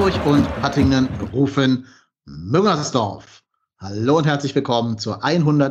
Hamburg und Hattingen rufen Müngersdorf. Hallo und herzlich willkommen zur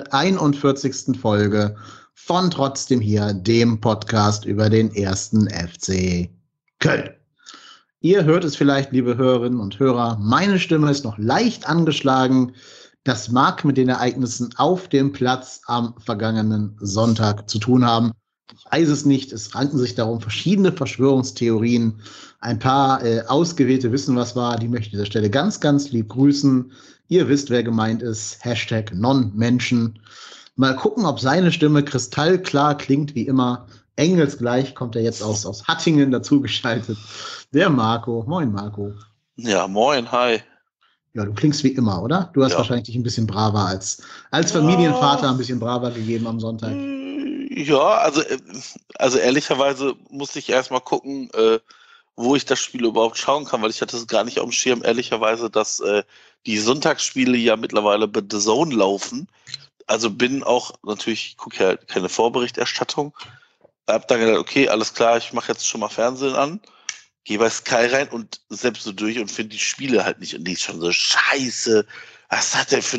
141. Folge von Trotzdem hier, dem Podcast über den 1. FC Köln. Ihr hört es vielleicht, liebe Hörerinnen und Hörer, meine Stimme ist noch leicht angeschlagen. Das mag mit den Ereignissen auf dem Platz am vergangenen Sonntag zu tun haben. Ich weiß es nicht. Es ranken sich darum verschiedene Verschwörungstheorien. Ein paar Ausgewählte wissen, was war. Die möchte ich an dieser Stelle ganz, ganz lieb grüßen. Ihr wisst, wer gemeint ist. Hashtag Non-Menschen. Mal gucken, ob seine Stimme kristallklar klingt, wie immer. Engelsgleich kommt er jetzt aus Hattingen dazugeschaltet. Der Marco. Moin, Marco. Ja, moin, hi. Ja, du klingst wie immer, oder? Du hast wahrscheinlich dich ein bisschen braver als Familienvater ein bisschen braver gegeben am Sonntag. Ja, also ehrlicherweise musste ich erstmal gucken, wo ich das Spiel überhaupt schauen kann, weil ich hatte es gar nicht auf dem Schirm, ehrlicherweise, dass die Sonntagsspiele ja mittlerweile bei The Zone laufen. Also bin auch, natürlich, ich gucke ja keine Vorberichterstattung, hab dann gedacht, okay, alles klar, ich mache jetzt schon mal Fernsehen an, gehe bei Sky rein und selbst so durch und finde die Spiele halt nicht. Und die ist schon so scheiße. Was hat der für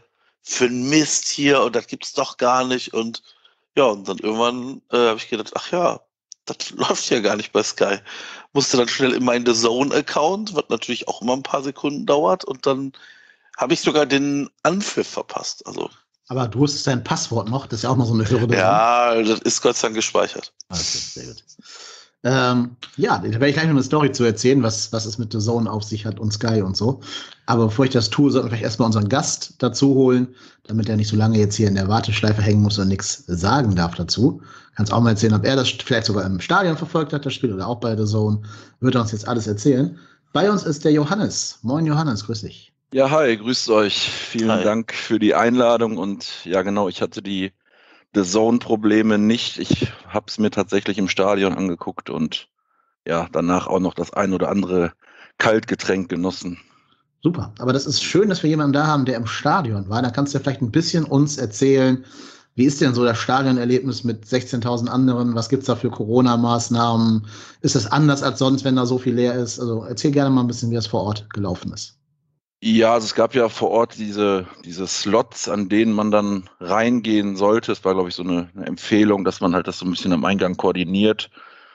ein Mist hier? Und das gibt's doch gar nicht. Und ja, und dann irgendwann habe ich gedacht, ach ja, das läuft ja gar nicht bei Sky. Musste dann schnell in meinen The Zone-Account, was natürlich auch immer ein paar Sekunden dauert. Und dann habe ich sogar den Anpfiff verpasst. Also, aber du wusstest dein Passwort noch, das ist ja auch mal so eine Hürde. Ja, das ist Gott sei Dank gespeichert. Okay, sehr gut. Ja, da werde ich gleich noch eine Story zu erzählen, was es mit The Zone auf sich hat und Sky und so. Aber bevor ich das tue, sollten wir vielleicht erstmal unseren Gast dazu holen, damit er nicht so lange jetzt hier in der Warteschleife hängen muss und nichts sagen darf dazu. Kannst auch mal erzählen, ob er das vielleicht sogar im Stadion verfolgt hat, das Spiel, oder auch bei The Zone. Wird er uns jetzt alles erzählen. Bei uns ist der Johannes. Moin Johannes, grüß dich. Ja, hi, grüßt euch. Vielen Dank für die Einladung und ja genau, ich hatte die The Zone-Probleme nicht. Ich habe es mir tatsächlich im Stadion angeguckt und ja, danach auch noch das ein oder andere Kaltgetränk genossen. Super, aber das ist schön, dass wir jemanden da haben, der im Stadion war. Da kannst du ja vielleicht ein bisschen uns erzählen, wie ist denn so das Stadionerlebnis mit 16.000 anderen? Was gibt's da für Corona-Maßnahmen? Ist das anders als sonst, wenn da so viel leer ist? Also erzähl gerne mal ein bisschen, wie das vor Ort gelaufen ist. Ja, also es gab ja vor Ort diese Slots, an denen man dann reingehen sollte. Es war, glaube ich, so eine Empfehlung, dass man halt das so ein bisschen am Eingang koordiniert.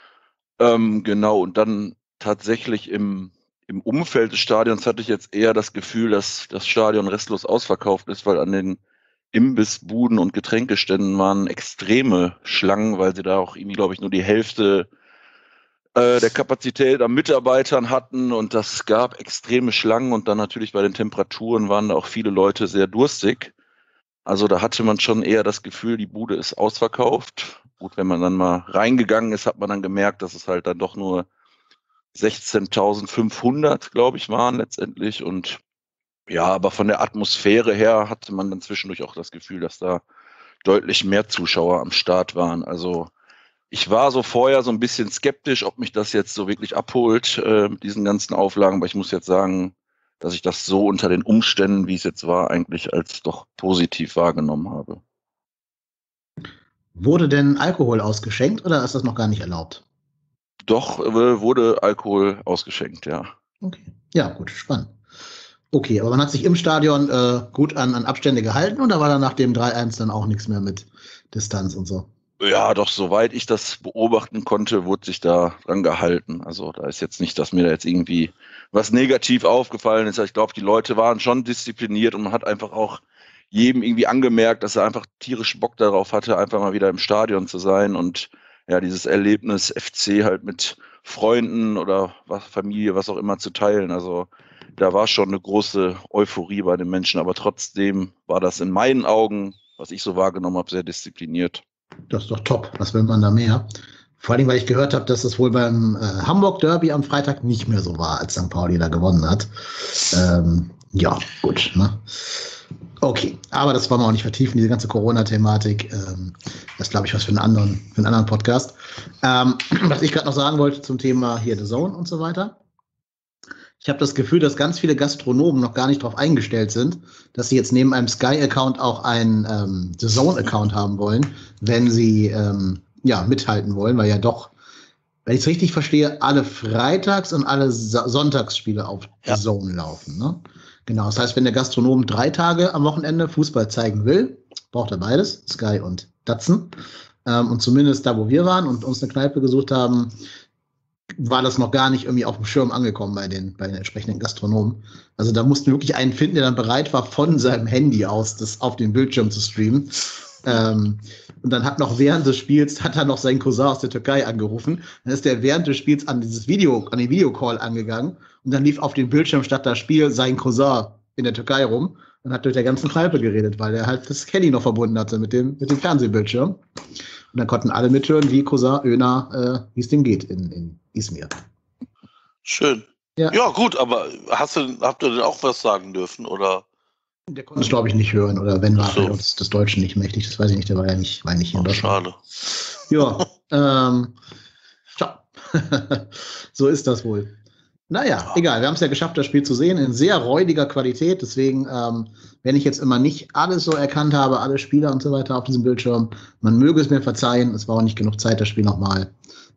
Genau, und dann tatsächlich im Umfeld des Stadions hatte ich jetzt eher das Gefühl, dass das Stadion restlos ausverkauft ist, weil an den Imbissbuden und Getränkeständen waren extreme Schlangen, weil sie da auch irgendwie, glaube ich, nur die Hälfte der Kapazität an Mitarbeitern hatten und das gab extreme Schlangen und dann natürlich bei den Temperaturen waren da auch viele Leute sehr durstig. Also da hatte man schon eher das Gefühl, die Bude ist ausverkauft. Gut, wenn man dann mal reingegangen ist, hat man dann gemerkt, dass es halt dann doch nur 16.500, glaube ich, waren letztendlich. Und ja, aber von der Atmosphäre her hatte man dann zwischendurch auch das Gefühl, dass da deutlich mehr Zuschauer am Start waren. Also ich war so vorher so ein bisschen skeptisch, ob mich das jetzt so wirklich abholt mit diesen ganzen Auflagen. Aber ich muss jetzt sagen, dass ich das so unter den Umständen, wie es jetzt war, eigentlich als doch positiv wahrgenommen habe. Wurde denn Alkohol ausgeschenkt oder ist das noch gar nicht erlaubt? Doch, wurde Alkohol ausgeschenkt, ja. Okay, ja gut, spannend. Okay, aber man hat sich im Stadion gut an Abstände gehalten oder war dann nach dem 3-1 dann auch nichts mehr mit Distanz und so? Ja, doch, soweit ich das beobachten konnte, wurde sich da dran gehalten. Also da ist jetzt nicht, dass mir da jetzt irgendwie was negativ aufgefallen ist. Ich glaube, die Leute waren schon diszipliniert und man hat einfach auch jedem irgendwie angemerkt, dass er einfach tierisch Bock darauf hatte, einfach mal wieder im Stadion zu sein und ja, dieses Erlebnis FC halt mit Freunden oder Familie, was auch immer zu teilen. Also da war schon eine große Euphorie bei den Menschen, aber trotzdem war das in meinen Augen, was ich so wahrgenommen habe, sehr diszipliniert. Das ist doch top. Was will man da mehr? Vor allem, weil ich gehört habe, dass es wohl beim Hamburg Derby am Freitag nicht mehr so war, als St. Pauli da gewonnen hat. Ja, gut. Ne? Okay, aber das wollen wir auch nicht vertiefen, diese ganze Corona-Thematik. Das ist, glaube ich, was für einen anderen Podcast. Was ich gerade noch sagen wollte zum Thema hier The Zone und so weiter. Ich habe das Gefühl, dass ganz viele Gastronomen noch gar nicht darauf eingestellt sind, dass sie jetzt neben einem Sky-Account auch einen The Zone-Account haben wollen, wenn sie mithalten wollen, weil ja doch wenn ich es richtig verstehe, alle Freitags- und alle Sonntagsspiele auf DAZN laufen. Ne? Genau, das heißt, wenn der Gastronom 3 Tage am Wochenende Fußball zeigen will, braucht er beides, Sky und DAZN. Und zumindest da, wo wir waren und uns eine Kneipe gesucht haben, war das noch gar nicht irgendwie auf dem Schirm angekommen bei den entsprechenden Gastronomen. Also da mussten wir wirklich einen finden, der dann bereit war, von seinem Handy aus das auf den Bildschirm zu streamen. Und dann hat noch während des Spiels, hat er noch seinen Cousin aus der Türkei angerufen. Dann ist der während des Spiels an den Videocall angegangen und dann lief auf dem Bildschirm statt das Spiel sein Cousin in der Türkei rum und hat durch der ganzen Kneipe geredet, weil er halt das Handy noch verbunden hatte mit dem Fernsehbildschirm. Und dann konnten alle mithören, wie Cousin Öner, wie es dem geht in Izmir. Schön. Ja, gut, aber habt ihr denn auch was sagen dürfen, oder? Der konnte es, glaube ich, nicht hören, oder wenn war er uns des Deutschen nicht mächtig, das weiß ich nicht, der war ja nicht hier in Deutschland. Schade. Ja, tja. So ist das wohl. Naja, egal, wir haben es ja geschafft, das Spiel zu sehen, in sehr räudiger Qualität, deswegen, wenn ich jetzt immer nicht alles so erkannt habe, alle Spieler und so weiter auf diesem Bildschirm, man möge es mir verzeihen, es war auch nicht genug Zeit, das Spiel nochmal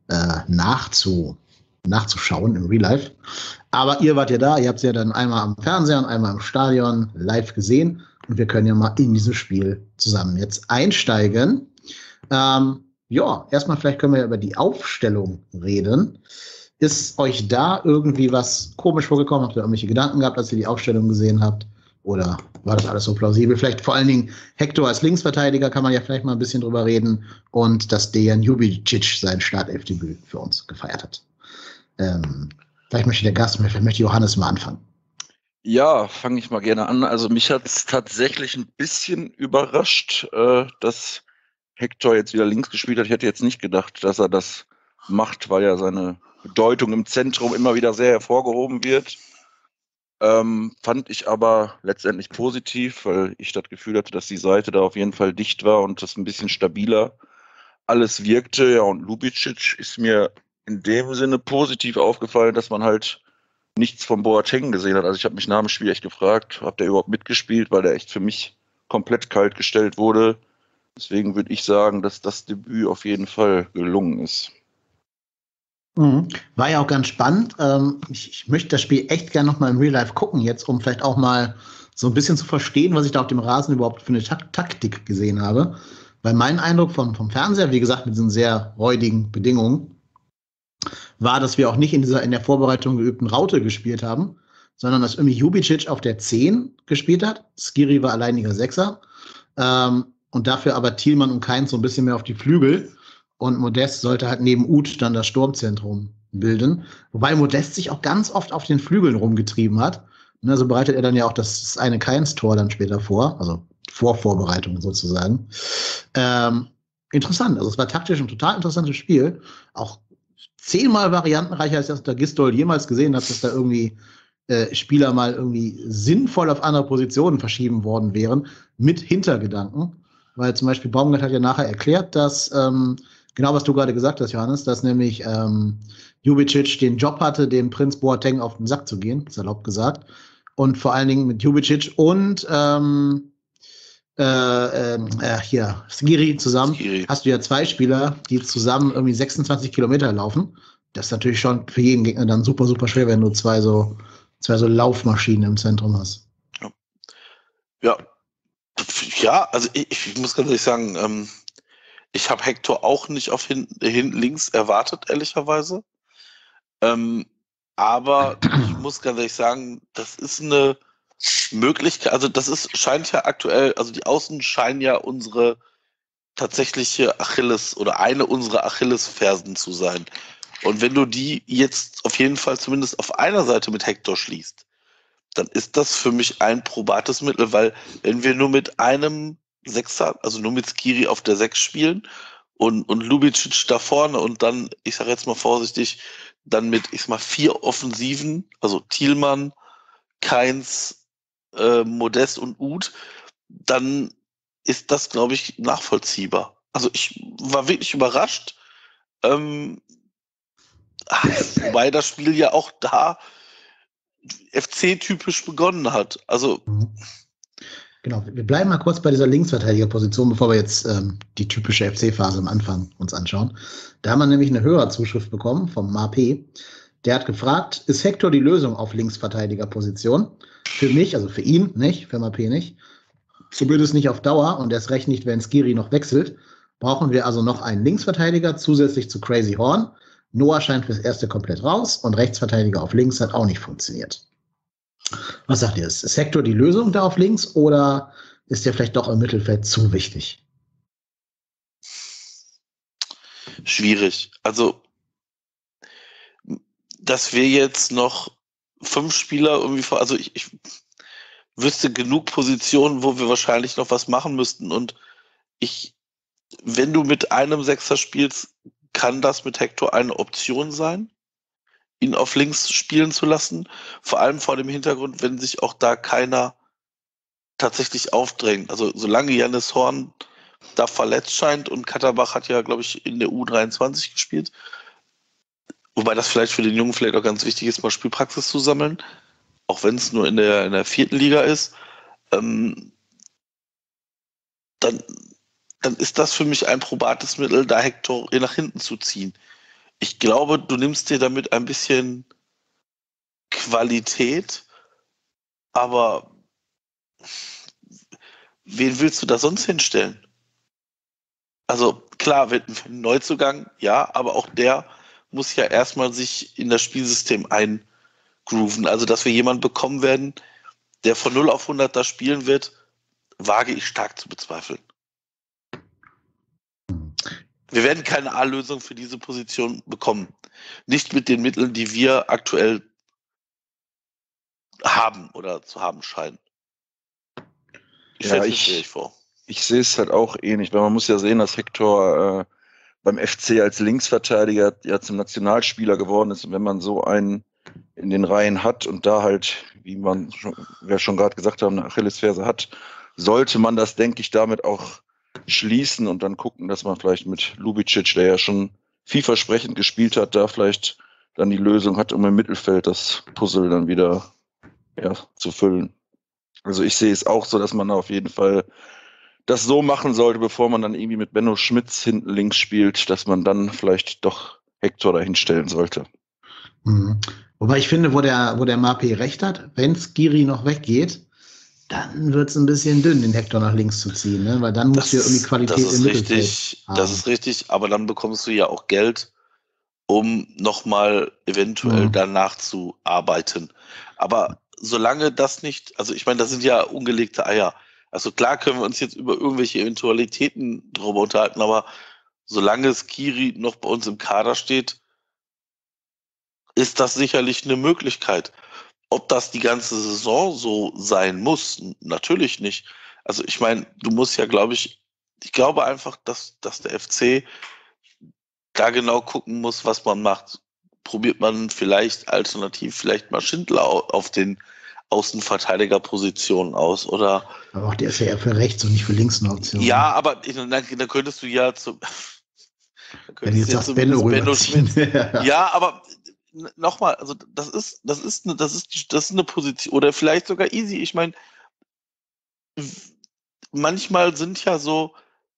nachzuschauen im Real Life. Aber ihr wart ja da, ihr habt es ja dann einmal am Fernseher und einmal im Stadion live gesehen und wir können ja mal in dieses Spiel zusammen jetzt einsteigen. Ja, erstmal vielleicht können wir ja über die Aufstellung reden. Ist euch da irgendwie was komisch vorgekommen? Habt ihr irgendwelche Gedanken gehabt, als ihr die Aufstellung gesehen habt? Oder war das alles so plausibel? Vielleicht vor allen Dingen Hector als Linksverteidiger kann man ja vielleicht mal ein bisschen drüber reden und dass Dejan Ljubicic sein Startelfdebüt für uns gefeiert hat. Vielleicht möchte Johannes mal anfangen. Ja, fange ich mal gerne an. Also mich hat es tatsächlich ein bisschen überrascht, dass Hector jetzt wieder links gespielt hat. Ich hätte jetzt nicht gedacht, dass er das macht, weil ja seine Bedeutung im Zentrum immer wieder sehr hervorgehoben wird. Fand ich aber letztendlich positiv, weil ich das Gefühl hatte, dass die Seite da auf jeden Fall dicht war und das ein bisschen stabiler alles wirkte. Ja, und Ljubicic ist mir in dem Sinne positiv aufgefallen, dass man halt nichts von Boateng gesehen hat. Also ich habe mich nach dem Spiel echt gefragt, hat der überhaupt mitgespielt, weil der echt für mich komplett kalt gestellt wurde. Deswegen würde ich sagen, dass das Debüt auf jeden Fall gelungen ist. War ja auch ganz spannend. Ich möchte das Spiel echt gerne nochmal im Real Life gucken jetzt, um vielleicht auch mal so ein bisschen zu verstehen, was ich da auf dem Rasen überhaupt für eine Taktik gesehen habe. Weil mein Eindruck vom Fernseher, wie gesagt, mit diesen sehr räudigen Bedingungen, war, dass wir auch nicht in der Vorbereitung geübten Raute gespielt haben, sondern dass irgendwie Ljubicic auf der 10 gespielt hat. Skiri war alleiniger Sechser. Und dafür aber Thielmann und Kainz so ein bisschen mehr auf die Flügel. Und Modest sollte halt neben Uth dann das Sturmzentrum bilden. Wobei Modest sich auch ganz oft auf den Flügeln rumgetrieben hat. Und so bereitet er dann ja auch das eine Kainz-Tor dann später vor. Also Vorvorbereitung sozusagen. Interessant. Also es war taktisch ein total interessantes Spiel. Auch 10-mal variantenreicher, als ich das der Gistol jemals gesehen habe, dass da irgendwie Spieler mal irgendwie sinnvoll auf andere Positionen verschieben worden wären, mit Hintergedanken. Weil zum Beispiel Baumgart hat ja nachher erklärt, dass genau was du gerade gesagt hast, Johannes, dass nämlich Ljubicic den Job hatte, dem Prinz Boateng auf den Sack zu gehen, salopp gesagt. Und vor allen Dingen mit Ljubicic und Skiri zusammen, hast du ja 2 Spieler, die zusammen irgendwie 26 Kilometer laufen. Das ist natürlich schon für jeden Gegner dann super, super schwer, wenn du zwei so Laufmaschinen im Zentrum hast. Ja, also ich muss ganz ehrlich sagen, ich habe Hector auch nicht auf hinten links erwartet, ehrlicherweise. Aber ich muss ganz ehrlich sagen, das ist eine Möglichkeit, also scheint ja aktuell, also die Außen scheinen ja unsere tatsächliche eine unserer Achillesfersen zu sein. Und wenn du die jetzt auf jeden Fall zumindest auf einer Seite mit Hector schließt, dann ist das für mich ein probates Mittel, weil wenn wir nur mit einem Sechser, also nur mit Skiri auf der 6 spielen und Ljubicic da vorne und dann, ich sage jetzt mal vorsichtig, dann mit, 4 Offensiven, also Thielmann, Kainz, Modest und Uth, dann ist das, glaube ich, nachvollziehbar. Also ich war wirklich überrascht, wobei das Spiel ja auch da FC-typisch begonnen hat. Also Genau, wir bleiben mal kurz bei dieser Linksverteidigerposition, bevor wir jetzt die typische FC-Phase am Anfang uns anschauen. Da haben wir nämlich eine Hörerzuschrift bekommen vom MAP. Der hat gefragt, ist Hector die Lösung auf Linksverteidigerposition? Für mich, also für ihn nicht, für MAP nicht. Zumindest nicht auf Dauer und erst recht nicht, wenn Skiri noch wechselt. Brauchen wir also noch einen Linksverteidiger zusätzlich zu Crazy Horn. Noah scheint fürs Erste komplett raus und Rechtsverteidiger auf links hat auch nicht funktioniert. Was sagt ihr? Ist Hector die Lösung da auf links oder ist der vielleicht doch im Mittelfeld zu wichtig? Schwierig. Also, dass wir jetzt noch 5 Spieler irgendwie also ich wüsste genug Positionen, wo wir wahrscheinlich noch was machen müssten und wenn du mit einem Sechser spielst, kann das mit Hector eine Option sein, ihn auf links spielen zu lassen. Vor allem vor dem Hintergrund, wenn sich auch da keiner tatsächlich aufdrängt. Also solange Jannis Horn da verletzt scheint und Katterbach hat ja, glaube ich, in der U23 gespielt, wobei das vielleicht für den Jungen vielleicht auch ganz wichtig ist, mal Spielpraxis zu sammeln, auch wenn es nur in der 4. Liga ist, dann ist das für mich ein probates Mittel, da Hector nach hinten zu ziehen. Ich glaube, du nimmst dir damit ein bisschen Qualität, aber wen willst du da sonst hinstellen? Also klar, ein Neuzugang, ja, aber auch der muss ja erstmal sich in das Spielsystem eingrooven. Also dass wir jemanden bekommen werden, der von 0 auf 100 da spielen wird, wage ich stark zu bezweifeln. Wir werden keine A-Lösung für diese Position bekommen. Nicht mit den Mitteln, die wir aktuell haben oder zu haben scheinen. Ich sehe es halt auch ähnlich, weil man muss ja sehen, dass Hector beim FC als Linksverteidiger ja zum Nationalspieler geworden ist. Und wenn man so einen in den Reihen hat und da halt, wie wir schon gerade gesagt haben, eine Achillesferse hat, sollte man das, denke ich, damit auch schließen und dann gucken, dass man vielleicht mit Lubicic, der ja schon vielversprechend gespielt hat, da vielleicht dann die Lösung hat, um im Mittelfeld das Puzzle dann wieder zu füllen. Also ich sehe es auch so, dass man auf jeden Fall das so machen sollte, bevor man dann irgendwie mit Benno Schmitz hinten links spielt, dass man dann vielleicht doch Hector dahin stellen sollte. Mhm. Wobei ich finde, wo der Mapi recht hat, wenn Skiri noch weggeht, dann wird es ein bisschen dünn, den Hector nach links zu ziehen, ne? Weil dann musst du ja irgendwie Qualität im Mittelfeld haben. Das ist richtig, aber dann bekommst du ja auch Geld, um nochmal eventuell danach zu arbeiten. Aber solange das nicht, also ich meine, das sind ja ungelegte Eier. Also klar können wir uns jetzt über irgendwelche Eventualitäten drüber unterhalten, aber solange Skiri noch bei uns im Kader steht, ist das sicherlich eine Möglichkeit. Ob das die ganze Saison so sein muss, natürlich nicht. Also ich meine, du musst ja, ich glaube einfach, dass der FC da genau gucken muss, was man macht. Probiert man vielleicht alternativ mal Schindler auf den Außenverteidigerpositionen aus, oder? Aber auch der ist ja eher für rechts und nicht für links eine Option. Ja, aber dann könntest du ja wenn du jetzt sagst, Benno Schmitz. Ja, aber nochmal, also das ist eine Position, oder vielleicht sogar easy. Ich meine, manchmal sind ja so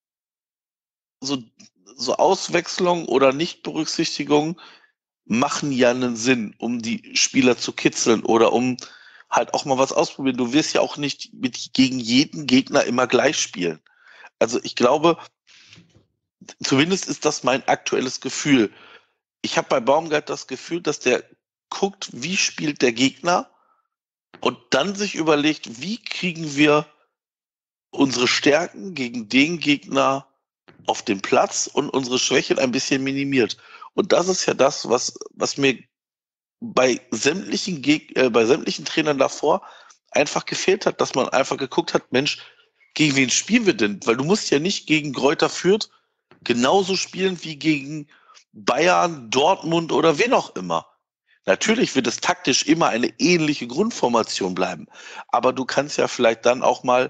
Auswechslungen oder Nichtberücksichtigung machen ja einen Sinn, um die Spieler zu kitzeln oder um halt auch mal was ausprobieren. Du wirst ja auch nicht gegen jeden Gegner immer gleich spielen. Also ich glaube, zumindest ist das mein aktuelles Gefühl. Ich habe bei Baumgart das Gefühl, dass der guckt, wie spielt der Gegner und dann sich überlegt, wie kriegen wir unsere Stärken gegen den Gegner auf den Platz und unsere Schwächen ein bisschen minimiert. Und das ist ja das, was mir bei sämtlichen Trainern davor einfach gefehlt hat, dass man einfach geguckt hat, Mensch, gegen wen spielen wir denn? Weil du musst ja nicht gegen Greuther Fürth genauso spielen wie gegen Bayern, Dortmund oder wen auch immer. Natürlich wird es taktisch immer eine ähnliche Grundformation bleiben, aber du kannst ja vielleicht auch mal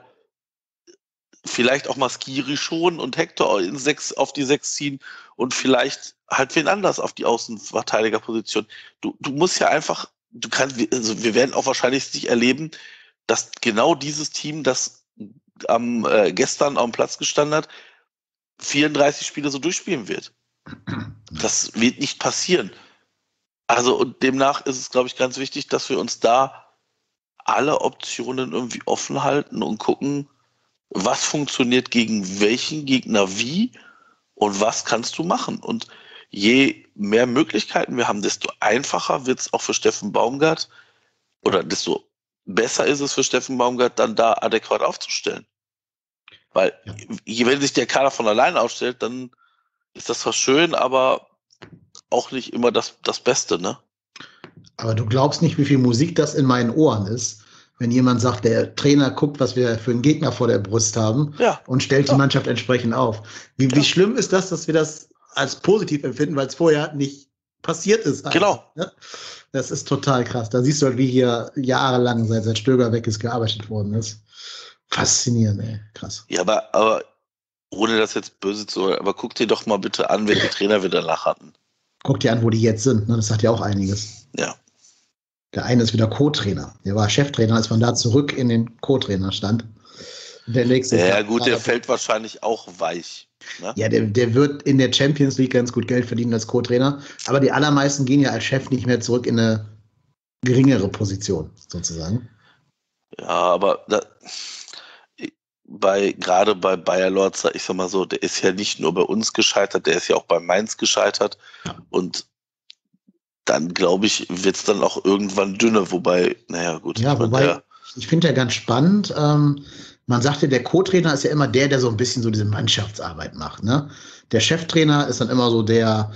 Skiri schonen und Hector auf die 6 ziehen und vielleicht halt wen anders auf die Außenverteidigerposition. Du musst ja einfach, wir werden auch wahrscheinlich nicht erleben, dass genau dieses Team das gestern auf dem Platz gestanden hat, 34 Spiele so durchspielen wird. Das wird nicht passieren. Also und demnach ist es, glaube ich, ganz wichtig, dass wir uns da alle Optionen irgendwie offen halten und gucken, was funktioniert gegen welchen Gegner wie und was kannst du machen. Und je mehr Möglichkeiten wir haben, desto einfacher wird es auch für Steffen Baumgart oder desto besser ist es für Steffen Baumgart, dann da adäquat aufzustellen. Weil wenn sich der Kader von allein aufstellt, dann ist das zwar schön, aber auch nicht immer das Beste, ne? Aber du glaubst nicht, wie viel Musik das in meinen Ohren ist, wenn jemand sagt, der Trainer guckt, was wir für einen Gegner vor der Brust haben und stellt die Mannschaft entsprechend auf. Wie schlimm ist das, dass wir das als positiv empfinden, weil es vorher nicht passiert ist. Genau. Ne? Das ist total krass. Da siehst du halt, wie hier jahrelang, seit Stöger weg ist, gearbeitet worden ist. Faszinierend, ey. Krass. Ja, aber ohne das jetzt böse zu hören, aber guck dir doch mal bitte an, welche Trainer wir danach hatten. Guck dir an, wo die jetzt sind. Ne? Das sagt ja auch einiges. Ja. Der eine ist wieder Co-Trainer. Der war Cheftrainer, als man da zurück in den Co-Trainer stand. Der nächste. Ja, gut, der fällt wahrscheinlich auch weich. Ne? Ja, der wird in der Champions League ganz gut Geld verdienen als Co-Trainer. Aber die allermeisten gehen ja als Chef nicht mehr zurück in eine geringere Position, sozusagen. Ja, aber gerade bei Bayer Lorzer, ich sag mal so, der ist ja nicht nur bei uns gescheitert, der ist ja auch bei Mainz gescheitert. Ja. Und dann, glaube ich, wird es dann auch irgendwann dünne, wobei, naja, gut. Ja, wobei, ich finde ja ganz spannend, man sagt ja, der Co-Trainer ist ja immer der so ein bisschen so diese Mannschaftsarbeit macht, ne? Der Cheftrainer ist dann immer so der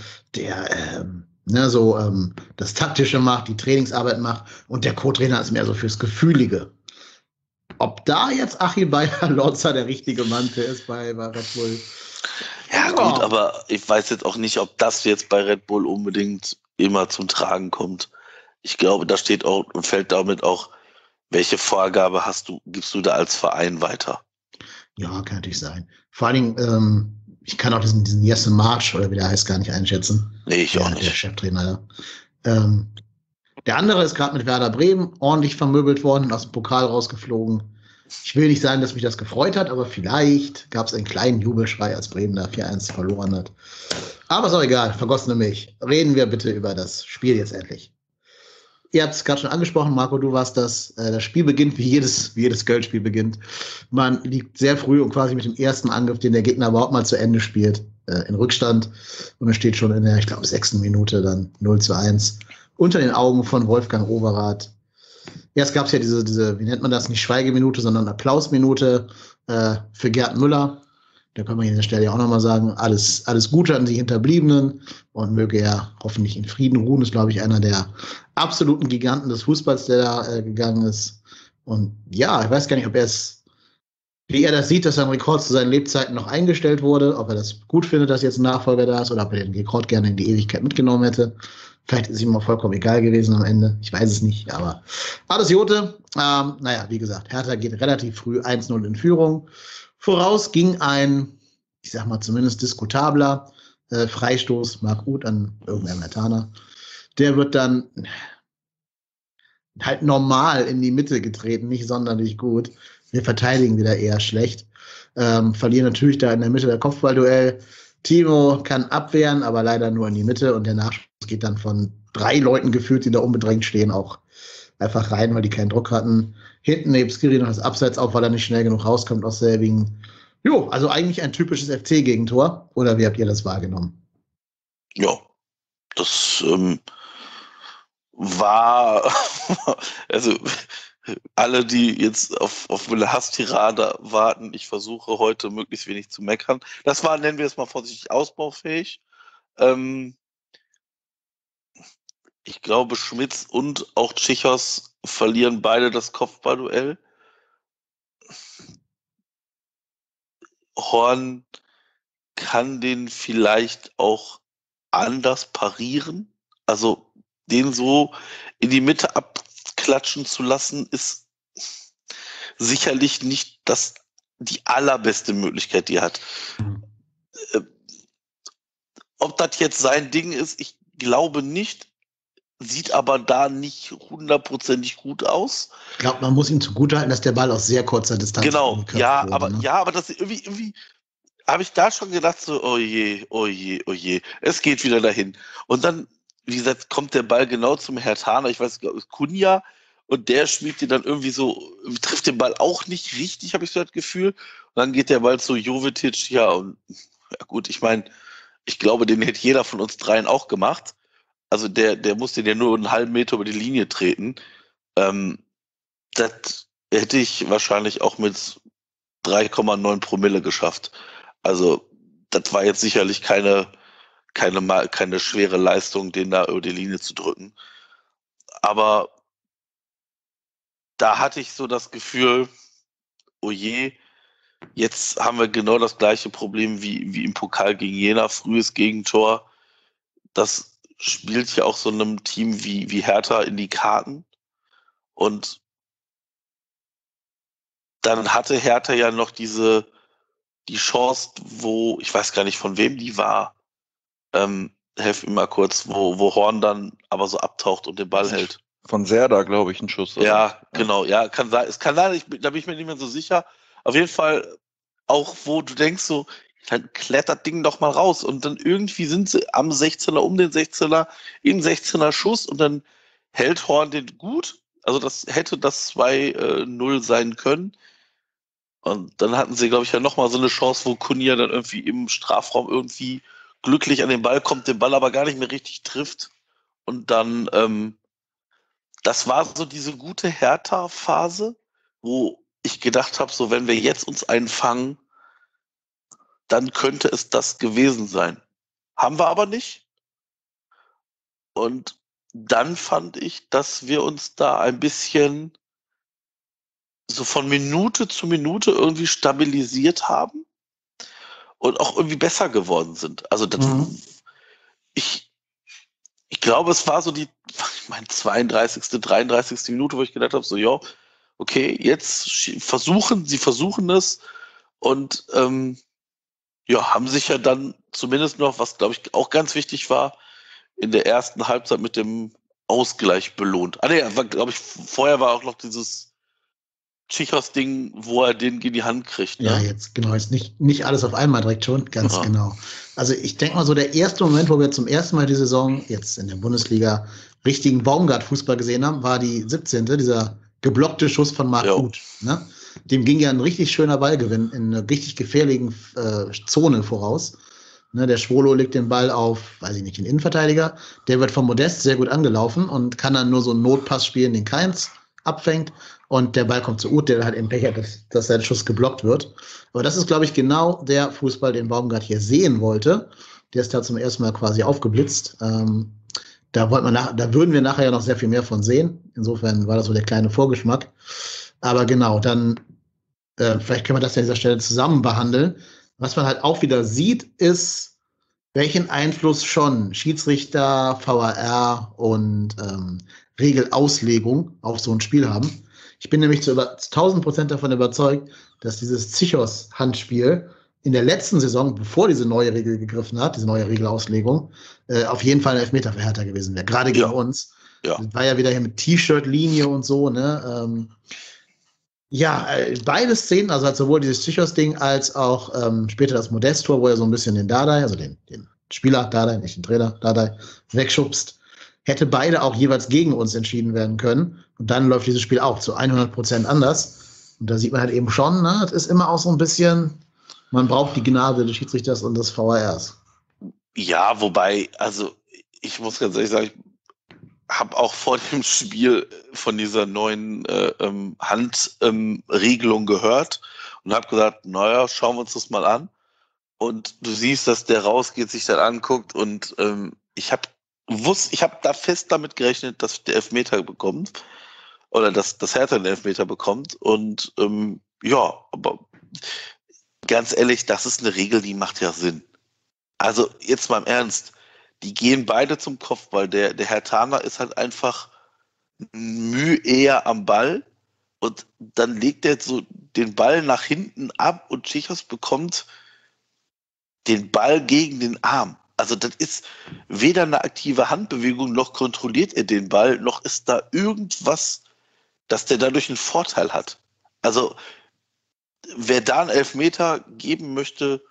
das Taktische macht, die Trainingsarbeit macht und der Co-Trainer ist mehr so fürs Gefühlige. Ob da jetzt Achim Bayer-Lorzer der richtige Mann für ist bei Red Bull? Ja, gut, aber ich weiß jetzt auch nicht, ob das jetzt bei Red Bull unbedingt immer zum Tragen kommt. Ich glaube, da steht auch und fällt damit auch, welche Vorgabe gibst du da als Verein weiter? Ja, kann natürlich sein. Vor allen Dingen, ich kann auch diesen Jesse Marsch, oder wie der heißt, gar nicht einschätzen. Nee, ich auch nicht. Der Cheftrainer. Der andere ist gerade mit Werder Bremen ordentlich vermöbelt worden, aus dem Pokal rausgeflogen. Ich will nicht sagen, dass mich das gefreut hat, aber vielleicht gab es einen kleinen Jubelschrei, als Bremen da 4-1 verloren hat. Aber ist auch egal, vergossene Milch. Reden wir bitte über das Spiel jetzt endlich. Ihr habt es gerade schon angesprochen, Marco, du warst das. Das Spiel beginnt, wie jedes Köln-Spiel beginnt. Man liegt sehr früh und quasi mit dem ersten Angriff, den der Gegner überhaupt mal zu Ende spielt, in Rückstand. Und es steht schon in der, ich glaube, 6. Minute dann 0-1 unter den Augen von Wolfgang Overath. Erst gab es ja diese, wie nennt man das, nicht Schweigeminute, sondern Applausminute für Gerd Müller. Da können wir hier an der Stelle ja auch nochmal sagen, alles Gute an die Hinterbliebenen und möge er hoffentlich in Frieden ruhen. Ist, glaube ich, einer der absoluten Giganten des Fußballs, der da gegangen ist. Und ja, ich weiß gar nicht, wie er das sieht, dass sein Rekord zu seinen Lebzeiten noch eingestellt wurde, ob er das gut findet, dass jetzt ein Nachfolger da ist oder ob er den Rekord gerne in die Ewigkeit mitgenommen hätte. Vielleicht ist ihm auch vollkommen egal gewesen am Ende. Ich weiß es nicht, aber alles Jote. Naja, wie gesagt, Hertha geht relativ früh 1-0 in Führung. Voraus ging ein, ich sag mal zumindest diskutabler Freistoß, Marc Uth an irgendeinem Hertaner. Der wird dann halt normal in die Mitte getreten, nicht sonderlich gut. Wir verteidigen wieder eher schlecht. Verlieren natürlich da in der Mitte der Kopfballduell. Timo kann abwehren, aber leider nur in die Mitte und der Nachschuss geht dann von 3 Leuten gefühlt, die da unbedrängt stehen, auch einfach rein, weil die keinen Druck hatten. Hinten neben Skiri noch das Abseits auf, weil er nicht schnell genug rauskommt aus Selbigen. Jo, also eigentlich ein typisches FC-Gegentor. Oder wie habt ihr das wahrgenommen? Ja, das war, also alle, die jetzt auf eine Hasstirade warten, ich versuche heute möglichst wenig zu meckern. Das war, nennen wir es mal vorsichtig, ausbaufähig. Ich glaube, Schmitz und auch Tschichos verlieren beide das Kopfballduell. Horn kann den vielleicht auch anders parieren. Also den so in die Mitte abklatschen zu lassen, ist sicherlich nicht die allerbeste Möglichkeit, die er hat. Ob das jetzt sein Ding ist, ich glaube nicht. sieht aber da nicht hundertprozentig gut aus. Ich glaube, man muss ihm zugutehalten, dass der Ball aus sehr kurzer Distanz Genau, geköpft wurde. Ne? aber das irgendwie habe ich da schon gedacht, so, oh je, oh je, oh je, es geht wieder dahin. Und dann, wie gesagt, kommt der Ball genau zum Herthaner, ich weiß nicht, Kunja, und der spielt den dann irgendwie so, trifft den Ball auch nicht richtig, habe ich so das Gefühl. Und dann geht der Ball zu Jovetic, ja, und ja gut, ich meine, ich glaube, den hätte jeder von uns dreien auch gemacht. Also der musste ja nur einen halben Meter über die Linie treten. Das hätte ich wahrscheinlich auch mit 3,9 Promille geschafft. Also das war jetzt sicherlich keine schwere Leistung, den da über die Linie zu drücken. Aber da hatte ich so das Gefühl, oh je, jetzt haben wir genau das gleiche Problem wie im Pokal gegen Jena, frühes Gegentor. Das spielt ja auch so einem Team wie Hertha in die Karten. Und dann hatte Hertha ja noch die Chance, wo, ich weiß gar nicht von wem die war, helf mir mal kurz, wo Horn dann aber so abtaucht und den Ball hält. Von Serda, glaube ich, ein Schuss. Oder? Ja, genau, ja, kann sein. Es kann sein, da bin ich mir nicht mehr so sicher. Auf jeden Fall auch, wo du denkst so, dann klettert Ding doch mal raus. Und dann irgendwie sind sie am 16er, um den 16er, im 16er Schuss und dann hält Horn den gut. Also das hätte das 2-0 sein können. Und dann hatten sie, glaube ich, ja nochmal so eine Chance, wo Kunja dann irgendwie im Strafraum irgendwie glücklich an den Ball kommt, den Ball aber gar nicht mehr richtig trifft. Und dann, das war so diese gute Hertha-Phase, wo ich gedacht habe, so wenn wir jetzt uns einfangen, dann könnte es das gewesen sein. Haben wir aber nicht. Und dann fand ich, dass wir uns da ein bisschen so von Minute zu Minute irgendwie stabilisiert haben und auch irgendwie besser geworden sind. Also das, ich glaube, es war so die, ich meine, 32., 33. Minute, wo ich gedacht habe, so, ja, okay, jetzt sie versuchen es und ja, haben sich ja dann zumindest noch, was glaube ich auch ganz wichtig war, in der ersten Halbzeit mit dem Ausgleich belohnt. Ah nee, glaube ich, vorher war auch noch dieses Tschichos-Ding, wo er den in die Hand kriegt. Ne? Ja, jetzt genau, jetzt nicht alles auf einmal direkt schon, ganz genau. Also ich denke mal so, der erste Moment, wo wir zum ersten Mal die Saison jetzt in der Bundesliga richtigen Baumgart-Fußball gesehen haben, war die 17., dieser geblockte Schuss von Marc Uth. Ne? Dem ging ja ein richtig schöner Ballgewinn in einer richtig gefährlichen Zone voraus. Ne, der Schwolo legt den Ball auf, weiß ich nicht, den Innenverteidiger. Der wird von Modest sehr gut angelaufen und kann dann nur so einen Notpass spielen, den Keins abfängt. Und der Ball kommt zu Uth, der halt im Pech hat, dass sein Schuss geblockt wird. Aber das ist, glaube ich, genau der Fußball, den Baumgart hier sehen wollte. Der ist da zum ersten Mal quasi aufgeblitzt. Da würden wir nachher ja noch sehr viel mehr von sehen. Insofern war das so der kleine Vorgeschmack. Aber genau, dann vielleicht können wir das an dieser Stelle zusammen behandeln. Was man halt auch wieder sieht, ist, welchen Einfluss schon Schiedsrichter, VAR und Regelauslegung auf so ein Spiel haben. Ich bin nämlich zu 1000% davon überzeugt, dass dieses Zichos-Handspiel in der letzten Saison, bevor diese neue Regel gegriffen hat, diese neue Regelauslegung, auf jeden Fall ein Elfmeter für Hertha gewesen wäre, gerade gegen uns. Ja. Das war ja wieder hier mit T-Shirt-Linie und so, ne? Ja, beide Szenen, also sowohl dieses Zichos-Ding als auch später das Modest-Tor, wo er so ein bisschen den Dardai, also den Spieler Dardai, nicht den Trainer Dardai, wegschubst, hätte beide auch jeweils gegen uns entschieden werden können. Und dann läuft dieses Spiel auch zu 100% anders. Und da sieht man halt eben schon, ne, es ist immer auch so ein bisschen, man braucht die Gnade des Schiedsrichters und des VARs. Ja, wobei, also ich muss ganz ehrlich sagen, ich habe auch vor dem Spiel von dieser neuen Handregelung gehört und habe gesagt, naja, schauen wir uns das mal an. Und du siehst, dass der rausgeht, sich dann anguckt und ich habe da fest damit gerechnet, dass der Elfmeter bekommt oder dass Hertha den Elfmeter bekommt und ja, aber ganz ehrlich, das ist eine Regel, die macht ja Sinn. Also jetzt mal im Ernst, die gehen beide zum Kopfball. Der Herthaner ist halt einfach Mühe eher am Ball und dann legt er so den Ball nach hinten ab und Tschichos bekommt den Ball gegen den Arm. Also das ist weder eine aktive Handbewegung, noch kontrolliert er den Ball, noch ist da irgendwas, dass der dadurch einen Vorteil hat. Also wer da einen Elfmeter geben möchte,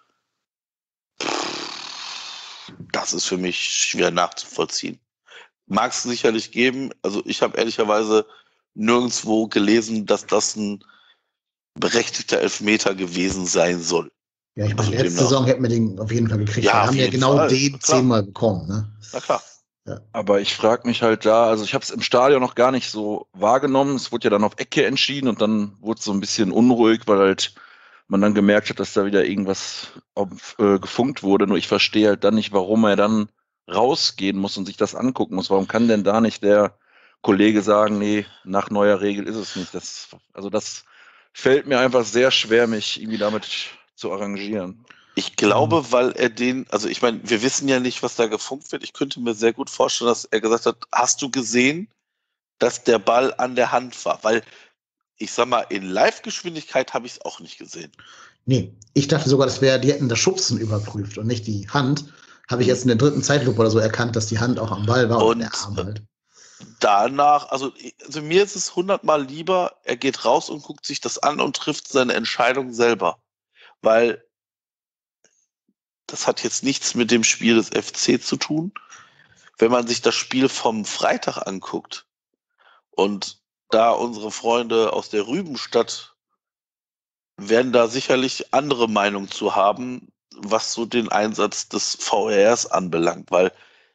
das ist für mich schwer nachzuvollziehen. Mag es sicherlich geben. Also ich habe ehrlicherweise nirgendwo gelesen, dass das ein berechtigter Elfmeter gewesen sein soll. Ja, ich meine, letzte Saison hätten wir den auf jeden Fall gekriegt. Ja, wir haben ja genau Fall. den 10-mal bekommen. Ne? Na klar. Ja. Aber ich frage mich halt also ich habe es im Stadion noch gar nicht so wahrgenommen. Es wurde ja dann auf Ecke entschieden und dann wurde es so ein bisschen unruhig, weil halt man dann gemerkt hat, dass da wieder irgendwas gefunkt wurde. Nur ich verstehe halt dann nicht, warum er dann rausgehen muss und sich das angucken muss. Warum kann denn da nicht der Kollege sagen, nee, nach neuer Regel ist es nicht. Das fällt mir einfach sehr schwer, mich irgendwie damit zu arrangieren. Ich glaube, weil er also ich meine, wir wissen ja nicht, was da gefunkt wird. Ich könnte mir sehr gut vorstellen, dass er gesagt hat, hast du gesehen, dass der Ball an der Hand war? Weil, ich sag mal, in Live-Geschwindigkeit habe ich es auch nicht gesehen. Nee, ich dachte sogar, die hätten das Schubsen überprüft und nicht die Hand. Habe ich jetzt in der dritten Zeitlupe oder so erkannt, dass die Hand auch am Ball war und der Arm halt. Danach, also mir ist es 100-mal lieber, er geht raus und guckt sich das an und trifft seine Entscheidung selber. Weil das hat jetzt nichts mit dem Spiel des FC zu tun. Wenn man sich das Spiel vom Freitag anguckt und da unsere Freunde aus der Rübenstadt werden da sicherlich andere Meinung zu haben, was so den Einsatz des VRs anbelangt, weil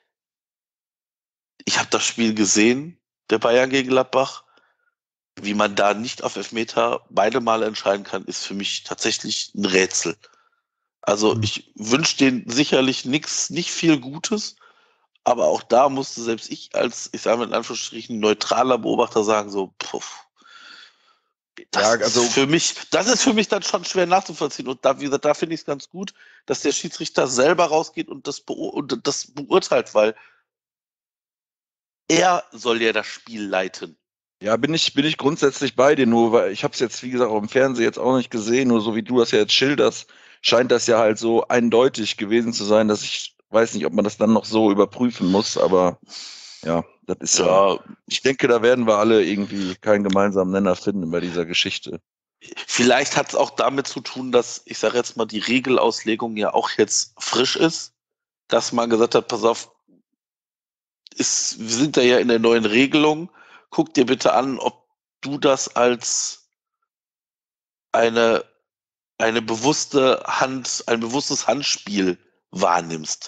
ich habe das Spiel gesehen, der Bayern gegen Gladbach. Wie man da nicht auf Elfmeter beide Male entscheiden kann, ist für mich tatsächlich ein Rätsel. Also ich wünsche denen sicherlich nicht viel Gutes, aber auch da musste selbst ich als, ich sage mal in Anführungsstrichen, neutraler Beobachter sagen, so, das ist für mich dann schon schwer nachzuvollziehen. Und da, wie gesagt, da finde ich es ganz gut, dass der Schiedsrichter selber rausgeht und das beurteilt, weil er soll ja das Spiel leiten. Ja, bin ich grundsätzlich bei dir, nur weil ich habe es jetzt, wie gesagt, auch im Fernsehen jetzt auch nicht gesehen, nur so wie du das ja jetzt schilderst, scheint das ja halt so eindeutig gewesen zu sein, dass ich weiß nicht, ob man das dann noch so überprüfen muss, aber ja, das ist ja. Ich denke, da werden wir alle irgendwie keinen gemeinsamen Nenner finden bei dieser Geschichte. Vielleicht hat es auch damit zu tun, dass, ich sage jetzt mal, die Regelauslegung ja auch jetzt frisch ist, dass man gesagt hat, pass auf, wir sind da ja in der neuen Regelung, guck dir bitte an, ob du das als eine bewusste ein bewusstes Handspiel wahrnimmst.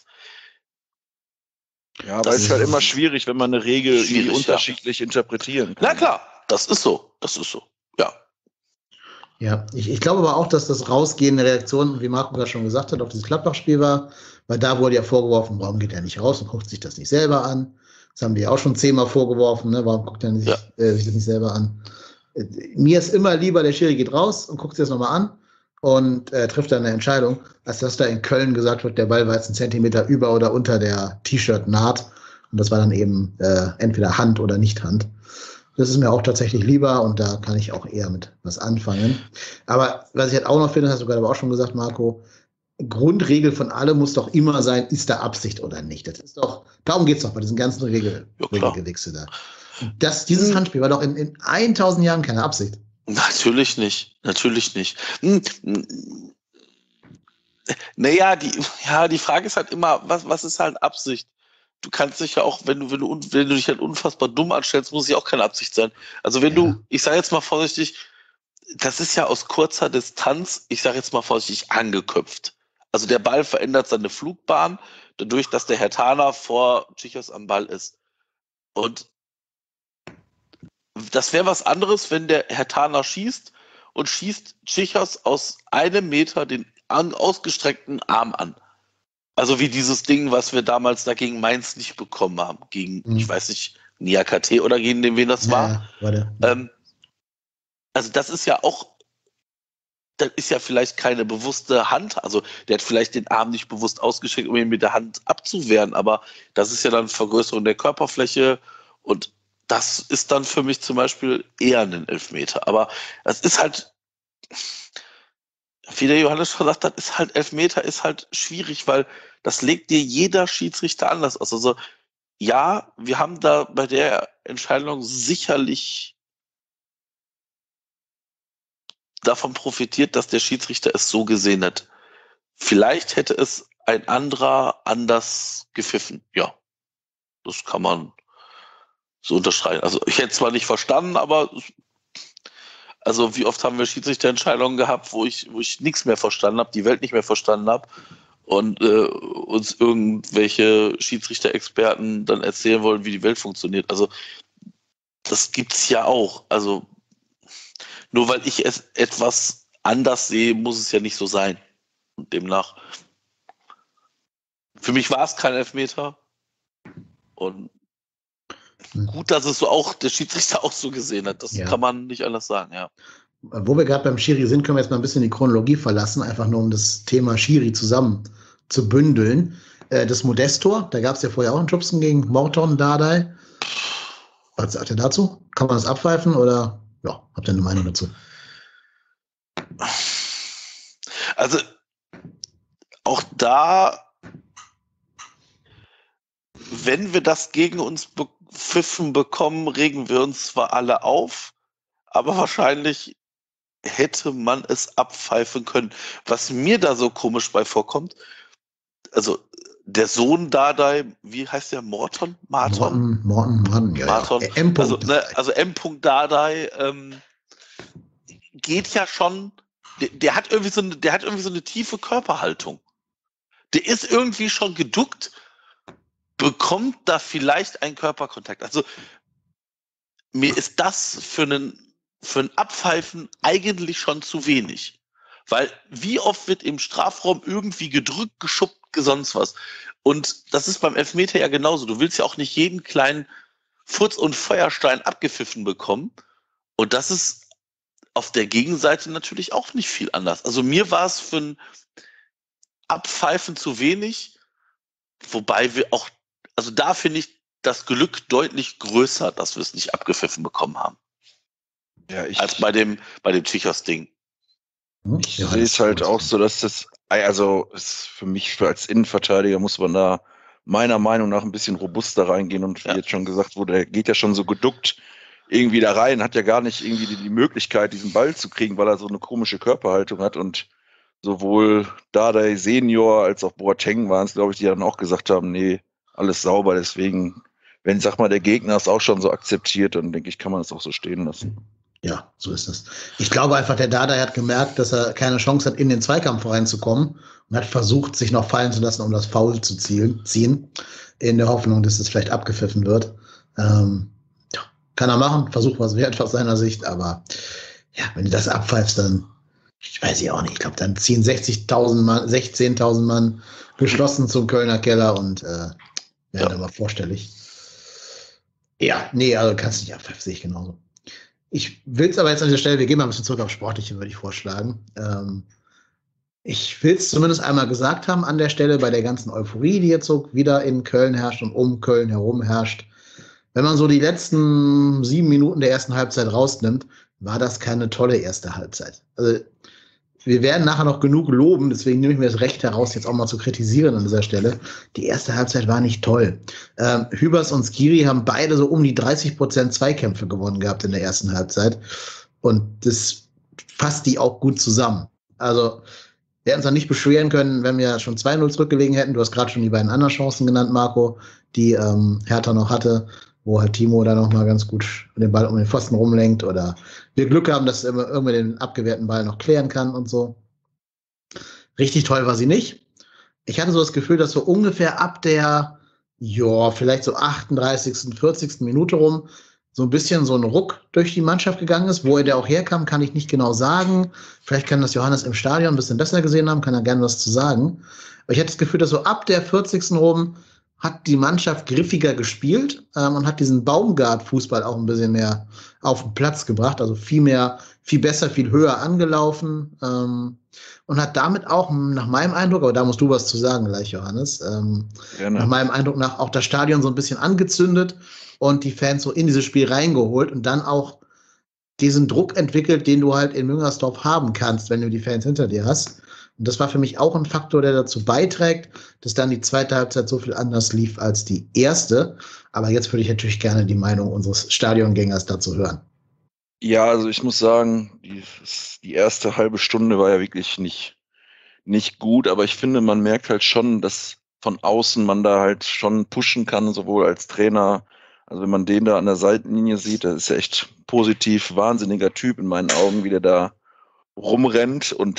Ja, aber es ist halt immer schwierig, wenn man eine Regel unterschiedlich interpretieren kann. Na klar, das ist so, ja. Ja, ich glaube aber auch, dass das Rausgehen der Reaktion, wie Marco gerade schon gesagt hat, auf dieses Gladbach-Spiel war, weil da wurde ja vorgeworfen, warum geht er nicht raus und guckt sich das nicht selber an. Das haben die ja auch schon 10-mal vorgeworfen, ne? Warum guckt er sich das nicht selber an? Mir ist immer lieber, der Schiri geht raus und guckt sich das nochmal an und trifft dann eine Entscheidung, als dass da in Köln gesagt wird, der Ball war jetzt 1 Zentimeter über oder unter der T-Shirt-Naht. Und das war dann eben entweder Hand oder Nicht-Hand. Das ist mir auch tatsächlich lieber und da kann ich auch eher mit was anfangen. Aber was ich halt auch noch finde, hast du gerade aber auch schon gesagt, Marco, Grundregel von allem muss doch immer sein, ist da Absicht oder nicht. Das ist doch, darum geht es doch bei diesen ganzen Regelgewichse da. Dieses Handspiel war doch in 1000 Jahren keine Absicht. Natürlich nicht. Naja, die Frage ist halt immer, was ist halt Absicht? Du kannst dich ja auch, wenn du dich halt unfassbar dumm anstellst, muss ja auch keine Absicht sein. Also wenn du, ich sage jetzt mal vorsichtig, das ist ja aus kurzer Distanz, ich sage jetzt mal vorsichtig, angeköpft. Also der Ball verändert seine Flugbahn, dadurch, dass der Herr Thaler vor Tschichos am Ball ist. Und das wäre was anderes, wenn der Herr Thaler schießt und schießt Tschichos aus 1 Meter den ausgestreckten Arm an. Also wie dieses Ding, was wir damals da gegen Mainz nicht bekommen haben. Gegen, ich weiß nicht, Niakate oder gegen wen das war. Also das ist ja vielleicht keine bewusste Hand. Also der hat vielleicht den Arm nicht bewusst ausgestreckt, um ihn mit der Hand abzuwehren. Aber das ist ja dann Vergrößerung der Körperfläche. Und das ist dann für mich zum Beispiel eher ein Elfmeter. Aber es ist halt, wie der Johannes schon gesagt hat, ist halt Elfmeter ist halt schwierig, weil das legt dir jeder Schiedsrichter anders aus. Also ja, wir haben da bei der Entscheidung sicherlich davon profitiert, dass der Schiedsrichter es so gesehen hat. Vielleicht hätte es ein anderer anders gepfiffen. Ja, das kann man so unterstreichen. Also ich hätte es zwar nicht verstanden, aber also wie oft haben wir Schiedsrichterentscheidungen gehabt, wo ich nichts mehr verstanden habe, die Welt nicht mehr verstanden habe und uns irgendwelche Schiedsrichter-Experten dann erzählen wollen, wie die Welt funktioniert. Also das gibt's ja auch. Also nur weil ich es etwas anders sehe, muss es ja nicht so sein. Und demnach, für mich war es kein Elfmeter. Und gut, dass es so auch der Schiedsrichter auch so gesehen hat. Das kann man nicht anders sagen, ja. Wo wir gerade beim Schiri sind, können wir jetzt mal ein bisschen die Chronologie verlassen, einfach nur um das Thema Schiri zusammen zu bündeln. Das Modest-Tor, da gab es ja vorher auch einen Schubsen gegen Morton Dardai. Was sagt ihr dazu? Kann man das abpfeifen oder ja, habt ihr eine Meinung dazu? Also auch da, wenn wir das gegen uns pfiffen bekommen, regen wir uns zwar alle auf, aber wahrscheinlich hätte man es abpfeifen können. Was mir da so komisch bei vorkommt, also der Geht Dardai, wie heißt der? Morton, ja. Morton. M. Also M. Dardai geht ja schon, der hat irgendwie so eine tiefe Körperhaltung. Der ist irgendwie schon geduckt, bekommt da vielleicht einen Körperkontakt. Also mir ist das für ein Abpfeifen eigentlich schon zu wenig. Weil wie oft wird im Strafraum irgendwie gedrückt, geschubbt, sonst was. Und das ist beim Elfmeter ja genauso. Du willst ja auch nicht jeden kleinen Furz und Feuerstein abgepfiffen bekommen. Und das ist auf der Gegenseite natürlich auch nicht viel anders. Also mir war es für ein Abpfeifen zu wenig, wobei wir auch, also da finde ich das Glück deutlich größer, dass wir es nicht abgepfiffen bekommen haben. Ja, als bei dem Tschichos-Ding. Ich sehe es halt auch so, dass das, also für mich als Innenverteidiger muss man da meiner Meinung nach ein bisschen robuster reingehen und wie jetzt schon gesagt wurde, der geht ja schon so geduckt irgendwie da rein, hat ja gar nicht irgendwie die Möglichkeit, diesen Ball zu kriegen, weil er so eine komische Körperhaltung hat und sowohl Dardai Senior als auch Boateng waren es, glaube ich, die dann auch gesagt haben, nee, alles sauber, deswegen, wenn, sag mal, der Gegner es auch schon so akzeptiert, dann denke ich, kann man es auch so stehen lassen. Ja, so ist es. Ich glaube einfach, der Dardai hat gemerkt, dass er keine Chance hat, in den Zweikampf reinzukommen und hat versucht, sich noch fallen zu lassen, um das Foul zu ziehen, in der Hoffnung, dass es vielleicht abgepfiffen wird. Kann er machen, Versuch was wert aus seiner Sicht, aber ja, wenn du das abpfeifst, dann, ich weiß ich auch nicht, ich glaube, dann ziehen 16.000 Mann geschlossen zum Kölner Keller und werden dann mal vorstellig. Ja, nee, also kannst du nicht abpfeifen, sehe ich genauso. Ich will es aber jetzt an dieser Stelle, wir gehen mal ein bisschen zurück auf Sportliche, würde ich vorschlagen. Ich will es zumindest einmal gesagt haben an der Stelle, bei der ganzen Euphorie, die jetzt so wieder in Köln herrscht und um Köln herum herrscht. Wenn man so die letzten 7 Minuten der ersten Halbzeit rausnimmt, war das keine tolle erste Halbzeit. Also wir werden nachher noch genug loben, deswegen nehme ich mir das Recht heraus, jetzt auch mal zu kritisieren an dieser Stelle. Die erste Halbzeit war nicht toll. Hübers und Skiri haben beide so um die 30% Zweikämpfe gewonnen gehabt in der ersten Halbzeit. Und das fasst die auch gut zusammen. Also wir hätten uns dann nicht beschweren können, wenn wir schon 2-0 zurückgelegen hätten. Du hast gerade schon die beiden anderen Chancen genannt, Marco, die Hertha noch hatte, wo halt Timo da noch mal ganz gut den Ball um den Pfosten rumlenkt oder wir Glück haben, dass er irgendwie den abgewehrten Ball noch klären kann und so. Richtig toll war sie nicht. Ich hatte so das Gefühl, dass so ungefähr ab der, vielleicht so 38., 40. Minute rum so ein bisschen so ein Ruck durch die Mannschaft gegangen ist. Wo der auch herkam, kann ich nicht genau sagen. Vielleicht kann das Johannes im Stadion ein bisschen besser gesehen haben, kann er gerne was zu sagen. Aber ich hatte das Gefühl, dass so ab der 40. rum hat die Mannschaft griffiger gespielt und hat diesen Baumgart-Fußball auch ein bisschen mehr auf den Platz gebracht, also viel besser, viel höher angelaufen und hat damit auch nach meinem Eindruck, aber da musst du was zu sagen gleich, Johannes, nach meinem Eindruck nach auch das Stadion so ein bisschen angezündet und die Fans so in dieses Spiel reingeholt und dann auch diesen Druck entwickelt, den du halt in Müngersdorf haben kannst, wenn du die Fans hinter dir hast. Und das war für mich auch ein Faktor, der dazu beiträgt, dass dann die zweite Halbzeit so viel anders lief als die erste. Aber jetzt würde ich natürlich gerne die Meinung unseres Stadiongängers dazu hören. Ja, also ich muss sagen, die erste halbe Stunde war ja wirklich nicht gut, aber ich finde, man merkt halt schon, dass von außen man da halt schon pushen kann, sowohl als Trainer, also wenn man den da an der Seitenlinie sieht, das ist ja echt positiv, wahnsinniger Typ in meinen Augen, wie der da rumrennt und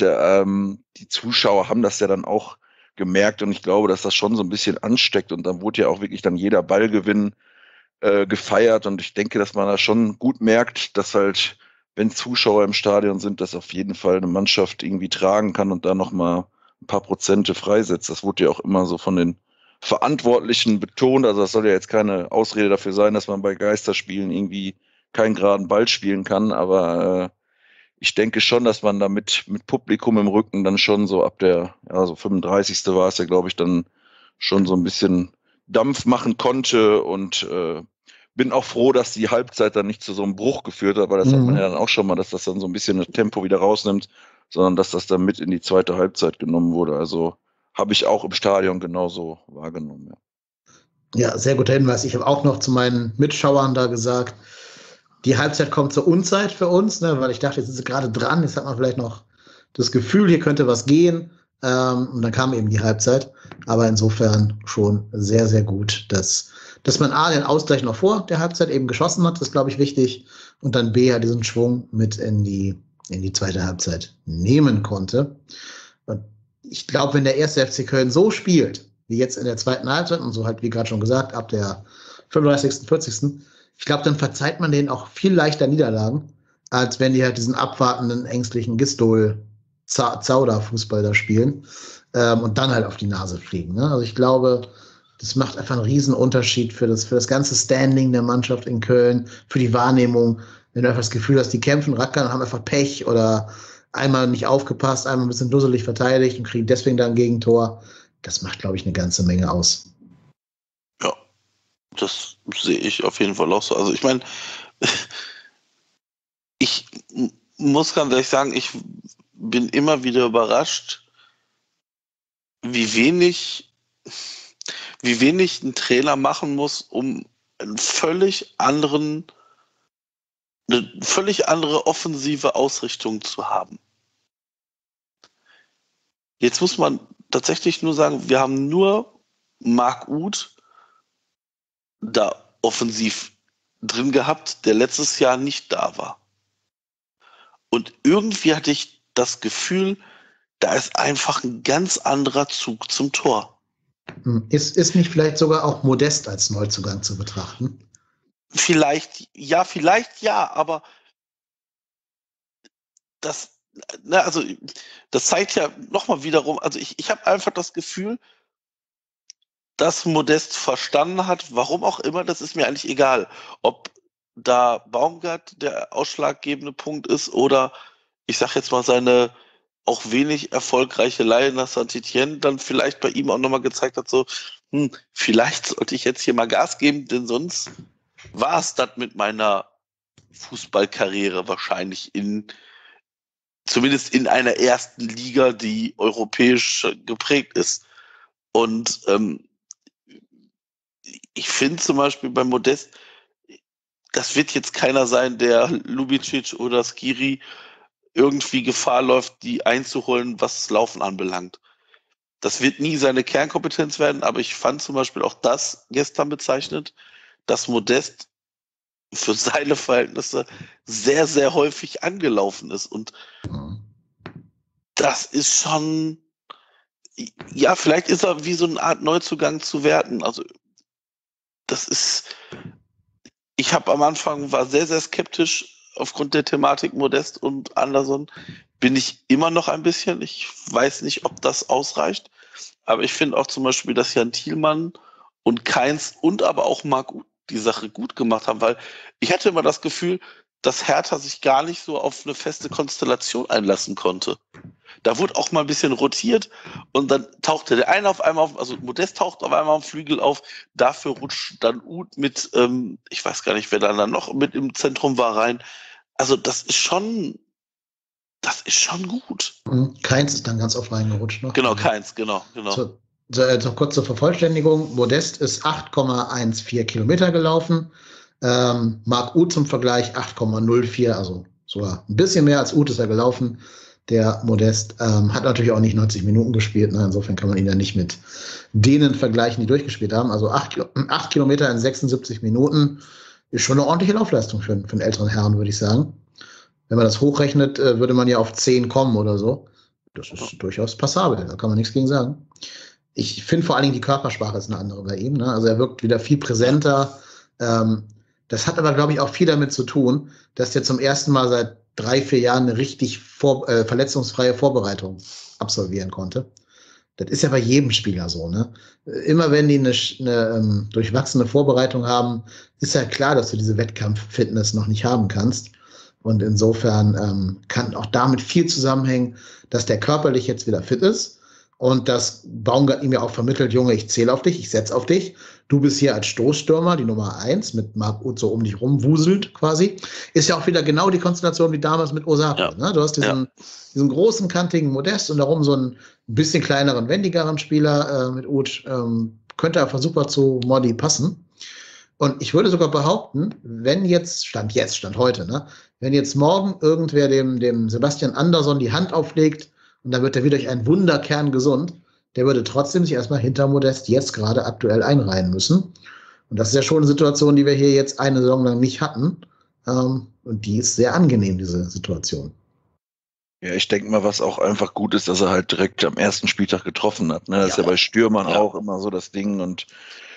die Zuschauer haben das ja dann auch gemerkt und ich glaube, dass das schon so ein bisschen ansteckt und dann wurde ja auch wirklich dann jeder Ballgewinn gefeiert und ich denke, dass man da schon gut merkt, dass halt, wenn Zuschauer im Stadion sind, das auf jeden Fall eine Mannschaft irgendwie tragen kann und da nochmal ein paar Prozente freisetzt. Das wurde ja auch immer so von den Verantwortlichen betont, also das soll ja jetzt keine Ausrede dafür sein, dass man bei Geisterspielen irgendwie keinen geraden Ball spielen kann, aber ich denke schon, dass man da mit Publikum im Rücken dann schon so ab der, ja, so 35. war es ja, glaube ich, dann schon so ein bisschen Dampf machen konnte und bin auch froh, dass die Halbzeit dann nicht zu so einem Bruch geführt hat, weil das hat man ja dann auch schon mal, dass das dann so ein bisschen das Tempo wieder rausnimmt, sondern dass das dann mit in die zweite Halbzeit genommen wurde. Also habe ich auch im Stadion genauso wahrgenommen. Ja. Ja, sehr guter Hinweis. Ich habe auch noch zu meinen Mitschauern da gesagt, die Halbzeit kommt zur Unzeit für uns, ne, weil ich dachte, jetzt ist sie gerade dran, jetzt hat man vielleicht noch das Gefühl, hier könnte was gehen. Und dann kam eben die Halbzeit. Aber insofern schon sehr, sehr gut, dass man A, den Ausgleich noch vor der Halbzeit eben geschossen hat, das ist, glaube ich, wichtig. Und dann B, ja, diesen Schwung mit in die zweite Halbzeit nehmen konnte. Und ich glaube, wenn der erste FC Köln so spielt, wie jetzt in der zweiten Halbzeit und so halt, wie gerade schon gesagt, ab der 35., 40., ich glaube, dann verzeiht man denen auch viel leichter Niederlagen, als wenn die halt diesen abwartenden, ängstlichen Gistol-Zauder-Fußball da spielen und dann halt auf die Nase fliegen. Ne? Also ich glaube, das macht einfach einen riesen Unterschied für das ganze Standing der Mannschaft in Köln, für die Wahrnehmung. Wenn du einfach das Gefühl hast, die kämpfen, rackern, haben einfach Pech oder einmal nicht aufgepasst, einmal ein bisschen dusselig verteidigt und kriegen deswegen dann ein Gegentor. Das macht, glaube ich, eine ganze Menge aus. Ja, das sehe ich auf jeden Fall auch so. Also ich meine, ich muss ganz ehrlich sagen, ich bin immer wieder überrascht, wie wenig ein Trainer machen muss, um eine völlig andere offensive Ausrichtung zu haben. Jetzt muss man tatsächlich nur sagen, wir haben nur Marc Uth da offensiv drin gehabt, der letztes Jahr nicht da war. Und irgendwie hatte ich das Gefühl, da ist einfach ein ganz anderer Zug zum Tor. Ist nicht vielleicht sogar auch Modest als Neuzugang zu betrachten? Vielleicht ja, aber das zeigt ja nochmal wiederum, also ich habe einfach das Gefühl, dass Modest verstanden hat, warum auch immer, das ist mir eigentlich egal, ob da Baumgart der ausschlaggebende Punkt ist oder ich sag jetzt mal seine auch wenig erfolgreiche Leihe nach Saint-Étienne dann vielleicht bei ihm auch nochmal gezeigt hat, so, vielleicht sollte ich jetzt hier mal Gas geben, denn sonst war es das mit meiner Fußballkarriere wahrscheinlich zumindest in einer ersten Liga, die europäisch geprägt ist. Und ich finde zum Beispiel bei Modest, das wird jetzt keiner sein, der Lubicic oder Skiri irgendwie Gefahr läuft, die einzuholen, was das Laufen anbelangt. Das wird nie seine Kernkompetenz werden, aber ich fand zum Beispiel auch das gestern bezeichnet, dass Modest für seine Verhältnisse sehr, sehr häufig angelaufen ist. Und das ist schon, ja, vielleicht ist er wie so eine Art Neuzugang zu werten. Also ich habe am Anfang, war sehr, sehr skeptisch aufgrund der Thematik Modest und Anderson. Bin ich immer noch ein bisschen. Ich weiß nicht, ob das ausreicht. Aber ich finde auch zum Beispiel, dass Jan Thielmann und Kainz und aber auch Marc Uth die Sache gut gemacht haben, weil ich hatte immer das Gefühl, dass Hertha sich gar nicht so auf eine feste Konstellation einlassen konnte. Da wurde auch mal ein bisschen rotiert und dann tauchte der eine auf einmal auf, also Modest taucht auf einmal am Flügel auf, dafür rutscht dann Uth mit, ich weiß gar nicht, wer dann noch mit im Zentrum war, rein. Also das ist schon gut. Keins ist dann ganz oft reingerutscht noch. Genau, Keins, genau. Noch kurz zur Vervollständigung. Modest ist 8,14 Kilometer gelaufen. Marc Uth zum Vergleich 8,04, also sogar ein bisschen mehr als Uth ist er gelaufen. Der Modest hat natürlich auch nicht 90 Minuten gespielt. Ne? Insofern kann man ihn ja nicht mit denen vergleichen, die durchgespielt haben. Also 8 Kilometer in 76 Minuten ist schon eine ordentliche Laufleistung für einen älteren Herrn, würde ich sagen. Wenn man das hochrechnet, würde man ja auf 10 kommen oder so. Das ist durchaus passabel, da kann man nichts gegen sagen. Ich finde vor allen Dingen, die Körpersprache ist eine andere bei ihm. Ne? Also er wirkt wieder viel präsenter. Das hat aber, glaube ich, auch viel damit zu tun, dass er zum ersten Mal seit 3-4 Jahren eine richtig verletzungsfreie Vorbereitung absolvieren konnte. Das ist ja bei jedem Spieler so. Ne? Immer wenn die eine durchwachsene Vorbereitung haben, ist ja klar, dass du diese Wettkampf-Fitness noch nicht haben kannst. Und insofern kann auch damit viel zusammenhängen, dass der körperlich jetzt wieder fit ist und dass Baumgart ihm ja auch vermittelt, Junge, ich zähle auf dich, ich setze auf dich. Du bist hier als Stoßstürmer, die Nummer 1, mit Marc Uth so um dich rumwuselt quasi. Ist ja auch wieder genau die Konstellation wie damals mit Osako. Ja. Ne? Du hast diesen großen, kantigen Modest und darum so einen bisschen kleineren, wendigeren Spieler mit Uth. Könnte einfach super zu Modi passen. Und ich würde sogar behaupten, wenn jetzt, Stand heute, ne, wenn jetzt morgen irgendwer dem Sebastian Andersson die Hand auflegt und dann wird er wieder durch einen Wunderkern gesund, der würde trotzdem sich erstmal hinter Modest jetzt gerade aktuell einreihen müssen. Und das ist ja schon eine Situation, die wir hier jetzt eine Saison lang nicht hatten. Und die ist sehr angenehm, diese Situation. Ja, ich denke mal, was auch einfach gut ist, dass er halt direkt am ersten Spieltag getroffen hat. Ne? Das ist ja bei Stürmern auch immer so das Ding. Und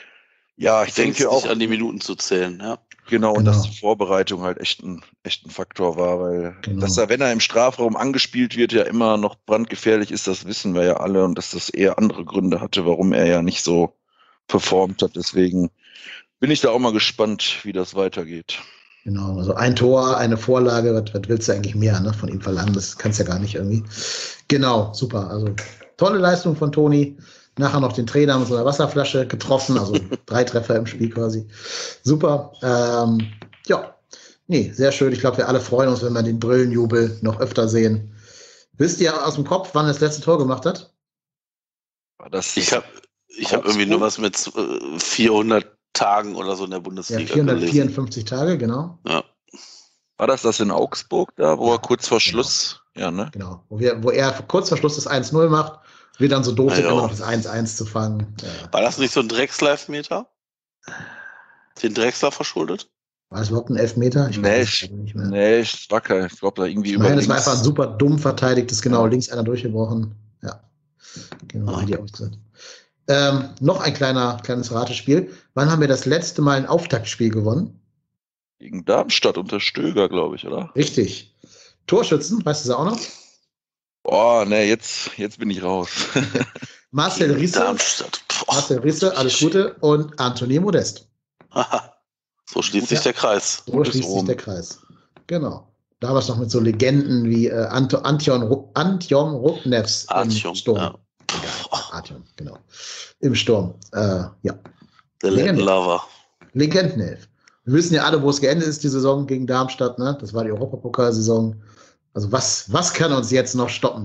ja, ich denke auch, nicht an die Minuten zu zählen, ja. Genau, und dass die Vorbereitung halt echt ein Faktor war, weil dass er, wenn er im Strafraum angespielt wird, ja immer noch brandgefährlich ist, das wissen wir ja alle, und dass das eher andere Gründe hatte, warum er ja nicht so performt hat. Deswegen bin ich da auch mal gespannt, wie das weitergeht. Genau, also ein Tor, eine Vorlage, was willst du eigentlich mehr, ne, von ihm verlangen? Das kannst du ja gar nicht irgendwie. Genau, super. Also tolle Leistung von Toni. Nachher noch den Trainer mit so einer Wasserflasche getroffen, also 3 Treffer im Spiel quasi. Super. Sehr schön. Ich glaube, wir alle freuen uns, wenn wir den Brillenjubel noch öfter sehen. Wisst ihr aus dem Kopf, wann er das letzte Tor gemacht hat? Ich hab irgendwie nur was mit 400 Tagen oder so in der Bundesliga. Ja, 454 Tage, genau. Ja. War das in Augsburg da, wo er kurz vor Schluss, ne? Genau, wo er kurz vor Schluss das 1-0 macht, wird dann so doof, immer noch das 1-1 zu fangen. Ja. War das nicht so ein Drechsler-Elfmeter? Den Drechsler verschuldet? War das überhaupt ein Elfmeter? Ich war kein. Ich glaube, da irgendwie über links. Es war einfach ein super dumm verteidigtes, links einer durchgebrochen. Ja, genau, wie die ausgesehen. Noch ein kleines Ratespiel. Wann haben wir das letzte Mal ein Auftaktspiel gewonnen? Gegen Darmstadt unter Stöger, glaube ich, oder? Richtig. Torschützen, weißt du es auch noch? Oh, ne, jetzt bin ich raus. Marcel Risse, alles Gute, und Anthony Modest. Aha. So schließt sich der Kreis. Der Kreis. Genau. Damals noch mit so Legenden wie Artyom Rubnevs im Sturm. Ja. Artyom, genau. Im Sturm. Der Legendenlover. Legendenelf. Wir wissen ja alle, wo es geendet ist, die Saison gegen Darmstadt. Ne? Das war die Europapokalsaison. Also was kann uns jetzt noch stoppen?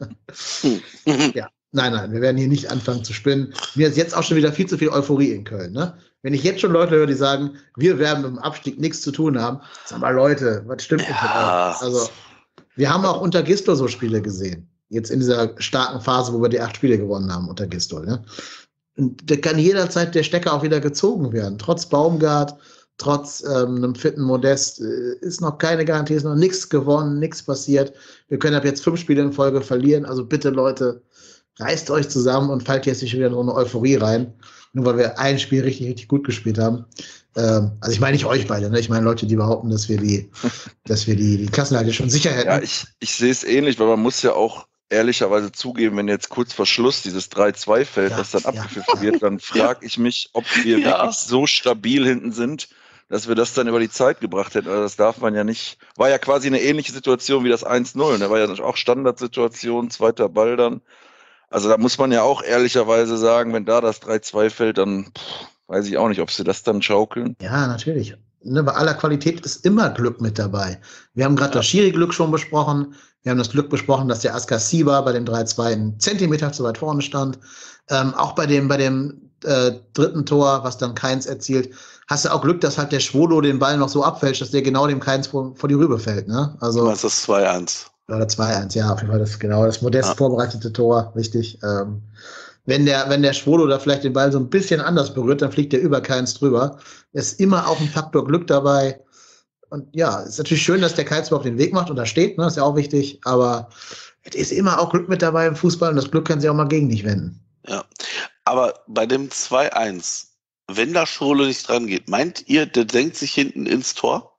Ja, nein, wir werden hier nicht anfangen zu spinnen. Mir ist jetzt auch schon wieder viel zu viel Euphorie in Köln. Ne? Wenn ich jetzt schon Leute höre, die sagen, wir werden mit dem Abstieg nichts zu tun haben, sag mal, Leute, was stimmt nicht mit euch? Also, wir haben auch unter Gistol so Spiele gesehen. Jetzt in dieser starken Phase, wo wir die 8 Spiele gewonnen haben unter Gistol. Ne? Und da kann jederzeit der Stecker auch wieder gezogen werden. Trotz Baumgart, trotz einem fitten Modest ist noch keine Garantie, ist noch nichts gewonnen, nichts passiert. Wir können ab jetzt 5 Spiele in Folge verlieren. Also bitte, Leute, reißt euch zusammen und fallt jetzt nicht wieder in so eine Euphorie rein, nur weil wir ein Spiel richtig, richtig gut gespielt haben. Also ich meine nicht euch beide, ne? Ich meine Leute, die behaupten, dass wir die Klassenerhalt schon sicher hätten. Ja, ich sehe es ähnlich, weil man muss ja auch ehrlicherweise zugeben, wenn jetzt kurz vor Schluss dieses 3-2 fällt, das dann abgepfiffen wird, dann frage ich mich, ob wir wirklich so stabil hinten sind, dass wir das dann über die Zeit gebracht hätten. Also das darf man ja nicht. War ja quasi eine ähnliche Situation wie das 1-0. Da war ja auch Standardsituation, zweiter Ball dann. Also da muss man ja auch ehrlicherweise sagen, wenn da das 3-2 fällt, dann weiß ich auch nicht, ob sie das dann schaukeln. Ja, natürlich. ne, bei aller Qualität ist immer Glück mit dabei. Wir haben gerade das Schiri-Glück schon besprochen. Wir haben das Glück besprochen, dass der Askar Siba bei dem 3-2 einen Zentimeter zu weit vorne stand. Auch bei dem dritten Tor, was dann Kainz erzielt, hast du auch Glück, dass halt der Schwolo den Ball noch so abfälscht, dass der genau dem Kainz vor die Rübe fällt. Ne? Also, du meinst das 2-1. Oder 2-1, ja, auf jeden Fall das modest vorbereitete Tor, richtig. Wenn der Schwolo da vielleicht den Ball so ein bisschen anders berührt, dann fliegt der über Kainz drüber. Ist immer auch ein Faktor Glück dabei. Und ja, ist natürlich schön, dass der Kainz überhaupt den Weg macht und da steht, ne, ist ja auch wichtig, aber es ist immer auch Glück mit dabei im Fußball und das Glück kann sich auch mal gegen dich wenden. Ja, aber bei dem 2-1, wenn da Schwolo nicht dran geht, meint ihr, der denkt sich hinten ins Tor?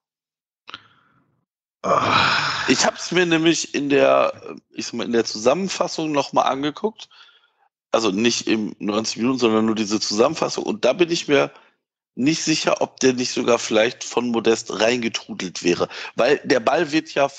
Ich habe es mir nämlich in der Zusammenfassung nochmal angeguckt. Also nicht im 90 Minuten, sondern nur diese Zusammenfassung. Und da bin ich mir nicht sicher, ob der nicht sogar vielleicht von Modest reingetrudelt wäre. Weil der Ball wird ja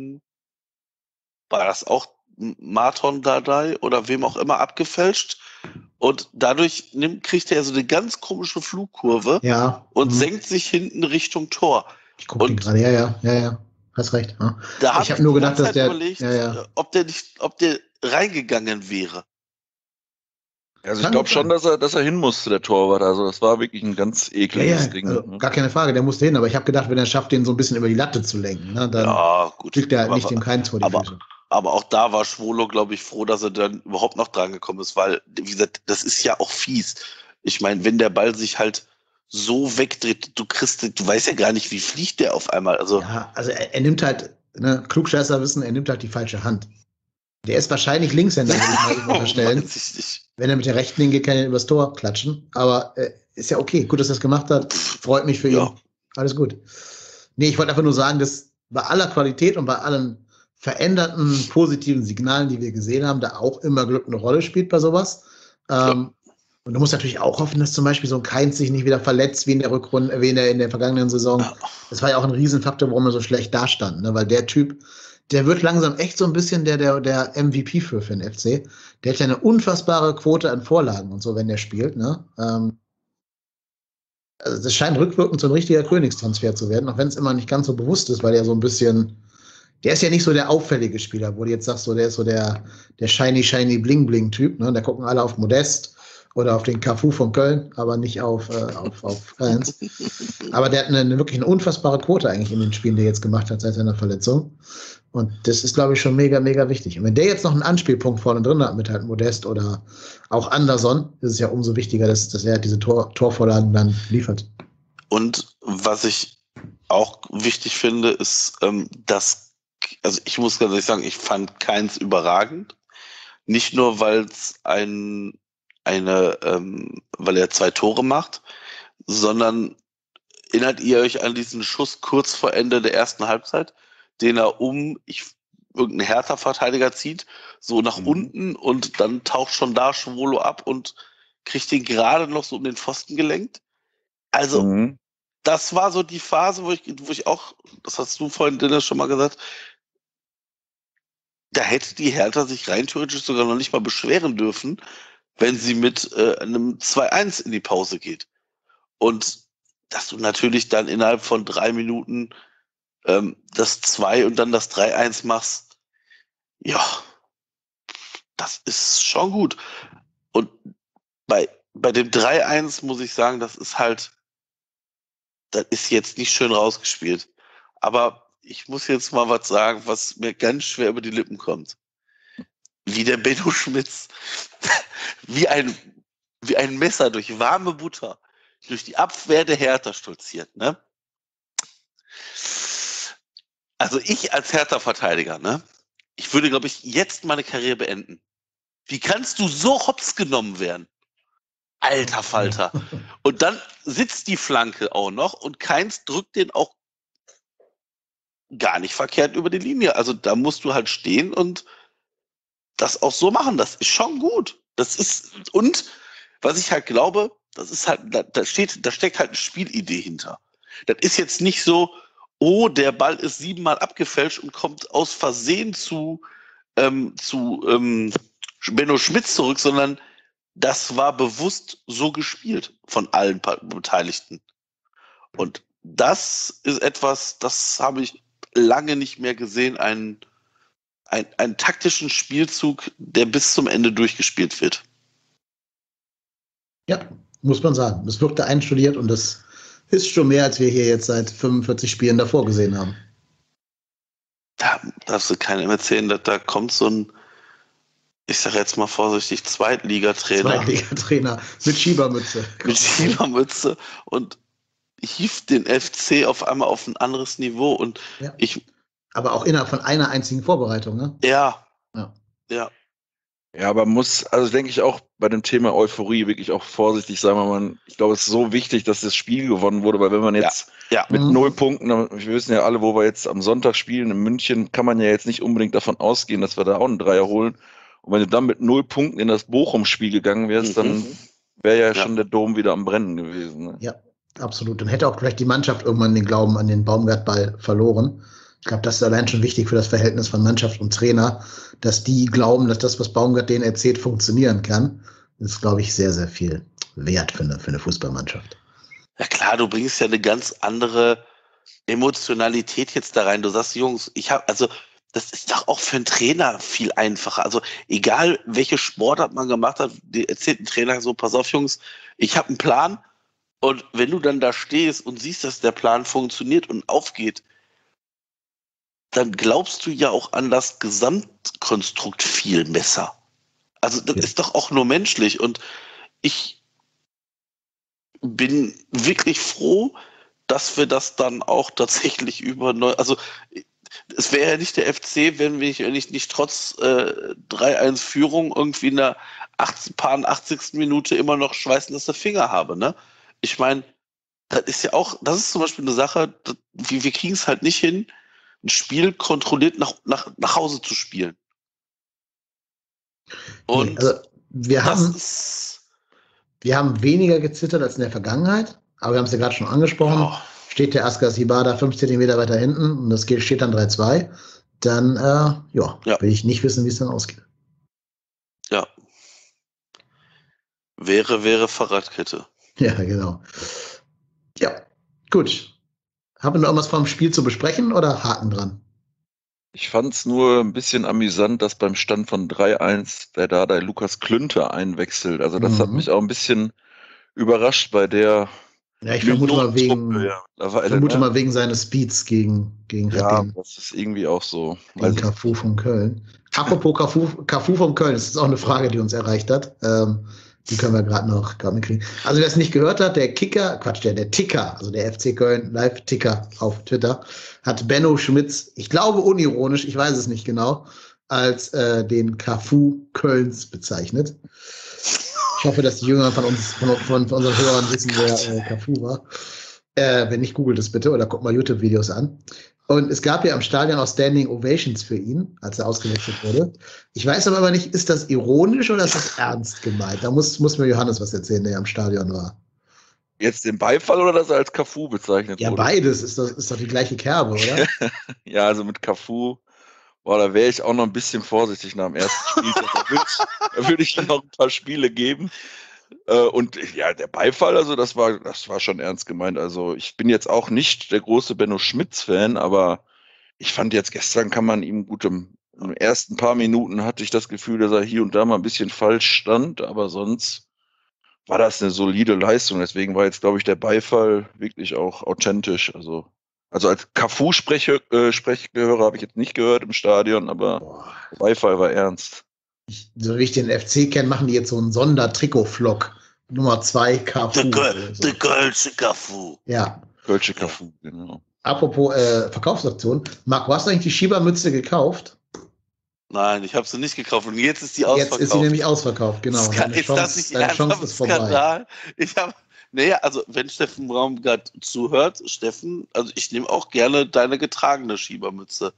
war das auch Marton Dardai oder wem auch immer abgefälscht. Und dadurch kriegt er so eine ganz komische Flugkurve und senkt sich hinten Richtung Tor. Ich gucke den gerade, ja. Hast recht. Ja. Da ich habe nur gedacht, dass der überlegt, ob der reingegangen wäre. Also ich glaube schon, dass er hin musste, der Torwart. Also das war wirklich ein ganz ekliges Ding. Also gar keine Frage, der musste hin. Aber ich habe gedacht, wenn er schafft, den so ein bisschen über die Latte zu lenken, ne, dann kriegt er halt nicht dem Kainz vor die Füße. Aber auch da war Schwolo, glaube ich, froh, dass er dann überhaupt noch dran gekommen ist, weil, wie gesagt, das ist ja auch fies. Ich meine, wenn der Ball sich halt so wegdreht, du weißt ja gar nicht, wie fliegt der auf einmal. Also, ja, also er nimmt halt, ne, Klugscheißer wissen, er nimmt halt die falsche Hand. Der ist wahrscheinlich Linkshänder, würde ich mal unterstellen. Wenn er mit der rechten hingeht, kann er übers Tor klatschen. Aber ist ja okay. Gut, dass er das gemacht hat. Freut mich für ihn. Alles gut. Nee, ich wollte einfach nur sagen, dass bei aller Qualität und bei allen veränderten positiven Signalen, die wir gesehen haben, da auch immer Glück eine Rolle spielt bei sowas. Und du musst natürlich auch hoffen, dass zum Beispiel so ein Kainz sich nicht wieder verletzt wie in der Rückrunde, wie in der vergangenen Saison. Das war ja auch ein Riesenfaktor, warum er so schlecht dastand. Ne? Weil der Typ, der wird langsam echt so ein bisschen der MVP für den FC. Der hat ja eine unfassbare Quote an Vorlagen und so, wenn der spielt. Ne? Also das scheint rückwirkend so ein richtiger Königstransfer zu werden, auch wenn es immer nicht ganz so bewusst ist, weil er so ein bisschen, der ist ja nicht so der auffällige Spieler, wo du jetzt sagst, so, der ist so der shiny Bling-Bling-Typ. Ne? Da gucken alle auf Modest oder auf den Cafu von Köln, aber nicht auf Kainz. Aber der hat wirklich eine unfassbare Quote eigentlich in den Spielen, die er jetzt gemacht hat seit seiner Verletzung. Und das ist, glaube ich, schon mega, mega wichtig. Und wenn der jetzt noch einen Anspielpunkt vorne drin hat mit halt Modest oder auch Anderson, ist es ja umso wichtiger, dass er diese Torvorlagen dann liefert. Und was ich auch wichtig finde, ist, dass, also ich muss ganz ehrlich sagen, ich fand Kainz überragend. Nicht nur, weil er 2 Tore macht, sondern erinnert ihr euch an diesen Schuss kurz vor Ende der ersten Halbzeit, den er irgendein Hertha-Verteidiger zieht, so nach unten und dann taucht schon da Schwolo ab und kriegt den gerade noch so um den Pfosten gelenkt. Also, das war so die Phase, wo ich auch, das hast du vorhin, Dennis, schon mal gesagt, da hätte die Hertha sich rein theoretisch sogar noch nicht mal beschweren dürfen, wenn sie mit einem 2-1 in die Pause geht. Und dass du natürlich dann innerhalb von 3 Minuten das 2 und dann das 3-1 machst, ja, das ist schon gut. Und bei dem 3-1 muss ich sagen, das ist jetzt nicht schön rausgespielt. Aber ich muss jetzt mal was sagen, was mir ganz schwer über die Lippen kommt. Wie der Benno Schmitz wie ein Messer durch warme Butter durch die Abwehr der Hertha stolziert, ne? Also ich als Hertha-Verteidiger, ne? Ich würde, glaube ich, jetzt meine Karriere beenden. Wie kannst du so hops genommen werden? Alter Falter. Und dann sitzt die Flanke auch noch und Kainz drückt den auch gar nicht verkehrt über die Linie. Also da musst du halt stehen und das auch so machen. Das ist schon gut. Und was ich halt glaube, das ist halt, da steckt halt eine Spielidee hinter. Das ist jetzt nicht so, oh, der Ball ist 7-mal abgefälscht und kommt aus Versehen zu Benno Schmitz zurück, sondern das war bewusst so gespielt von allen Beteiligten. Und das ist etwas, das habe ich lange nicht mehr gesehen, einen taktischen Spielzug, der bis zum Ende durchgespielt wird. Ja, muss man sagen. Das wirkte einstudiert und das ist schon mehr, als wir hier jetzt seit 45 Spielen davor gesehen haben. Da darfst du keinem erzählen, dass da kommt so ein, ich sage jetzt mal vorsichtig, Zweitligatrainer mit Schiebermütze. Mit Schiebermütze und hieft den FC auf einmal auf ein anderes Niveau. Und ja. Aber auch innerhalb von einer einzigen Vorbereitung, ne? Ja. Ja, aber also denke ich auch bei dem Thema Euphorie wirklich auch vorsichtig sein, ich glaube, es ist so wichtig, dass das Spiel gewonnen wurde, weil wenn man jetzt mit 0 Punkten, wir wissen ja alle, wo wir jetzt am Sonntag spielen, in München, kann man ja jetzt nicht unbedingt davon ausgehen, dass wir da auch einen Dreier holen. Und wenn du dann mit 0 Punkten in das Bochum-Spiel gegangen wärst, dann wäre ja schon der Dom wieder am Brennen gewesen. Ne? Ja, absolut. Dann hätte auch vielleicht die Mannschaft irgendwann den Glauben an den Baumgart-Ball verloren. Ich glaube, das ist allein schon wichtig für das Verhältnis von Mannschaft und Trainer, dass die glauben, dass das, was Baumgart denen erzählt, funktionieren kann. Das ist, glaube ich, sehr, sehr viel wert für eine Fußballmannschaft. Ja klar, du bringst ja eine ganz andere Emotionalität jetzt da rein. Du sagst, Jungs, das ist doch auch für einen Trainer viel einfacher. Also egal, welche Sportart man gemacht hat, erzählt ein Trainer so, pass auf, Jungs, ich habe einen Plan und wenn du dann da stehst und siehst, dass der Plan funktioniert und aufgeht, dann glaubst du ja auch an das Gesamtkonstrukt viel besser. Also das ist doch auch nur menschlich und ich bin wirklich froh, dass wir das dann auch tatsächlich also es wäre ja nicht der FC, wenn ich nicht trotz 3-1 Führung irgendwie in der 80. Minute immer noch schweißnasse Finger habe. Ne? Ich meine, das ist zum Beispiel eine Sache, wir kriegen es halt nicht hin, ein Spiel kontrolliert nach Hause zu spielen. Und also wir haben weniger gezittert als in der Vergangenheit, aber wir haben es ja gerade schon angesprochen. Oh. Steht der Askar Sibada 5 Zentimeter weiter hinten und das steht dann 3-2, dann will ich nicht wissen, wie es dann ausgeht. Ja. Wäre Fahrradkette. Ja, genau. Ja, gut. Haben wir noch irgendwas vom Spiel zu besprechen oder Haken dran? Ich fand es nur ein bisschen amüsant, dass beim Stand von 3-1 der Lukas Klünter einwechselt. Also das hat mich auch ein bisschen überrascht bei der. Ja, ich vermute mal wegen seines Speeds gegen das ist irgendwie auch so. Gegen Cafu von Köln. Apropos Cafu von Köln, das ist auch eine Frage, die uns erreicht hat. Die können wir gerade noch kriegen. Also wer es nicht gehört hat, der Ticker, also der FC Köln Live-Ticker auf Twitter, hat Benno Schmitz, ich glaube unironisch, ich weiß es nicht genau, als den Cafu Kölns bezeichnet. Ich hoffe, dass die Jüngeren von unseren Hörern wissen, wer Cafu war. Wenn nicht, googelt es bitte oder guckt mal YouTube-Videos an. Und es gab ja am Stadion auch Standing Ovations für ihn, als er ausgewechselt wurde. Ich weiß aber nicht, ist das ironisch oder ist das ernst gemeint? Da muss mir Johannes was erzählen, der ja am Stadion war. Jetzt den Beifall oder dass er als Cafu bezeichnet wurde? Ja, beides. Ist doch die gleiche Kerbe, oder? Ja, also mit Cafu, da wäre ich auch noch ein bisschen vorsichtig nach dem ersten Spiel. Da würde ich dann noch ein paar Spiele geben. Und ja, der Beifall, also das war schon ernst gemeint. Also ich bin jetzt auch nicht der große Benno Schmitz-Fan, aber ich fand jetzt gestern kann man ihm gut in den ersten paar Minuten hatte ich das Gefühl, dass er hier und da mal ein bisschen falsch stand, aber sonst war das eine solide Leistung. Deswegen war jetzt, glaube ich, der Beifall wirklich auch authentisch. Also als Cafu-Sprechgehörer habe ich jetzt nicht gehört im Stadion, aber der Beifall war ernst. So wie ich den FC kenne, machen die jetzt so einen Sondertrikot-Vlog. Nummer 2 Cafu. Der Kölsche Cafu. Ja. Kölsche Cafu, genau. Apropos Verkaufsaktion. Marc, hast du eigentlich die Schiebermütze gekauft? Nein, ich habe sie nicht gekauft und jetzt ist die ausverkauft. Jetzt ist sie nämlich ausverkauft, genau. Deine Chance ist vorbei. Also wenn Steffen Baumgart zuhört, Steffen, also ich nehme auch gerne deine getragene Schiebermütze.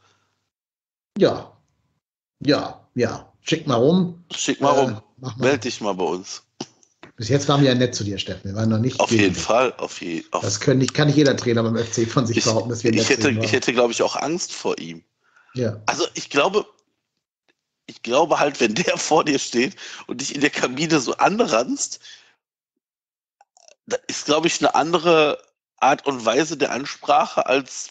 Ja. Schick mal rum. Meld dich mal bei uns. Bis jetzt waren wir ja nett zu dir, Steffen. Wir waren noch nicht. Auf jeden Fall. Das kann nicht jeder Trainer beim FC von sich behaupten, dass wir ich hätte, glaube ich, auch Angst vor ihm. Ja. Also ich glaube halt, wenn der vor dir steht und dich in der Kabine so anranzt, das ist, glaube ich, eine andere Art und Weise der Ansprache als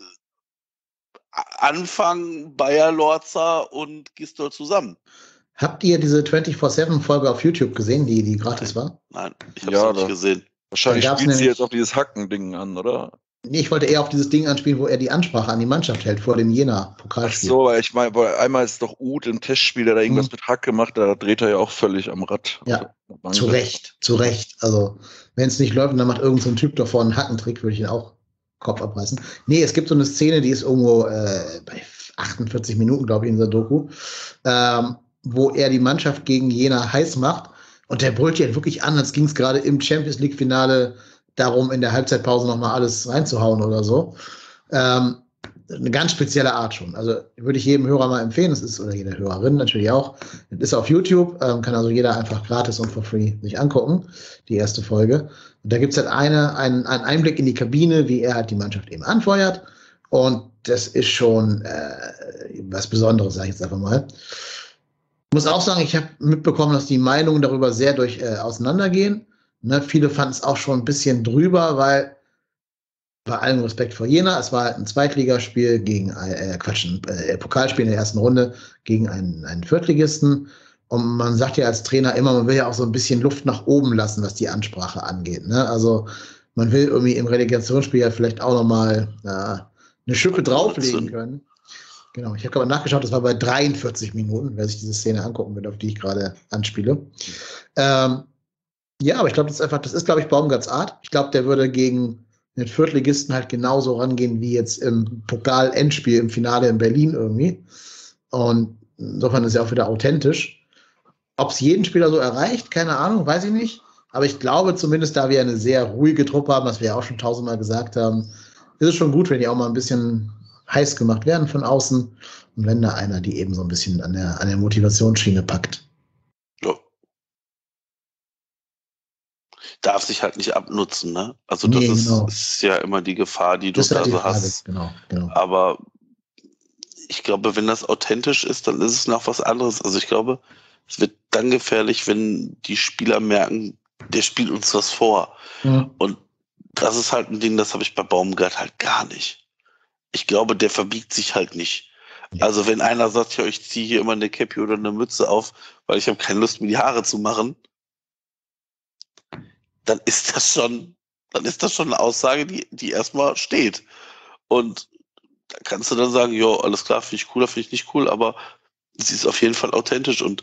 Anfang Bayer Lorzer und Gistol zusammen. Habt ihr diese 24/7-Folge auf YouTube gesehen, die gratis war? Nein, ich habe es nicht gesehen. Wahrscheinlich Da gab's spielt sie nämlich- jetzt auf dieses Hacken-Ding an, oder? Nee, ich wollte eher auf dieses Ding anspielen, wo er die Ansprache an die Mannschaft hält vor dem Ach Jena-Pokalspiel. so, weil ich meine, einmal ist doch Uth im Testspiel, der da irgendwas mit Hack gemacht, da dreht er ja auch völlig am Rad. Ja, Also, zu Recht. Also, wenn es nicht läuft und dann macht irgend so ein Typ davor einen Hackentrick, würde ich ihn auch Kopf abreißen. Nee, es gibt so eine Szene, die ist irgendwo bei 48 Minuten, glaube ich, in dieser Doku, wo er die Mannschaft gegen Jena heiß macht und der brüllt ja wirklich an, als ging es gerade im Champions-League-Finale darum, in der Halbzeitpause nochmal alles reinzuhauen oder so. Eine ganz spezielle Art schon. Also würde ich jedem Hörer mal empfehlen, es ist, oder jede Hörerin natürlich auch, das ist auf YouTube, kann also jeder einfach gratis und for free sich angucken, die erste Folge. Und da gibt es halt einen Einblick in die Kabine, wie er halt die Mannschaft eben anfeuert. Und das ist schon was Besonderes, sage ich jetzt einfach mal. Ich muss auch sagen, ich habe mitbekommen, dass die Meinungen darüber sehr auseinandergehen. Ne, viele fanden es auch schon ein bisschen drüber, weil bei allem Respekt vor Jena, es war halt ein Zweitligaspiel gegen ein Pokalspiel in der ersten Runde gegen einen Viertligisten. Und man sagt ja als Trainer immer, man will ja auch so ein bisschen Luft nach oben lassen, was die Ansprache angeht. Ne? Also man will irgendwie im Relegationsspiel ja vielleicht auch nochmal eine Schippe drauflegen können. Genau, ich habe gerade nachgeschaut, das war bei 43 Minuten, wer sich diese Szene angucken will, auf die ich gerade anspiele. Ja, aber ich glaube, das ist, glaube ich, Baumgarts Art. Ich glaube, der würde gegen den Viertligisten halt genauso rangehen wie jetzt im Pokal-Endspiel im Finale in Berlin irgendwie. Und insofern ist er auch wieder authentisch. Ob es jeden Spieler so erreicht, keine Ahnung, weiß ich nicht. Aber ich glaube zumindest, da wir eine sehr ruhige Truppe haben, was wir ja auch schon tausendmal gesagt haben, ist es schon gut, wenn die auch mal ein bisschen heiß gemacht werden von außen. Und wenn da einer die eben so ein bisschen an der Motivationsschiene packt. Ja. Darf sich halt nicht abnutzen, ne? Also Nee, das genau. ist ja immer die Gefahr, die du Das ist da halt die so Frage. hast. Genau. Aber ich glaube, wenn das authentisch ist, dann ist es noch was anderes. Also ich glaube, es wird dann gefährlich, wenn die Spieler merken, der spielt uns was vor. Ja. Und das ist halt ein Ding, das habe ich bei Baumgart halt gar nicht. Ich glaube, der verbiegt sich halt nicht. Ja. Also wenn einer sagt, ja, ich ziehe hier immer eine Cappy oder eine Mütze auf, weil ich habe keine Lust, mir die Haare zu machen, dann ist das schon eine Aussage, die erstmal steht. Und da kannst du dann sagen, ja, alles klar, finde ich cool, finde ich nicht cool, aber sie ist auf jeden Fall authentisch und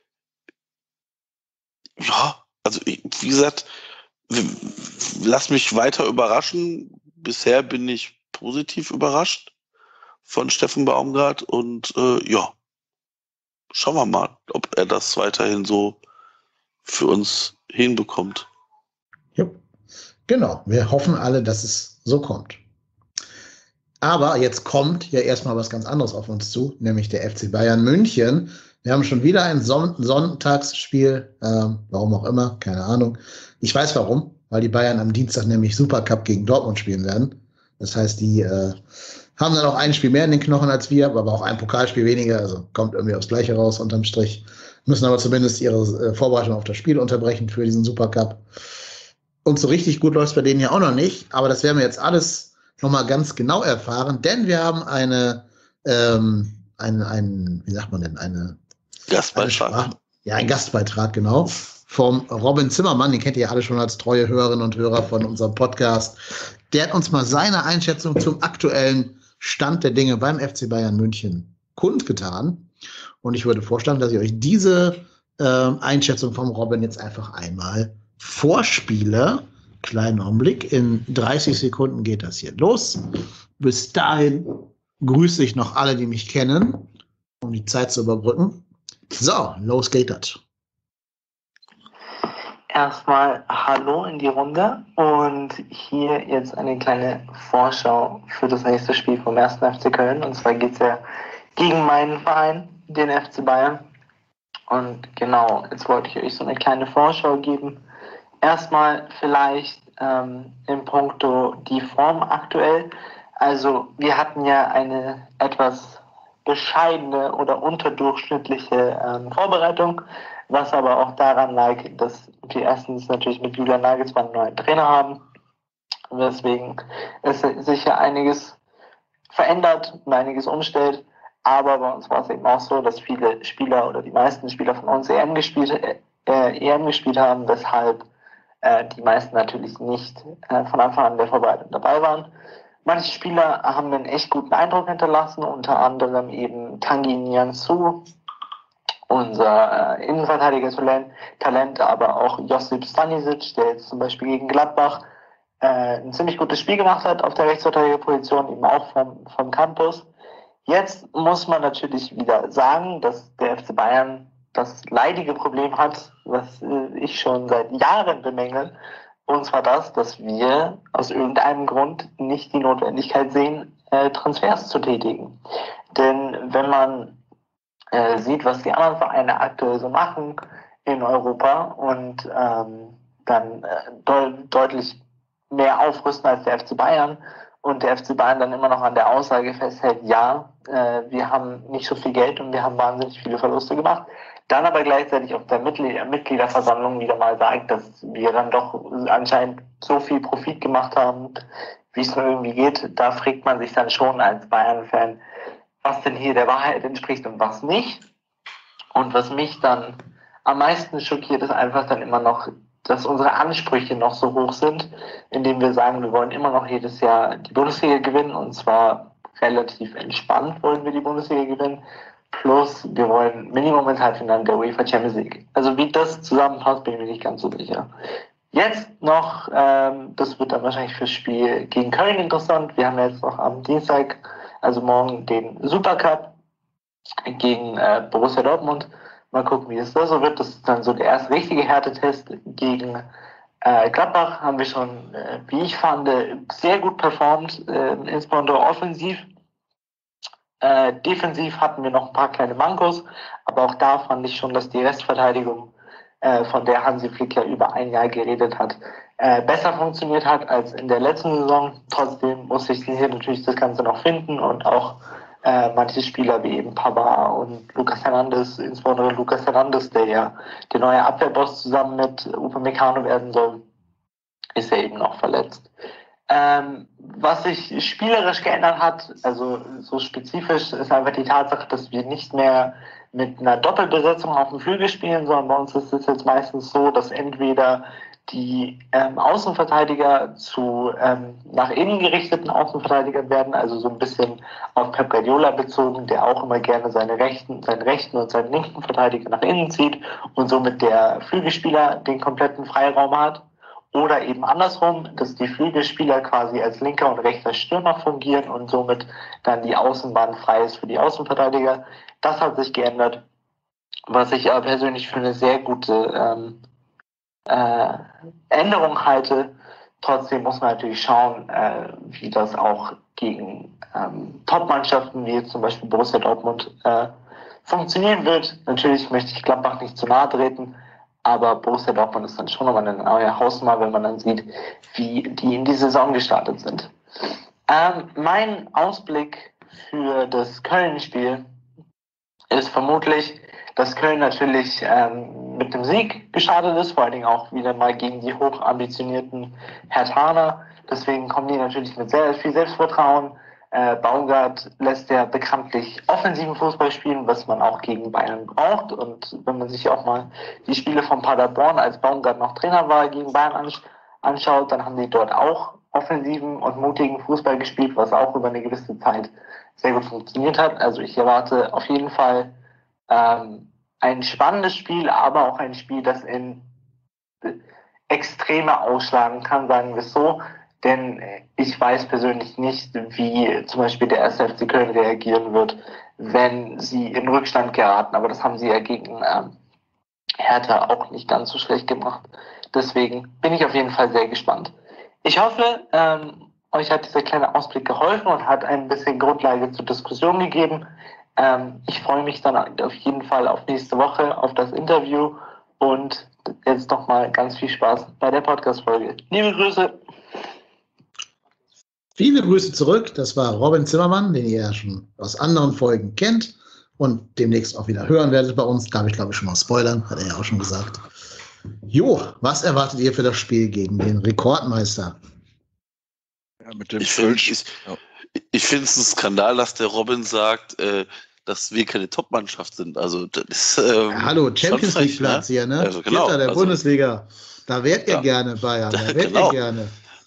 ja, also wie gesagt, lass mich weiter überraschen. Bisher bin ich positiv überrascht von Steffen Baumgart und ja, schauen wir mal, ob er das weiterhin so für uns hinbekommt. Ja, genau. Wir hoffen alle, dass es so kommt. Aber jetzt kommt ja erstmal was ganz anderes auf uns zu, nämlich der FC Bayern München. Wir haben schon wieder ein Sonntagsspiel, warum auch immer, keine Ahnung. Ich weiß warum, weil die Bayern am Dienstag nämlich Supercup gegen Dortmund spielen werden. Das heißt, die haben dann auch ein Spiel mehr in den Knochen als wir, aber auch ein Pokalspiel weniger, also kommt irgendwie aufs Gleiche raus unterm Strich. Müssen aber zumindest ihre Vorbereitung auf das Spiel unterbrechen für diesen Supercup. Und so richtig gut läuft es bei denen ja auch noch nicht, aber das werden wir jetzt alles nochmal ganz genau erfahren, denn wir haben wie sagt man denn, ein Gastbeitrag, genau, vom Robin Zimmermann, den kennt ihr ja alle schon als treue Hörerinnen und Hörer von unserem Podcast. Der hat uns mal seine Einschätzung zum aktuellen Stand der Dinge beim FC Bayern München kundgetan. Und ich würde vorschlagen, dass ich euch diese Einschätzung vom Robin jetzt einfach einmal vorspiele. Kleinen Augenblick, in 30 Sekunden geht das hier los. Bis dahin grüße ich noch alle, die mich kennen, um die Zeit zu überbrücken. So, los geht das. Erstmal Hallo in die Runde und hier jetzt eine kleine Vorschau für das nächste Spiel vom 1. FC Köln. Und zwar geht es ja gegen meinen Verein, den FC Bayern. Und genau, jetzt wollte ich euch so eine kleine Vorschau geben. Erstmal vielleicht in puncto die Form aktuell. Also wir hatten ja eine etwas bescheidene oder unterdurchschnittliche Vorbereitung, was aber auch daran lag, dass wir erstens natürlich mit Julian Nagelsmann einen neuen Trainer haben weswegen es sich ja einiges verändert und einiges umstellt. Aber bei uns war es eben auch so, dass viele Spieler oder die meisten Spieler von uns EM gespielt haben, weshalb die meisten natürlich nicht von Anfang an der Vorbereitung dabei waren. Manche Spieler haben einen echt guten Eindruck hinterlassen, unter anderem eben Tanguy Nianzou, unser Innenverteidiger-Talent, aber auch Josip Stanisic, der jetzt zum Beispiel gegen Gladbach ein ziemlich gutes Spiel gemacht hat auf der Rechtsverteidigerposition, eben auch vom Campus. Jetzt muss man natürlich wieder sagen, dass der FC Bayern das leidige Problem hat, was ich schon seit Jahren bemängel, und zwar das, dass wir aus irgendeinem Grund nicht die Notwendigkeit sehen, Transfers zu tätigen. Denn wenn man sieht, was die anderen Vereine aktuell so machen in Europa und dann deutlich mehr aufrüsten als der FC Bayern und der FC Bayern dann immer noch an der Aussage festhält, ja, wir haben nicht so viel Geld und wir haben wahnsinnig viele Verluste gemacht, dann aber gleichzeitig auf der Mitgliederversammlung wieder mal sagt, dass wir dann doch anscheinend so viel Profit gemacht haben, wie es nur irgendwie geht, da fragt man sich dann schon als Bayern-Fan, was denn hier der Wahrheit entspricht und was nicht. Und was mich dann am meisten schockiert, ist einfach dann immer noch, dass unsere Ansprüche noch so hoch sind, indem wir sagen, wir wollen immer noch jedes Jahr die Bundesliga gewinnen, und zwar relativ entspannt wollen wir die Bundesliga gewinnen, plus wir wollen Minimum ins Halbfinale der UEFA Champions League. Also wie das zusammenpasst, bin ich mir nicht ganz so sicher. Jetzt noch, das wird dann wahrscheinlich fürs Spiel gegen Köln interessant. Wir haben jetzt noch am Dienstag, also morgen, den Supercup gegen Borussia Dortmund. Mal gucken, wie es da so wird. Das ist dann so der erste richtige Härtetest. Gegen Gladbach haben wir schon, wie ich fand, sehr gut performt, insbesondere offensiv. Defensiv hatten wir noch ein paar kleine Mankos, aber auch da fand ich schon, dass die Restverteidigung, von der Hansi Flick ja über ein Jahr geredet hat, besser funktioniert hat als in der letzten Saison. Trotzdem muss ich hier natürlich das Ganze noch finden und auch manche Spieler wie eben Pavard und Lucas Hernandez, insbesondere Lucas Hernandez, der ja der neue Abwehrboss zusammen mit Upamecano werden soll, ist ja eben noch verletzt. Was sich spielerisch geändert hat, also so spezifisch, ist einfach die Tatsache, dass wir nicht mehr mit einer Doppelbesetzung auf dem Flügel spielen, sondern bei uns ist es jetzt meistens so, dass entweder die Außenverteidiger zu nach innen gerichteten Außenverteidigern werden, also so ein bisschen auf Pep Guardiola bezogen, der auch immer gerne seinen rechten und seinen linken Verteidiger nach innen zieht und somit der Flügelspieler den kompletten Freiraum hat. Oder eben andersrum, dass die Flügelspieler quasi als linker und rechter Stürmer fungieren und somit dann die Außenbahn frei ist für die Außenverteidiger. Das hat sich geändert, was ich aber persönlich für eine sehr gute Änderung halte. Trotzdem muss man natürlich schauen, wie das auch gegen Top-Mannschaften wie jetzt zum Beispiel Borussia Dortmund funktionieren wird. Natürlich möchte ich Gladbach nicht zu nahe treten, aber Borussia Dortmund ist dann schon nochmal eine neue Hausnummer, wenn man dann sieht, wie die in die Saison gestartet sind. Mein Ausblick für das Köln-Spiel ist vermutlich, dass Köln natürlich mit dem Sieg gestartet ist, vor allen Dingen auch wieder mal gegen die hochambitionierten Herthaner. Deswegen kommen die natürlich mit sehr viel Selbstvertrauen. Baumgart lässt ja bekanntlich offensiven Fußball spielen, was man auch gegen Bayern braucht. Und wenn man sich auch mal die Spiele von Paderborn, als Baumgart noch Trainer war, gegen Bayern anschaut, dann haben die dort auch offensiven und mutigen Fußball gespielt, was auch über eine gewisse Zeit sehr gut funktioniert hat. Also ich erwarte auf jeden Fall ein spannendes Spiel, aber auch ein Spiel, das in Extreme ausschlagen kann, sagen wir es so. Denn ich weiß persönlich nicht, wie zum Beispiel der 1. FC Köln reagieren wird, wenn sie in Rückstand geraten. Aber das haben sie ja gegen Hertha auch nicht ganz so schlecht gemacht. Deswegen bin ich auf jeden Fall sehr gespannt. Ich hoffe, euch hat dieser kleine Ausblick geholfen und hat ein bisschen Grundlage zur Diskussion gegeben. Ich freue mich dann auf jeden Fall auf nächste Woche, auf das Interview und jetzt nochmal ganz viel Spaß bei der Podcast-Folge. Liebe Grüße! Viele Grüße zurück. Das war Robin Zimmermann, den ihr ja schon aus anderen Folgen kennt und demnächst auch wieder hören werdet bei uns. Darf ich, glaube ich, schon mal spoilern, hat er ja auch schon gesagt. Jo, was erwartet ihr für das Spiel gegen den Rekordmeister? mit dem Ich finde Kölsch. es ein Skandal, dass der Robin sagt, dass wir keine Top-Mannschaft sind. Also das ist Hallo, schon Champions frech, League Platz hier, ne? Also genau. Vierter der Also, Bundesliga. Da wärt ihr Ja. gerne, Bayern. Da wärt ihr Genau. gerne.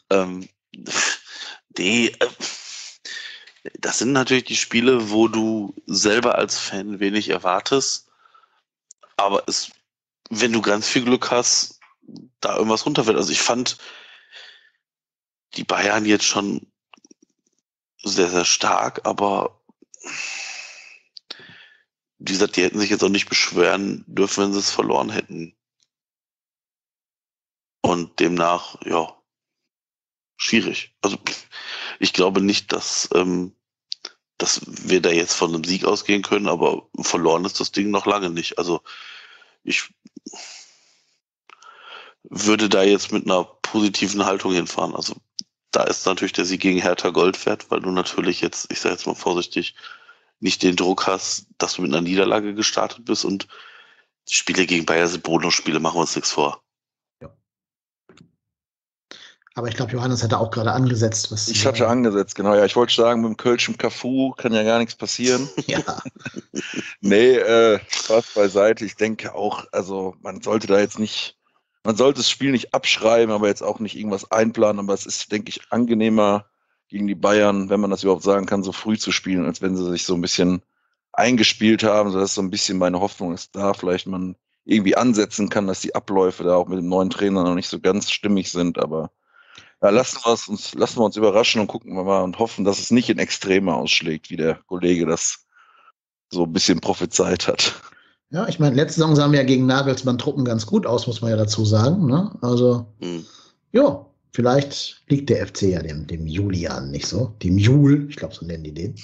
Das sind natürlich die Spiele, wo du selber als Fan wenig erwartest. Aber wenn du ganz viel Glück hast, da irgendwas runterfällt. Also ich fand die Bayern jetzt schon sehr, sehr stark, aber wie gesagt, die hätten sich jetzt auch nicht beschweren dürfen, wenn sie es verloren hätten. Und demnach, ja, schwierig. Also ich glaube nicht, dass wir da jetzt von einem Sieg ausgehen können, aber verloren ist das Ding noch lange nicht. Also ich würde da jetzt mit einer positiven Haltung hinfahren. Also da ist natürlich der Sieg gegen Hertha Gold wert, weil du natürlich jetzt, ich sage jetzt mal vorsichtig, nicht den Druck hast, dass du mit einer Niederlage gestartet bist, und die Spiele gegen Bayern sind Bonusspiele, machen wir uns nichts vor. Aber ich glaube, Johannes hatte auch gerade angesetzt. Ich hatte angesetzt, genau. Ja, ich wollte sagen, mit dem Kölschen Cafu kann ja gar nichts passieren. Ja. Nee, Spaß beiseite. Ich denke auch, also man sollte das Spiel nicht abschreiben, aber jetzt auch nicht irgendwas einplanen. Aber es ist, denke ich, angenehmer gegen die Bayern, wenn man das überhaupt sagen kann, so früh zu spielen, als wenn sie sich so ein bisschen eingespielt haben. So, das ist so ein bisschen meine Hoffnung, dass da vielleicht man irgendwie ansetzen kann, dass die Abläufe da auch mit dem neuen Trainer noch nicht so ganz stimmig sind. Aber ja, lassen wir uns überraschen und gucken wir mal und hoffen, dass es nicht in Extreme ausschlägt, wie der Kollege das so ein bisschen prophezeit hat. Ja, ich meine, letzte Saison sahen wir ja gegen Nagelsmann Truppen ganz gut aus, muss man ja dazu sagen. Ne? Also, ja, vielleicht liegt der FC ja dem Julian nicht so. Dem Jul, ich glaube, so nennen die den.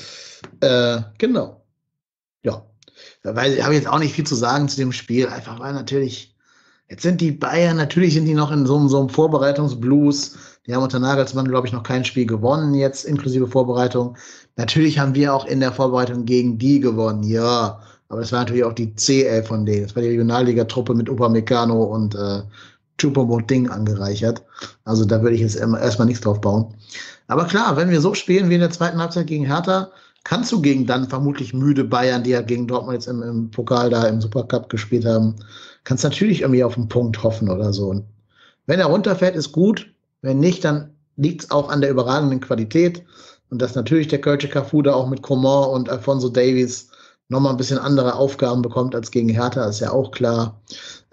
Genau. Ja. Weil ich habe jetzt auch nicht viel zu sagen zu dem Spiel, einfach weil natürlich, jetzt sind die Bayern, natürlich sind die noch in so einem Vorbereitungsblues. Die haben unter Nagelsmann, glaube ich, noch kein Spiel gewonnen, jetzt inklusive Vorbereitung. Natürlich haben wir auch in der Vorbereitung gegen die gewonnen, ja. Aber das war natürlich auch die CL von denen. Das war die Regionalliga-Truppe mit Upamecano und Choupo-Moting angereichert. Also da würde ich jetzt erstmal nichts drauf bauen. Aber klar, wenn wir so spielen wie in der zweiten Halbzeit gegen Hertha, kannst du gegen dann vermutlich müde Bayern, die ja gegen Dortmund jetzt im Pokal da im Supercup gespielt haben, kannst natürlich irgendwie auf einen Punkt hoffen oder so. Und wenn er runterfährt, ist gut. Wenn nicht, dann liegt es auch an der überragenden Qualität. Und dass natürlich der Kölsche Cafu da auch mit Coman und Alphonso Davies nochmal ein bisschen andere Aufgaben bekommt als gegen Hertha, ist ja auch klar.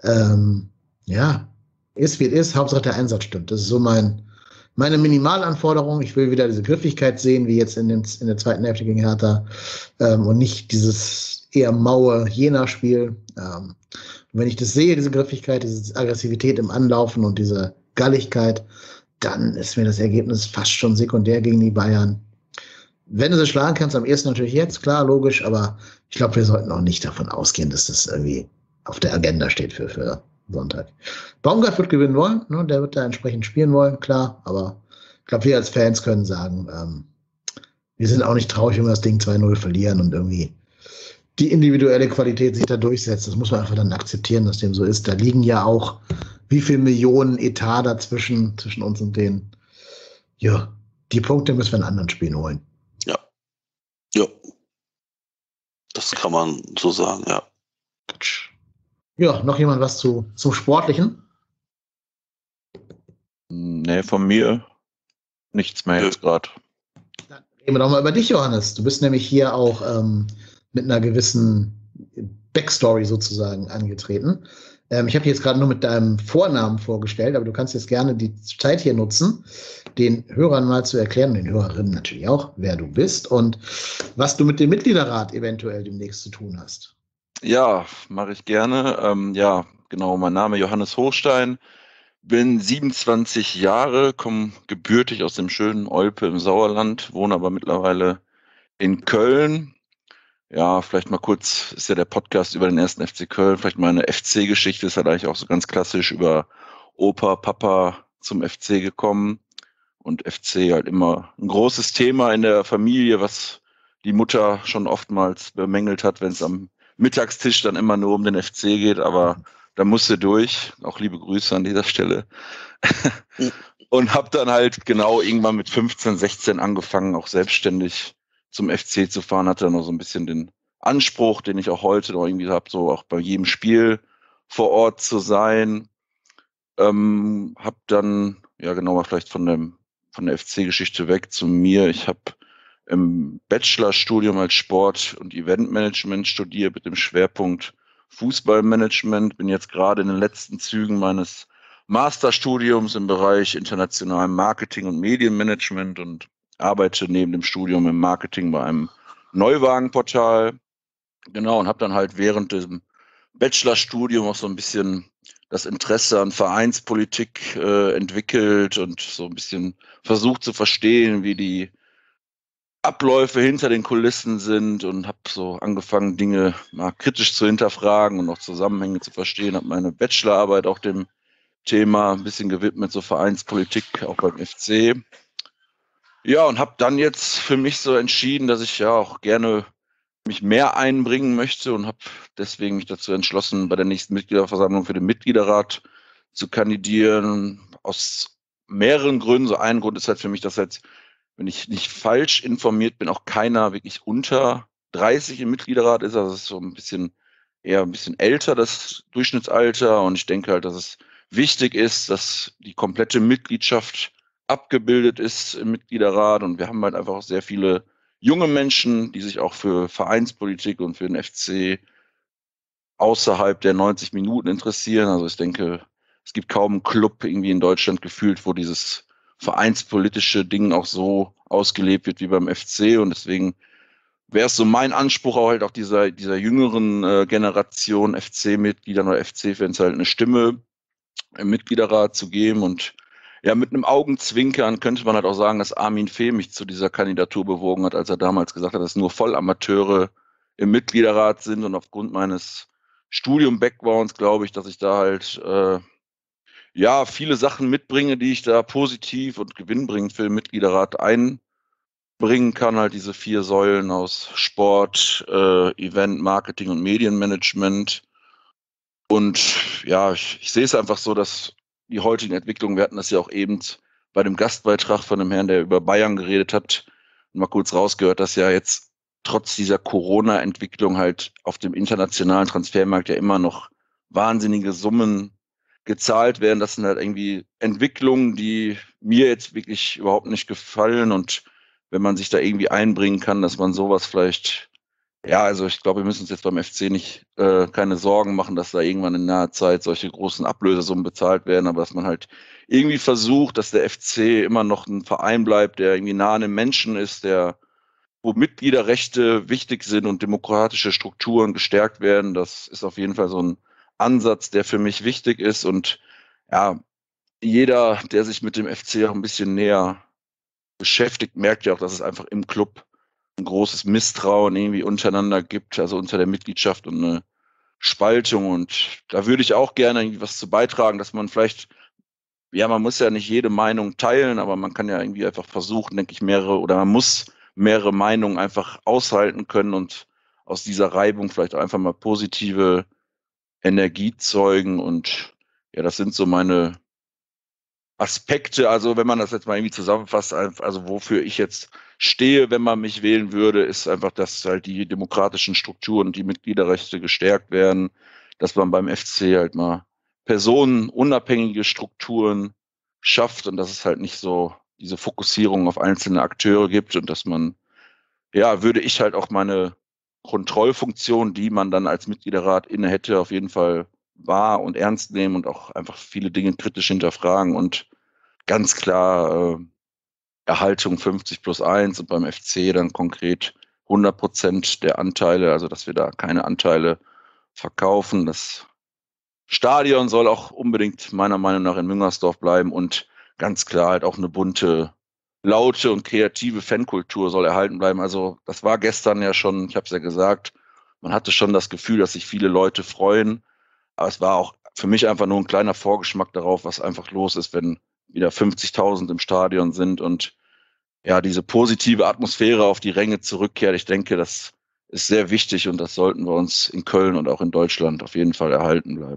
Ja, ist wie es ist. Hauptsache der Einsatz stimmt. Das ist so meine Minimalanforderung. Ich will wieder diese Griffigkeit sehen, wie jetzt in der zweiten Hälfte gegen Hertha, und nicht dieses eher maue Jena-Spiel. Und wenn ich das sehe, diese Griffigkeit, diese Aggressivität im Anlaufen und diese Galligkeit, dann ist mir das Ergebnis fast schon sekundär gegen die Bayern. Wenn du sie schlagen kannst, am ehesten natürlich jetzt, klar, logisch, aber ich glaube, wir sollten auch nicht davon ausgehen, dass das irgendwie auf der Agenda steht für Sonntag. Baumgart wird gewinnen wollen, ne? Der wird da entsprechend spielen wollen, klar, aber ich glaube, wir als Fans können sagen, wir sind auch nicht traurig, wenn wir das Ding 2-0 verlieren und irgendwie die individuelle Qualität sich da durchsetzt. Das muss man einfach dann akzeptieren, dass dem so ist. Da liegen ja auch wie viel Millionen Etat dazwischen, zwischen uns und denen. Ja, die Punkte müssen wir in anderen Spielen holen. Ja. Das kann man so sagen, ja. Ja, noch jemand was zum Sportlichen? Nee, von mir nichts mehr jetzt gerade. Dann reden wir doch mal über dich, Johannes. Du bist nämlich hier auch mit einer gewissen Backstory sozusagen angetreten. Ich habe dich jetzt gerade nur mit deinem Vornamen vorgestellt, aber du kannst jetzt gerne die Zeit hier nutzen, den Hörern mal zu erklären, den Hörerinnen natürlich auch, wer du bist und was du mit dem Mitgliederrat eventuell demnächst zu tun hast. Ja, mache ich gerne. Ja, genau, mein Name Johannes Hochstein, bin 27 Jahre, komme gebürtig aus dem schönen Olpe im Sauerland, wohne aber mittlerweile in Köln. Ja, vielleicht mal kurz, ist ja der Podcast über den 1. FC Köln, vielleicht meine FC-Geschichte, ist halt eigentlich auch so ganz klassisch über Opa, Papa zum FC gekommen und FC halt immer ein großes Thema in der Familie, was die Mutter schon oftmals bemängelt hat, wenn es am Mittagstisch dann immer nur um den FC geht, aber da musste durch. Auch liebe Grüße an dieser Stelle. Und habe dann halt genau irgendwann mit 15, 16 angefangen, auch selbstständig zum FC zu fahren. Hatte dann noch so ein bisschen den Anspruch, den ich auch heute noch irgendwie habe, so auch bei jedem Spiel vor Ort zu sein. Habe dann, ja genau, mal vielleicht von der FC-Geschichte weg zu mir. Ich habe im Bachelorstudium als Sport- und Eventmanagement studiert mit dem Schwerpunkt Fußballmanagement. Bin jetzt gerade in den letzten Zügen meines Masterstudiums im Bereich internationalem Marketing und Medienmanagement und arbeite neben dem Studium im Marketing bei einem Neuwagenportal. Genau, und habe dann halt während dem Bachelorstudium auch so ein bisschen das Interesse an Vereinspolitik entwickelt und so ein bisschen versucht zu verstehen, wie die Abläufe hinter den Kulissen sind, und habe so angefangen, Dinge mal kritisch zu hinterfragen und auch Zusammenhänge zu verstehen. Habe meine Bachelorarbeit auch dem Thema ein bisschen gewidmet, so Vereinspolitik auch beim FC. Ja, und habe dann jetzt für mich so entschieden, dass ich ja auch gerne mich mehr einbringen möchte und habe deswegen mich dazu entschlossen, bei der nächsten Mitgliederversammlung für den Mitgliederrat zu kandidieren. Aus mehreren Gründen. So ein Grund ist halt für mich, dass halt, wenn ich nicht falsch informiert bin, auch keiner wirklich unter 30 im Mitgliederrat ist. Also es ist so ein bisschen eher ein bisschen älter, das Durchschnittsalter. Und ich denke halt, dass es wichtig ist, dass die komplette Mitgliedschaft abgebildet ist im Mitgliederrat. Und wir haben halt einfach auch sehr viele junge Menschen, die sich auch für Vereinspolitik und für den FC außerhalb der 90 Minuten interessieren. Also ich denke, es gibt kaum einen Club irgendwie in Deutschland gefühlt, wo dieses vereinspolitische Ding auch so ausgelebt wird wie beim FC. Und deswegen wäre es so mein Anspruch auch halt auch dieser jüngeren Generation FC-Mitgliedern oder FC-Fans halt eine Stimme im Mitgliederrat zu geben. Und ja, mit einem Augenzwinkern könnte man halt auch sagen, dass Armin Fee mich zu dieser Kandidatur bewogen hat, als er damals gesagt hat, dass nur Vollamateure im Mitgliederrat sind. Und aufgrund meines Studium-Backgrounds glaube ich, dass ich da halt ja viele Sachen mitbringe, die ich da positiv und gewinnbringend für den Mitgliederrat einbringen kann. Halt diese 4 Säulen aus Sport, Event, Marketing und Medienmanagement. Und ja, ich sehe es einfach so, dass die heutigen Entwicklungen, wir hatten das ja auch eben bei dem Gastbeitrag von dem Herrn, der über Bayern geredet hat, mal kurz rausgehört, dass ja jetzt trotz dieser Corona-Entwicklung halt auf dem internationalen Transfermarkt ja immer noch wahnsinnige Summen gezahlt werden. Das sind halt irgendwie Entwicklungen, die mir jetzt wirklich überhaupt nicht gefallen. Und wenn man sich da irgendwie einbringen kann, dass man sowas vielleicht, ja, also ich glaube, wir müssen uns jetzt beim FC nicht keine Sorgen machen, dass da irgendwann in naher Zeit solche großen Ablösesummen bezahlt werden, aber dass man halt irgendwie versucht, dass der FC immer noch ein Verein bleibt, der irgendwie nah an den Menschen ist, wo Mitgliederrechte wichtig sind und demokratische Strukturen gestärkt werden. Das ist auf jeden Fall so ein Ansatz, der für mich wichtig ist. Und ja, jeder, der sich mit dem FC auch ein bisschen näher beschäftigt, merkt ja auch, dass es einfach im Club ein großes Misstrauen irgendwie untereinander gibt, also unter der Mitgliedschaft, und eine Spaltung. Und da würde ich auch gerne irgendwie was zu beitragen, dass man vielleicht, ja, man muss ja nicht jede Meinung teilen, aber man kann ja irgendwie einfach versuchen, denke ich, man muss mehrere Meinungen einfach aushalten können und aus dieser Reibung vielleicht einfach mal positive Energie zeugen. Und ja, das sind so meine Aspekte. Also wenn man das jetzt mal irgendwie zusammenfasst, also wofür ich jetzt stehe, wenn man mich wählen würde, ist einfach, dass halt die demokratischen Strukturen, die Mitgliederrechte gestärkt werden, dass man beim FC halt mal personenunabhängige Strukturen schafft und dass es halt nicht so diese Fokussierung auf einzelne Akteure gibt, und dass man, ja, würde ich halt auch meine Kontrollfunktion, die man dann als Mitgliederrat inne hätte, auf jeden Fall wahr und ernst nehmen und auch einfach viele Dinge kritisch hinterfragen und ganz klar Erhaltung 50+1 und beim FC dann konkret 100% der Anteile, also dass wir da keine Anteile verkaufen. Das Stadion soll auch unbedingt meiner Meinung nach in Müngersdorf bleiben und ganz klar halt auch eine bunte, laute und kreative Fankultur soll erhalten bleiben. Also das war gestern ja schon, ich habe es ja gesagt, man hatte schon das Gefühl, dass sich viele Leute freuen, aber es war auch für mich einfach nur ein kleiner Vorgeschmack darauf, was einfach los ist, wenn wieder 50.000 im Stadion sind und ja, diese positive Atmosphäre auf die Ränge zurückkehrt. Ich denke, das ist sehr wichtig und das sollten wir uns in Köln und auch in Deutschland auf jeden Fall erhalten bleiben.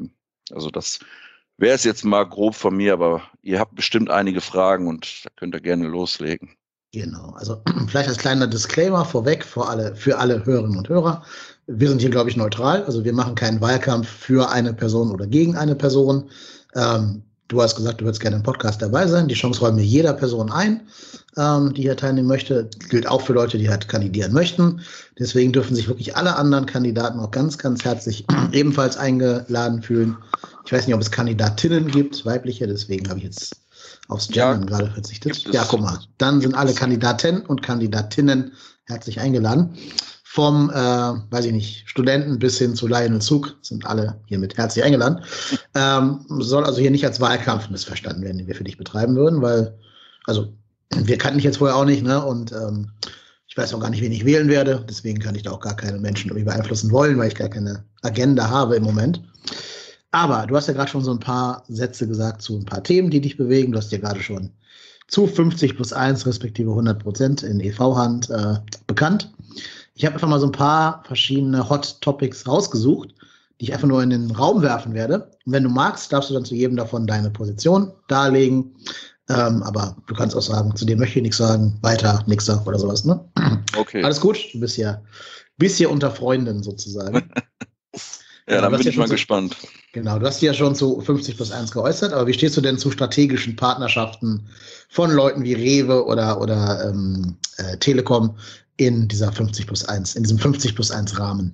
Also das wäre es jetzt mal grob von mir, aber ihr habt bestimmt einige Fragen und da könnt ihr gerne loslegen. Genau, also vielleicht als kleiner Disclaimer vorweg für alle Hörerinnen und Hörer. Wir sind hier, glaube ich, neutral. Also wir machen keinen Wahlkampf für eine Person oder gegen eine Person. Du hast gesagt, du würdest gerne im Podcast dabei sein. Die Chance räumen wir jeder Person ein, die hier teilnehmen möchte. Gilt auch für Leute, die halt kandidieren möchten. Deswegen dürfen sich wirklich alle anderen Kandidaten auch ganz, ganz herzlich ebenfalls eingeladen fühlen. Ich weiß nicht, ob es Kandidatinnen gibt, weibliche, deswegen habe ich jetzt aufs Gendern gerade verzichtet. Ja, guck mal, dann sind alle Kandidaten und Kandidatinnen herzlich eingeladen. Vom, weiß ich nicht, Studenten bis hin zu Lionel Zug sind alle hiermit herzlich eingeladen. Soll also hier nicht als Wahlkampf missverstanden werden, den wir für dich betreiben würden, weil, also, wir kannten dich jetzt vorher auch nicht, ne, und ich weiß auch gar nicht, wen ich wählen werde, deswegen kann ich da auch gar keine Menschen irgendwie beeinflussen wollen, weil ich gar keine Agenda habe im Moment. Aber du hast ja gerade schon so ein paar Sätze gesagt zu ein paar Themen, die dich bewegen. Du hast ja gerade schon zu 50+1 respektive 100% in EV-Hand bekannt. Ich habe einfach mal so ein paar verschiedene Hot Topics rausgesucht, die ich einfach nur in den Raum werfen werde. Und wenn du magst, darfst du dann zu jedem davon deine Position darlegen. Aber du kannst auch sagen, zu dem möchte ich nichts sagen, weiter, nix sagen oder sowas. Ne? Okay. Alles gut, du bist hier unter Freunden sozusagen. Ja, dann bin ich mal gespannt. Genau, du hast dich ja schon zu 50+1 geäußert, aber wie stehst du denn zu strategischen Partnerschaften von Leuten wie Rewe oder Telekom in dieser 50+1, in diesem 50+1 Rahmen?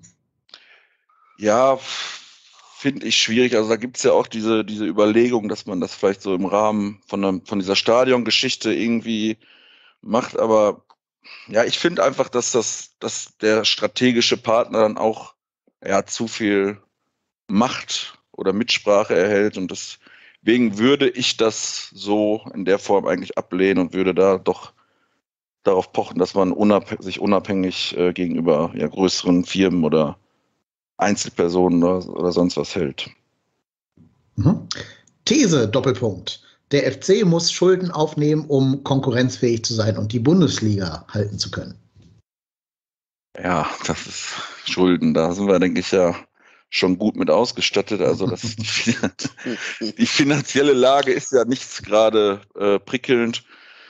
Ja, finde ich schwierig. Also da gibt es ja auch diese Überlegung, dass man das vielleicht so im Rahmen von dieser Stadiongeschichte irgendwie macht. Aber ja, ich finde einfach, dass der strategische Partner dann auch zu viel Macht oder Mitsprache erhält. Und deswegen würde ich das so in der Form eigentlich ablehnen und würde da doch darauf pochen, dass man sich unabhängig gegenüber größeren Firmen oder Einzelpersonen oder sonst was hält. Mhm. These, Doppelpunkt. Der FC muss Schulden aufnehmen, um konkurrenzfähig zu sein und die Bundesliga halten zu können. Ja, das ist Schulden. Da sind wir, denke ich, ja schon gut mit ausgestattet. Also die finanzielle Lage ist ja nicht gerade prickelnd.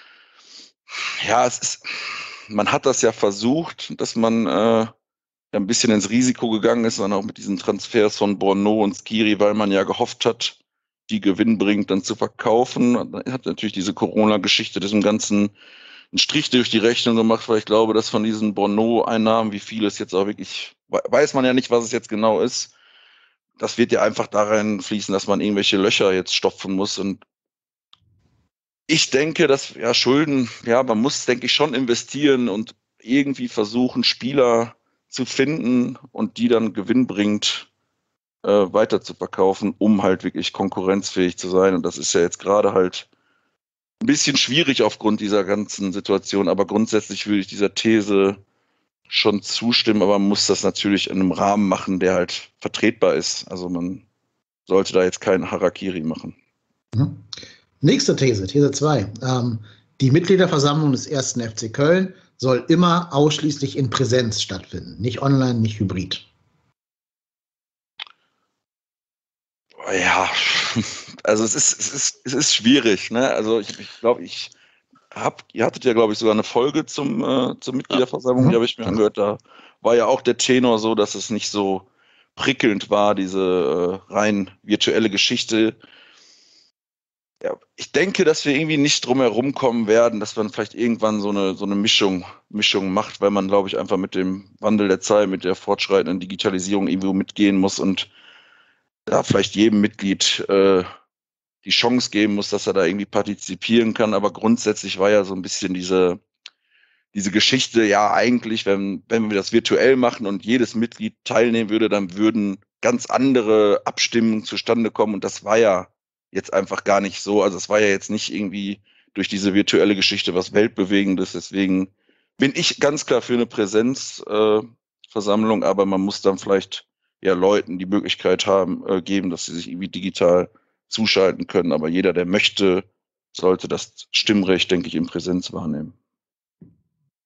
Ja, man hat das ja versucht, dass man ein bisschen ins Risiko gegangen ist, dann auch mit diesen Transfers von Borno und Skiri, weil man ja gehofft hat, die gewinnbringend dann zu verkaufen. Dann hat natürlich diese Corona-Geschichte diesem Ganzen einen Strich durch die Rechnung gemacht, weil ich glaube, dass von diesen Borno-Einnahmen, wie viel es jetzt auch wirklich, weiß man ja nicht, was es jetzt genau ist. Das wird ja einfach da rein fließen, dass man irgendwelche Löcher jetzt stopfen muss. Und ich denke, dass Schulden, man muss, denke ich, schon investieren und irgendwie versuchen, Spieler zu finden und die dann gewinnbringend weiter zu verkaufen, um halt wirklich konkurrenzfähig zu sein. Und das ist ja jetzt gerade halt ein bisschen schwierig aufgrund dieser ganzen Situation, aber grundsätzlich würde ich dieser These schon zustimmen, aber man muss das natürlich in einem Rahmen machen, der halt vertretbar ist. Also man sollte da jetzt keinen Harakiri machen. Mhm. Nächste These, These 2. Die Mitgliederversammlung des 1. FC Köln soll immer ausschließlich in Präsenz stattfinden, nicht online, nicht hybrid. Ja, also es ist schwierig, ne? Also ich glaube, ihr hattet ja, glaube ich, sogar eine Folge zur Mitgliederversammlung, die habe ich mir angehört. Da war ja auch der Tenor so, dass es nicht so prickelnd war, diese rein virtuelle Geschichte. Ja, ich denke, dass wir irgendwie nicht drum herum kommen werden, dass man vielleicht irgendwann so eine Mischung macht, weil man, glaube ich, einfach mit dem Wandel der Zeit, mit der fortschreitenden Digitalisierung irgendwo mitgehen muss und da vielleicht jedem Mitglied die Chance geben muss, dass er da irgendwie partizipieren kann. Aber grundsätzlich war ja so ein bisschen diese Geschichte, ja eigentlich, wenn wir das virtuell machen und jedes Mitglied teilnehmen würde, dann würden ganz andere Abstimmungen zustande kommen. Und das war ja jetzt einfach gar nicht so. Also es war ja jetzt nicht irgendwie durch diese virtuelle Geschichte was Weltbewegendes. Deswegen bin ich ganz klar für eine Präsenzversammlung, aber man muss dann vielleicht Leuten die Möglichkeit geben, dass sie sich irgendwie digital zuschalten können. Aber jeder, der möchte, sollte das Stimmrecht, denke ich, in Präsenz wahrnehmen.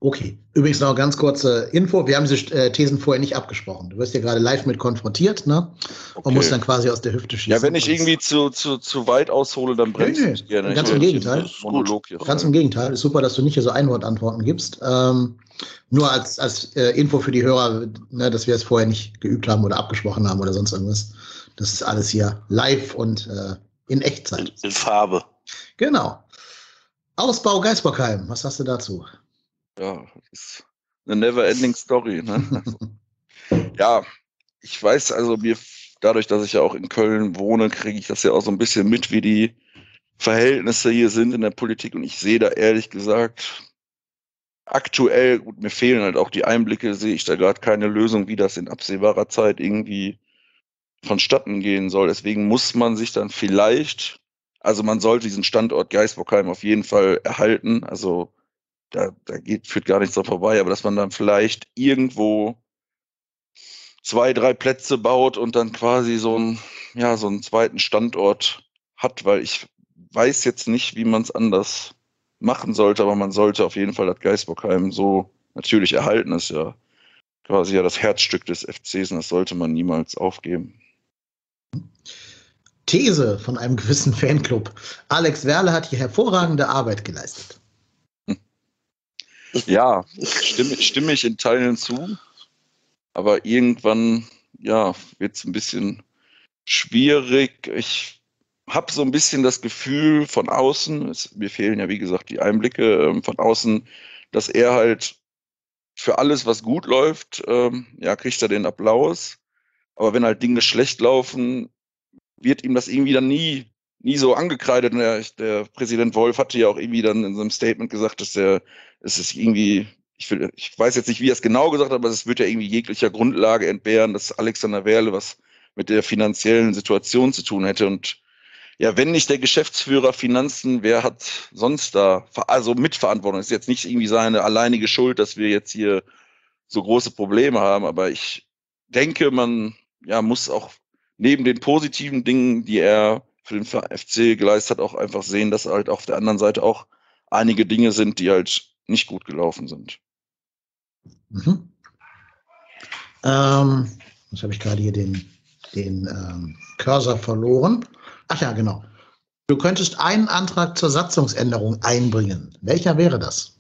Okay. Übrigens noch ganz kurze Info. Wir haben diese Thesen vorher nicht abgesprochen. Du wirst ja gerade live mit konfrontiert, ne? Okay. Und musst dann quasi aus der Hüfte schießen. Ja, wenn ich irgendwie zu weit aushole, dann bremst ich gerne. Ganz im Gegenteil. Monolog hier Ganz im Gegenteil. Ist super, dass du nicht hier so Einwortantworten gibst. Nur als Info für die Hörer, ne, dass wir es vorher nicht geübt haben oder abgesprochen haben oder sonst irgendwas. Das ist alles hier live und in Echtzeit. In Farbe. Genau. Ausbau Geisbockheim, was hast du dazu? Ja, das ist eine never-ending Story. Ne? Also, ja, ich weiß also, dadurch, dass ich ja auch in Köln wohne, kriege ich das ja auch so ein bisschen mit, wie die Verhältnisse hier sind in der Politik. Und ich sehe da ehrlich gesagt aktuell, gut, mir fehlen halt auch die Einblicke, sehe ich da gerade keine Lösung, wie das in absehbarer Zeit irgendwie vonstatten gehen soll. Deswegen muss man sich dann vielleicht, also man sollte diesen Standort Geisbockheim auf jeden Fall erhalten. Also führt gar nichts dran vorbei, aber dass man dann vielleicht irgendwo 2, 3 Plätze baut und dann quasi so einen zweiten Standort hat, weil ich weiß jetzt nicht, wie man es anders machen sollte, aber man sollte auf jeden Fall das Geisbockheim so natürlich erhalten. Das ist ja quasi das Herzstück des FCs und das sollte man niemals aufgeben. These von einem gewissen Fanclub. Alex Werle hat hier hervorragende Arbeit geleistet. Ja, stimme ich in Teilen zu, aber irgendwann, ja, wird es ein bisschen schwierig. Ich habe so ein bisschen das Gefühl von außen, mir fehlen ja wie gesagt die Einblicke von außen, dass er halt für alles, was gut läuft, kriegt er den Applaus, aber wenn halt Dinge schlecht laufen, wird ihm das irgendwie dann nie so angekreidet. Und der Präsident Wolf hatte ja auch irgendwie dann in so einem Statement gesagt, dass es ist irgendwie, ich weiß jetzt nicht, wie er es genau gesagt hat, aber es wird ja irgendwie jeglicher Grundlage entbehren, dass Alexander Werle was mit der finanziellen Situation zu tun hätte. Und ja, wenn nicht der Geschäftsführer Finanzen, wer hat sonst da, also Mitverantwortung? Das ist jetzt nicht irgendwie seine alleinige Schuld, dass wir jetzt hier so große Probleme haben, aber ich denke, man muss auch neben den positiven Dingen, die er für den FC geleistet hat, auch einfach sehen, dass halt auf der anderen Seite auch einige Dinge sind, die halt nicht gut gelaufen sind. Mhm. Jetzt habe ich gerade hier den Cursor verloren. Ach ja, genau. Du könntest einen Antrag zur Satzungsänderung einbringen. Welcher wäre das?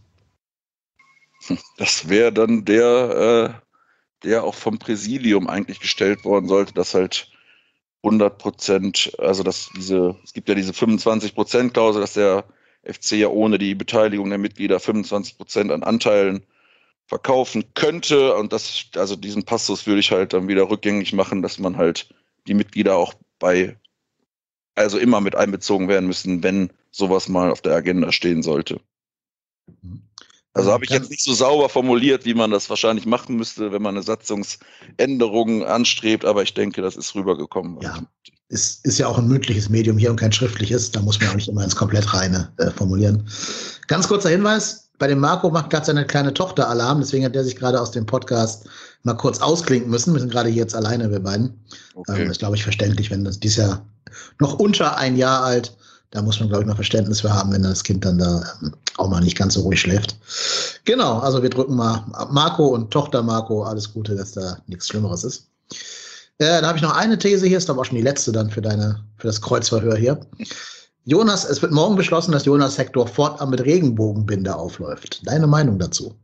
Das wäre dann der auch vom Präsidium eigentlich gestellt worden sollte, dass halt 100%, also es gibt ja diese 25%-Klausel, dass der FC ja ohne die Beteiligung der Mitglieder 25% an Anteilen verkaufen könnte. Und diesen Passus würde ich halt dann wieder rückgängig machen, dass man halt die Mitglieder auch immer mit einbezogen werden müssen, wenn sowas mal auf der Agenda stehen sollte. Also habe ich jetzt nicht so sauber formuliert, wie man das wahrscheinlich machen müsste, wenn man eine Satzungsänderung anstrebt, aber ich denke, das ist rübergekommen. Ja, ist ja auch ein mündliches Medium hier und kein schriftliches, da muss man auch nicht immer ins komplett reine formulieren. Ganz kurzer Hinweis, bei dem Marco macht gerade seine kleine Tochter Alarm, deswegen hat der sich gerade aus dem Podcast mal kurz ausklinken müssen. Wir sind gerade hier jetzt alleine, wir beiden. Okay. Das ist, glaube ich, verständlich, wenn das dieses Jahr noch unter 1 Jahr alt. Da muss man, glaube ich, noch Verständnis für haben, wenn das Kind dann da auch mal nicht ganz so ruhig schläft. Genau, also wir drücken mal Marco und Tochter Marco alles Gute, dass da nichts Schlimmeres ist. Dann habe ich noch eine These hier, ist aber auch schon die letzte dann für das Kreuzverhör hier. Jonas, es wird morgen beschlossen, dass Jonas Hector fortan mit Regenbogenbinde aufläuft. Deine Meinung dazu?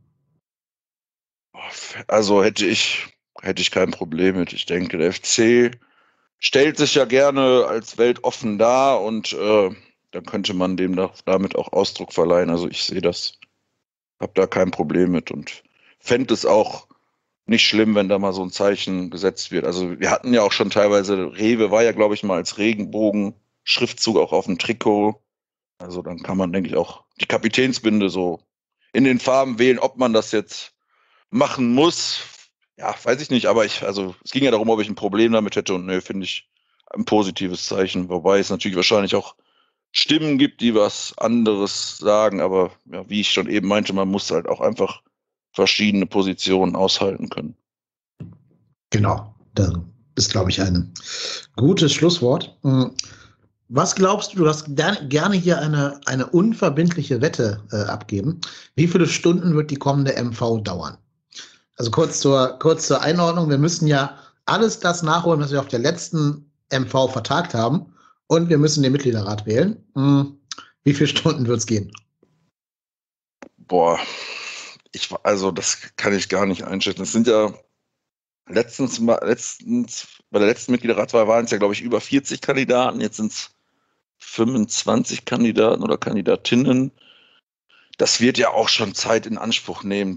Also hätte ich kein Problem mit. Ich denke, der FC stellt sich ja gerne als weltoffen dar und dann könnte man dem damit auch Ausdruck verleihen. Also ich sehe das, habe da kein Problem mit und fände es auch nicht schlimm, wenn da mal so ein Zeichen gesetzt wird. Also wir hatten ja auch schon teilweise, Rewe war ja, glaube ich, mal als Regenbogen-Schriftzug auch auf dem Trikot. Also dann kann man, denke ich, auch die Kapitänsbinde so in den Farben wählen. Ob man das jetzt machen muss, ja, weiß ich nicht, aber es ging ja darum, ob ich ein Problem damit hätte und ne, finde ich ein positives Zeichen, wobei es natürlich wahrscheinlich auch Stimmen gibt, die was anderes sagen, aber ja, wie ich schon eben meinte, man muss halt auch einfach verschiedene Positionen aushalten können. Genau, das ist, glaube ich, ein gutes Schlusswort. Was glaubst du, du darfst gerne hier eine unverbindliche Wette abgeben. Wie viele Stunden wird die kommende MV dauern? Also kurz zur Einordnung, wir müssen ja alles das nachholen, was wir auf der letzten MV vertagt haben. Und wir müssen den Mitgliederrat wählen. Wie viele Stunden wird es gehen? Boah, also das kann ich gar nicht einschätzen. Es sind ja letztens bei der letzten Mitgliederratswahl waren es ja, glaube ich, über 40 Kandidaten. Jetzt sind es 25 Kandidaten oder Kandidatinnen. Das wird ja auch schon Zeit in Anspruch nehmen.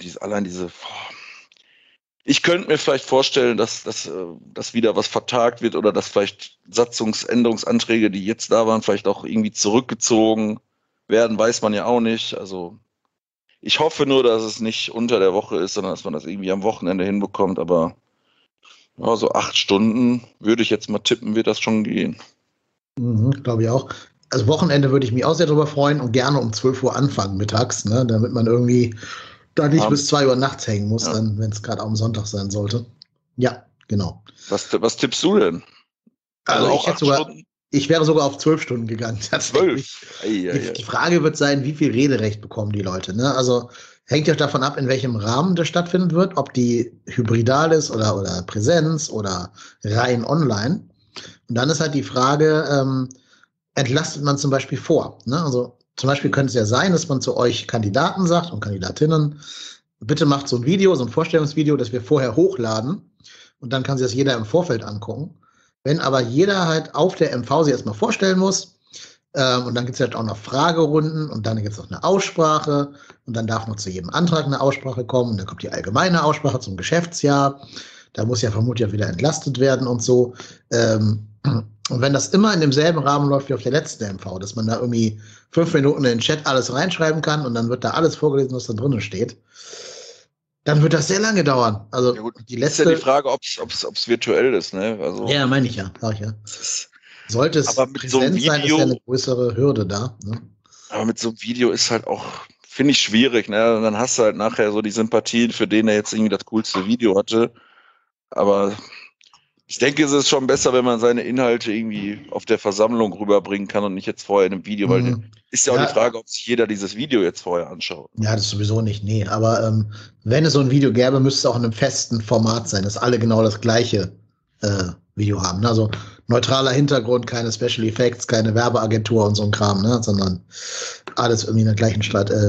Ich könnte mir vielleicht vorstellen, dass wieder was vertagt wird oder dass vielleicht Satzungsänderungsanträge, die jetzt da waren, vielleicht auch irgendwie zurückgezogen werden, weiß man ja auch nicht. Also ich hoffe nur, dass es nicht unter der Woche ist, sondern dass man das irgendwie am Wochenende hinbekommt. Aber ja, so 8 Stunden würde ich jetzt mal tippen, wird das schon gehen. Glaube ich auch. Also Wochenende würde ich mich auch sehr darüber freuen und gerne um 12 Uhr anfangen mittags, ne, damit man irgendwie da nicht bis 2 Uhr nachts hängen muss, dann, wenn es gerade am Sonntag sein sollte. Ja, genau. Was tippst du denn? Also ich wäre sogar auf 12 Stunden gegangen, tatsächlich. 12? Die Frage wird sein, wie viel Rederecht bekommen die Leute, ne? Also hängt ja davon ab, in welchem Rahmen das stattfinden wird, ob die hybridal ist oder Präsenz oder rein online. Und dann ist halt die Frage, entlastet man zum Beispiel vor, ne? Also zum Beispiel könnte es ja sein, dass man zu euch Kandidaten sagt und Kandidatinnen, bitte macht so ein Video, so ein Vorstellungsvideo, das wir vorher hochladen und dann kann sich das jeder im Vorfeld angucken. Wenn aber jeder halt auf der MV sich erstmal vorstellen muss und dann gibt es halt auch noch Fragerunden und dann gibt es noch eine Aussprache und dann darf noch zu jedem Antrag eine Aussprache kommen und dann kommt die allgemeine Aussprache zum Geschäftsjahr. Da muss ja vermutlich auch wieder entlastet werden und so. Und wenn das immer in demselben Rahmen läuft wie auf der letzten MV, dass man da irgendwie 5 Minuten in den Chat alles reinschreiben kann und dann wird da alles vorgelesen, was da drinnen steht, dann wird das sehr lange dauern. Also ja gut, die letzte. Ist ja die Frage, ob es virtuell ist, ne? Also, ja, meine ich ja, sag ich ja. Sollte es präsent sein, ist ja eine größere Hürde da. Ne? Aber mit so einem Video ist halt auch, finde ich, schwierig, ne? Und dann hast du halt nachher so die Sympathien, für den er jetzt irgendwie das coolste Video hatte. Aber ich denke, es ist schon besser, wenn man seine Inhalte irgendwie auf der Versammlung rüberbringen kann und nicht jetzt vorher in einem Video, weil ist ja auch die Frage, ob sich jeder dieses Video jetzt vorher anschaut. Ja, das sowieso nicht, nee. Aber wenn es so ein Video gäbe, müsste es auch in einem festen Format sein, dass alle genau das gleiche Video haben. Ne? Also neutraler Hintergrund, keine Special Effects, keine Werbeagentur und so ein Kram, ne? Sondern alles irgendwie nach gleichen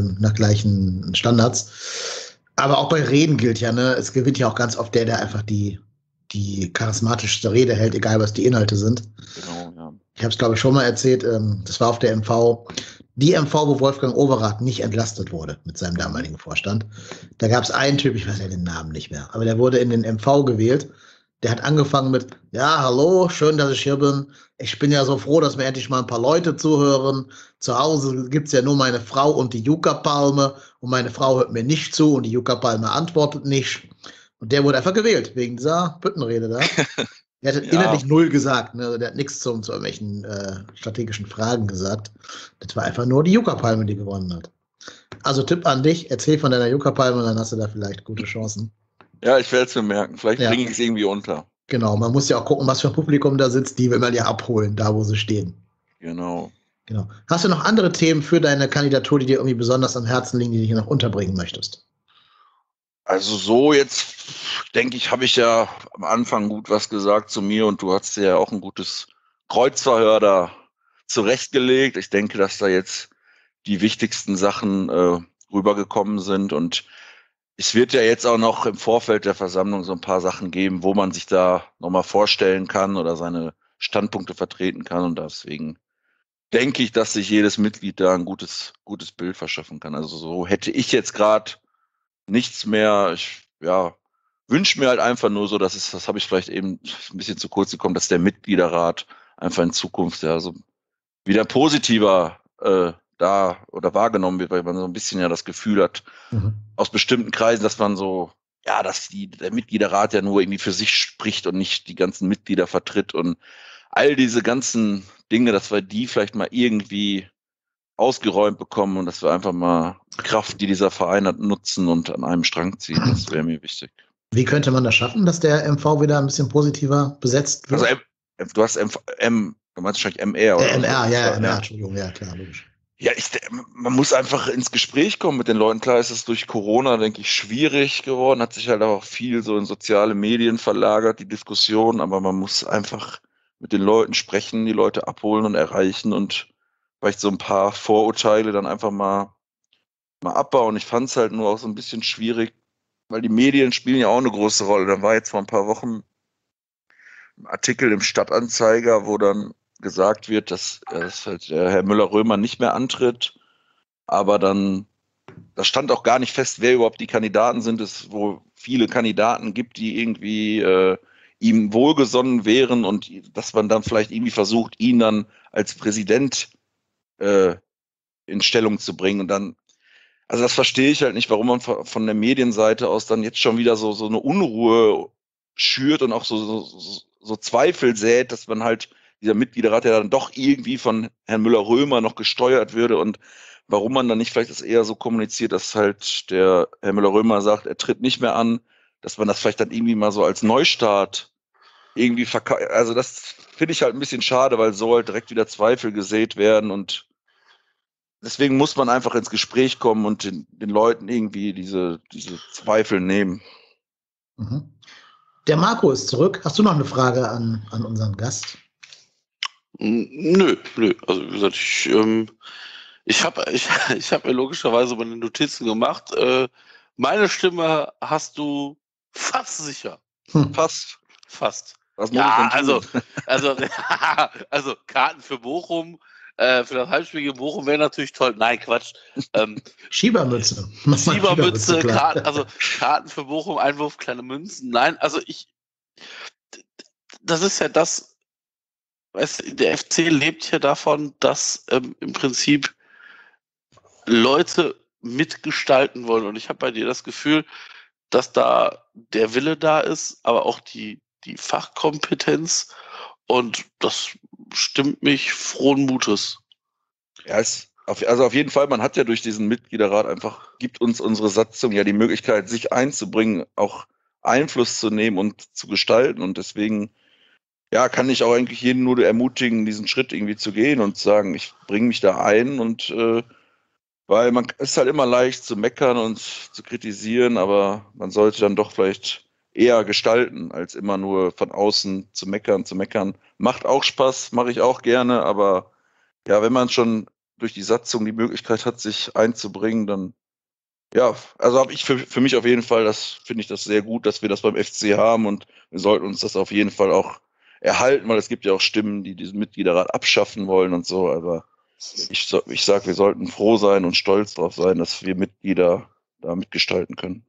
Standards. Aber auch bei Reden gilt ja, ne, es gewinnt ja auch ganz oft der einfach die charismatischste Rede hält, egal was die Inhalte sind. Genau, ja. Ich habe es, glaube ich, schon mal erzählt, das war auf der MV, die MV, wo Wolfgang Overath nicht entlastet wurde mit seinem damaligen Vorstand. Da gab es einen Typ, ich weiß ja den Namen nicht mehr, aber der wurde in den MV gewählt. Der hat angefangen mit, ja, hallo, schön, dass ich hier bin. Ich bin ja so froh, dass mir endlich mal ein paar Leute zuhören. Zu Hause gibt's ja nur meine Frau und die Yucca-Palme und meine Frau hört mir nicht zu und die Yucca-Palme antwortet nicht. Und der wurde einfach gewählt, wegen dieser Büttenrede da. Der hat inhaltlich null gesagt, ne? Also der hat nichts zu irgendwelchen strategischen Fragen gesagt. Das war einfach nur die Yucca-Palme, die gewonnen hat. Also Tipp an dich, erzähl von deiner Yucca-Palme, dann hast du da vielleicht gute Chancen. Ja, ich werde es mir merken. Vielleicht bringe ich es irgendwie unter. Genau, man muss ja auch gucken, was für ein Publikum da sitzt. Die will man ja abholen, da wo sie stehen. Genau. Hast du noch andere Themen für deine Kandidatur, die dir irgendwie besonders am Herzen liegen, die du hier noch unterbringen möchtest? Also so jetzt, denke ich, habe ich ja am Anfang gut was gesagt zu mir und du hast ja auch ein gutes Kreuzverhör da zurechtgelegt. Ich denke, dass da jetzt die wichtigsten Sachen rübergekommen sind und es wird ja jetzt auch noch im Vorfeld der Versammlung so ein paar Sachen geben, wo man sich da nochmal vorstellen kann oder seine Standpunkte vertreten kann und deswegen denke ich, dass sich jedes Mitglied da ein gutes Bild verschaffen kann. Also so hätte ich jetzt gerade nichts mehr. Ich wünsche mir halt einfach nur so, das habe ich vielleicht eben ein bisschen zu kurz gekommen, dass der Mitgliederrat einfach in Zukunft ja so wieder positiver da oder wahrgenommen wird, weil man so ein bisschen ja das Gefühl hat, aus bestimmten Kreisen, dass man so, ja, dass der Mitgliederrat ja nur irgendwie für sich spricht und nicht die ganzen Mitglieder vertritt und all diese ganzen Dinge, dass wir die vielleicht mal irgendwie ausgeräumt bekommen und dass wir einfach mal Kraft, die dieser Verein hat, nutzen und an einem Strang ziehen. Das wäre mir wichtig. Wie könnte man das schaffen, dass der MV wieder ein bisschen positiver besetzt wird? Also du hast Du meinst wahrscheinlich MR oder MR, so. ja, MR, Entschuldigung, ja, klar, logisch. Ja, man muss einfach ins Gespräch kommen mit den Leuten. Klar ist es durch Corona, denke ich, schwierig geworden, hat sich halt auch viel so in soziale Medien verlagert, die Diskussion, aber man muss einfach mit den Leuten sprechen, die Leute abholen und erreichen und vielleicht so ein paar Vorurteile dann einfach mal abbauen. Ich fand es halt nur auch so ein bisschen schwierig, weil die Medien spielen ja auch eine große Rolle. Da war jetzt vor ein paar Wochen ein Artikel im Stadtanzeiger, wo dann gesagt wird, dass halt der Herr Müller-Römer nicht mehr antritt, aber dann, da stand auch gar nicht fest, wer überhaupt die Kandidaten sind, es wo viele Kandidaten gibt, die irgendwie ihm wohlgesonnen wären und dass man dann vielleicht irgendwie versucht, ihn dann als Präsident in Stellung zu bringen und dann, also das verstehe ich halt nicht, warum man von der Medienseite aus dann jetzt schon wieder so eine Unruhe schürt und auch so Zweifel sät, dass man halt dieser Mitgliederrat, der dann doch irgendwie von Herrn Müller-Römer noch gesteuert würde und warum man dann nicht vielleicht das eher so kommuniziert, dass halt der Herr Müller-Römer sagt, er tritt nicht mehr an, dass man das vielleicht dann irgendwie mal so als Neustart irgendwie also das finde ich halt ein bisschen schade, weil so halt direkt wieder Zweifel gesät werden und deswegen muss man einfach ins Gespräch kommen und den Leuten irgendwie diese Zweifel nehmen. Mhm. Der Marco ist zurück. Hast du noch eine Frage an unseren Gast? Nö. Also wie gesagt, ich hab mir logischerweise meine Notizen gemacht. Meine Stimme hast du fast sicher. Fast. Was muss ich denn tun? Also Karten für Bochum, für das Heimspiel gegen Bochum wäre natürlich toll. Nein, Quatsch. Schiebermütze. Schiebermütze, Karten für Bochum, Einwurf, kleine Münzen. Nein, also das ist ja das, weißt du, der FC lebt ja davon, dass im Prinzip Leute mitgestalten wollen. Und ich habe bei dir das Gefühl, dass da der Wille da ist, aber auch die Fachkompetenz. Und das stimmt mich frohen Mutes. Ja, also auf jeden Fall, man hat ja durch diesen Mitgliederrat einfach, gibt uns unsere Satzung ja die Möglichkeit, sich einzubringen, auch Einfluss zu nehmen und zu gestalten. Und deswegen, ja, kann ich auch eigentlich jeden nur ermutigen, diesen Schritt irgendwie zu gehen und zu sagen, ich bringe mich da ein und weil es ist halt immer leicht zu meckern und zu kritisieren, aber man sollte dann doch vielleicht eher gestalten, als immer nur von außen zu meckern. Macht auch Spaß, mache ich auch gerne, aber ja, wenn man schon durch die Satzung die Möglichkeit hat, sich einzubringen, dann ja, also habe ich für mich auf jeden Fall, finde ich das sehr gut, dass wir das beim FC haben und wir sollten uns das auf jeden Fall auch erhalten, weil es gibt ja auch Stimmen, die diesen Mitgliederrat abschaffen wollen und so, aber ich sag, wir sollten froh sein und stolz darauf sein, dass wir Mitglieder da mitgestalten können.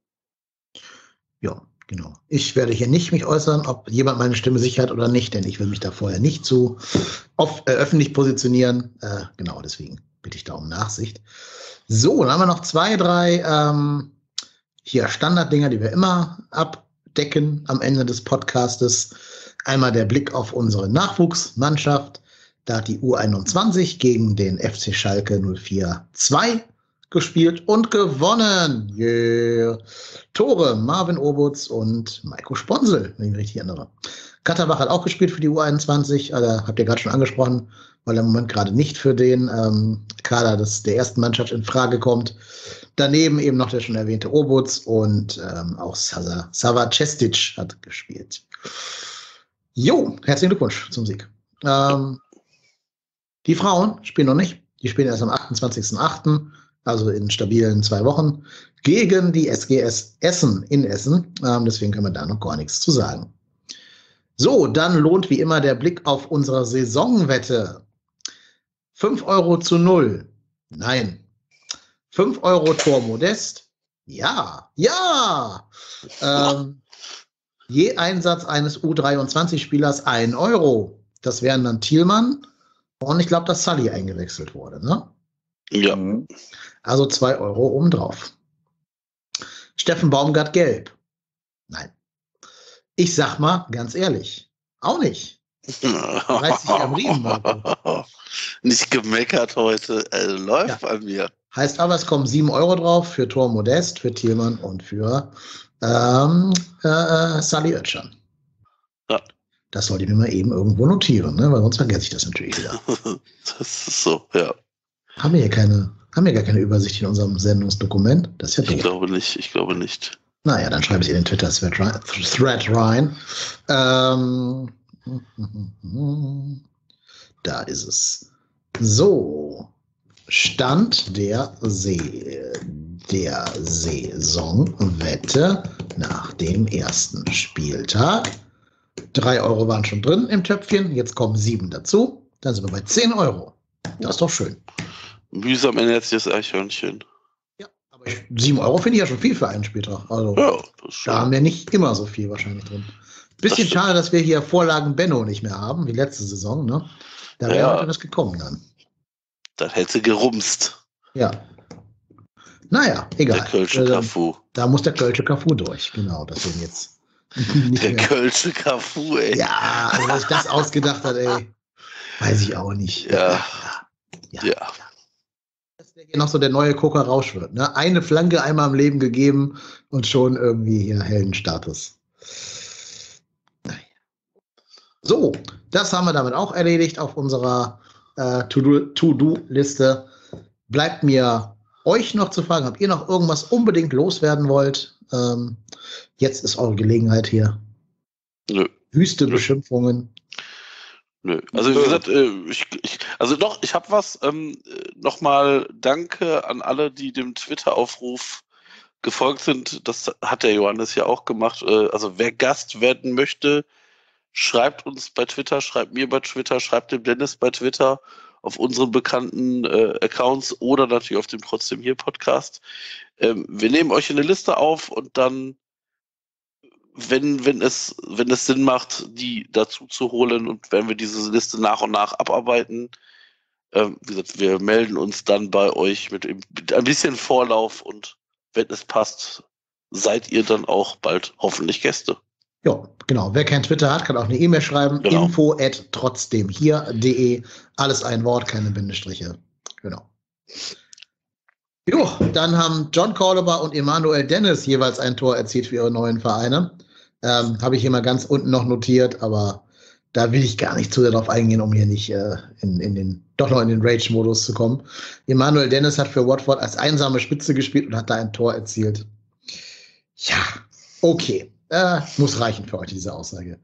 Ja, genau. Ich werde hier nicht mich äußern, ob jemand meine Stimme sichert oder nicht, denn ich will mich da vorher nicht zu öffentlich positionieren. Genau, deswegen bitte ich da um Nachsicht. So, dann haben wir noch 2, 3 hier Standarddinger, die wir immer abdecken am Ende des Podcastes. Einmal der Blick auf unsere Nachwuchsmannschaft. Da hat die U21 gegen den FC Schalke 04-2 gespielt und gewonnen. Yeah. Tore Marvin Obutz und Maiko Sponsel, wenn ich mich richtig erinnere. Katterbach hat auch gespielt für die U21, habt ihr gerade schon angesprochen, weil er im Moment gerade nicht für den Kader der ersten Mannschaft in Frage kommt. Daneben eben noch der schon erwähnte Obutz und auch Sava Cestic hat gespielt. Jo, herzlichen Glückwunsch zum Sieg. Die Frauen spielen noch nicht. Die spielen erst am 28.08., also in stabilen 2 Wochen, gegen die SGS Essen in Essen. Deswegen können wir da noch gar nichts zu sagen. So, dann lohnt wie immer der Blick auf unsere Saisonwette. 5-0. Nein. 5 Euro Tor Modest. Ja. Je Einsatz eines U23-Spielers 1 Euro. Das wären dann Thielmann. Und ich glaube, dass Sully eingewechselt wurde, ne? Ja. Also 2 Euro obendrauf. Steffen Baumgart gelb. Nein. Ich sag mal, ganz ehrlich, auch nicht. 30 am Riemen, Marco. Nicht gemeckert heute. Läuft bei mir. Heißt aber, es kommen 7 Euro drauf für Tor Modest, für Thielmann und für Sully Oetschan. Ja. Das sollte ich mir mal eben irgendwo notieren, ne? Weil sonst vergesse ich das natürlich wieder. Das ist so, ja. Haben wir gar keine Übersicht in unserem Sendungsdokument? Das ist ja doof. Ich glaube nicht. Naja, dann schreibe ich in den Twitter-Thread rein. Da ist es. So. Stand der Saisonwette nach dem ersten Spieltag. 3 Euro waren schon drin im Töpfchen, jetzt kommen 7 dazu. Dann sind wir bei 10 Euro. Das ist doch schön. Mühsam ernährt sich das Eichhörnchen. Ja, aber 7 Euro finde ich ja schon viel für einen Spieltag. Also, ja, das ist da haben wir nicht immer so viel wahrscheinlich drin. Bisschen schade, dass wir hier Vorlagen Benno nicht mehr haben, wie letzte Saison. Ne? Da wäre heute was gekommen dann. Dann hätte gerumst. Ja. Naja, egal. Der Kölsche Cafu. Da muss der Kölsche Cafu durch, genau. Deswegen jetzt. Der Kölsche Cafu, ey. Ja, also was ich das ausgedacht hat, ey. Weiß ich auch nicht. Ja. Dass der hier noch so der neue Koker-Rausch wird. Ne? Eine Flanke einmal im Leben gegeben und schon irgendwie hier Heldenstatus. Naja. So, das haben wir damit auch erledigt auf unserer To-Do-Liste. Bleibt mir euch noch zu fragen, ob ihr noch irgendwas unbedingt loswerden wollt. Jetzt ist eure Gelegenheit hier. Nö. Wüste Beschimpfungen. Nö. Also wie gesagt, ich habe was. Nochmal danke an alle, die dem Twitter-Aufruf gefolgt sind. Das hat der Johannes ja auch gemacht. Also wer Gast werden möchte, schreibt uns bei Twitter, schreibt mir bei Twitter, schreibt dem Dennis bei Twitter, auf unseren bekannten Accounts oder natürlich auf dem Trotzdem hier Podcast. Wir nehmen euch eine Liste auf und dann, wenn es Sinn macht, die dazu zu holen und wenn wir diese Liste nach und nach abarbeiten, wie gesagt, wir melden uns dann bei euch mit ein bisschen Vorlauf und wenn es passt, seid ihr dann auch bald hoffentlich Gäste. Ja, genau. Wer kein Twitter hat, kann auch eine E-Mail schreiben. Genau. info@trotzdemhier.de. Alles ein Wort, keine Bindestriche. Genau. Jo, dann haben John Cordoba und Emanuel Dennis jeweils ein Tor erzielt für ihre neuen Vereine. Habe ich hier mal ganz unten noch notiert, aber da will ich gar nicht zu sehr darauf eingehen, um hier nicht in den Rage-Modus zu kommen. Emanuel Dennis hat für Watford als einsame Spitze gespielt und hat da ein Tor erzielt. Ja, okay. Muss reichen für euch, diese Aussage.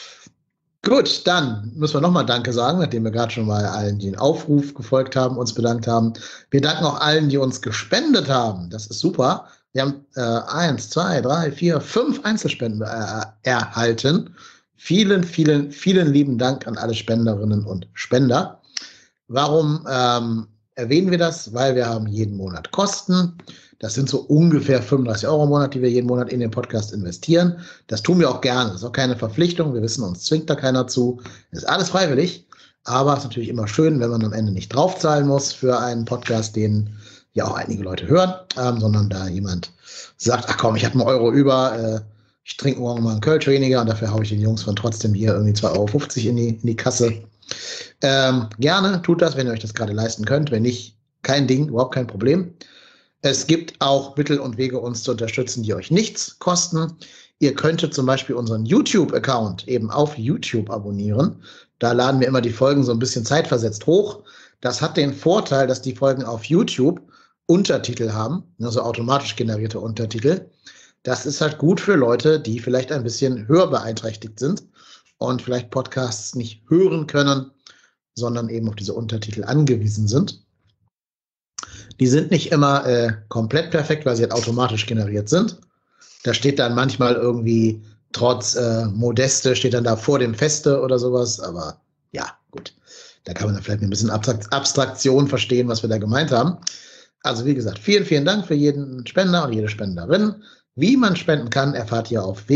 Gut, dann müssen wir nochmal Danke sagen, nachdem wir gerade schon mal allen, die den Aufruf gefolgt haben, uns bedankt haben. Wir danken auch allen, die uns gespendet haben. Das ist super. Wir haben 1, 2, 3, 4, 5 Einzelspenden erhalten. Vielen, vielen, vielen lieben Dank an alle Spenderinnen und Spender. Warum erwähnen wir das? Weil wir haben jeden Monat Kosten. Das sind so ungefähr 35 Euro im Monat, die wir jeden Monat in den Podcast investieren. Das tun wir auch gerne. Das ist auch keine Verpflichtung. Wir wissen, uns zwingt da keiner zu. Das ist alles freiwillig. Aber es ist natürlich immer schön, wenn man am Ende nicht draufzahlen muss für einen Podcast, den ja auch einige Leute hören, sondern da jemand sagt, ach komm, ich habe einen Euro über, ich trinke morgen mal einen Kölsch weniger und dafür haue ich den Jungs von trotzdem hier irgendwie 2,50 Euro in die Kasse. Gerne tut das, wenn ihr euch das gerade leisten könnt. Wenn nicht, kein Ding, überhaupt kein Problem. Es gibt auch Mittel und Wege, uns zu unterstützen, die euch nichts kosten. Ihr könntet zum Beispiel unseren YouTube-Account eben auf YouTube abonnieren. Da laden wir immer die Folgen so ein bisschen zeitversetzt hoch. Das hat den Vorteil, dass die Folgen auf YouTube Untertitel haben, also automatisch generierte Untertitel. Das ist halt gut für Leute, die vielleicht ein bisschen hörbeeinträchtigt sind und vielleicht Podcasts nicht hören können, sondern eben auf diese Untertitel angewiesen sind. Die sind nicht immer komplett perfekt, weil sie halt automatisch generiert sind. Da steht dann manchmal irgendwie trotz Modeste, steht dann da vor dem Feste oder sowas. Aber ja, gut. Da kann man dann vielleicht ein bisschen Abstraktion verstehen, was wir da gemeint haben. Also wie gesagt, vielen, vielen Dank für jeden Spender und jede Spenderin. Wie man spenden kann, erfahrt ihr auf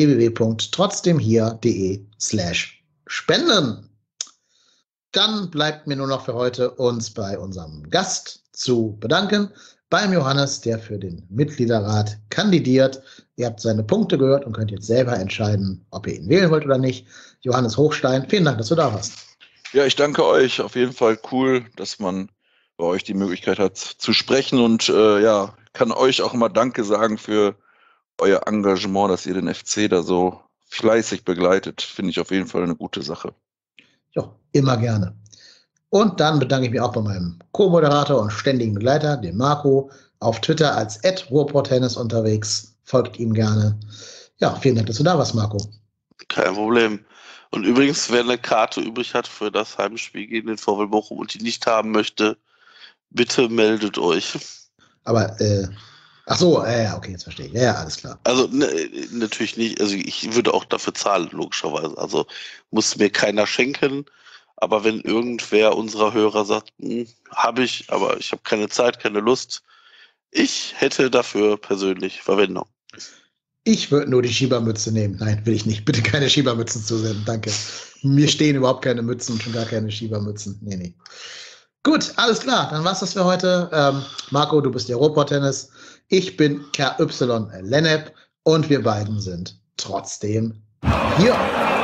www.trotzdemhier.de/spenden. Dann bleibt mir nur noch für heute uns bei unserem Gast zu bedanken. Beim Johannes, der für den Mitgliederrat kandidiert. Ihr habt seine Punkte gehört und könnt jetzt selber entscheiden, ob ihr ihn wählen wollt oder nicht. Johannes Hochstein, vielen Dank, dass du da warst. Ja, ich danke euch. Auf jeden Fall cool, dass man bei euch die Möglichkeit hat zu sprechen und kann euch auch immer Danke sagen für euer Engagement, dass ihr den FC da so fleißig begleitet. Finde ich auf jeden Fall eine gute Sache. Ja, immer gerne. Und dann bedanke ich mich auch bei meinem Co-Moderator und ständigen Begleiter, dem Marco, auf Twitter als @ruhrpotttennis unterwegs. Folgt ihm gerne. Ja, vielen Dank, dass du da warst, Marco. Kein Problem. Und übrigens, wer eine Karte übrig hat für das Heimspiel gegen den VfL Bochum und die nicht haben möchte, bitte meldet euch. Aber, ach so, okay, jetzt verstehe ich. Ja, alles klar. Also natürlich nicht, also ich würde auch dafür zahlen, logischerweise. Also muss mir keiner schenken. Aber wenn irgendwer unserer Hörer sagt, habe ich, aber ich habe keine Zeit, keine Lust, ich hätte dafür persönlich Verwendung. Ich würde nur die Schiebermütze nehmen. Nein, will ich nicht. Bitte keine Schiebermützen zusenden. Danke. Mir stehen überhaupt keine Mützen und schon gar keine Schiebermützen. Nee. Gut, alles klar. Dann war's das für heute. Marco, du bist der Ruhrpott-Tennis. Ich bin KY Lennep und wir beiden sind trotzdem hier.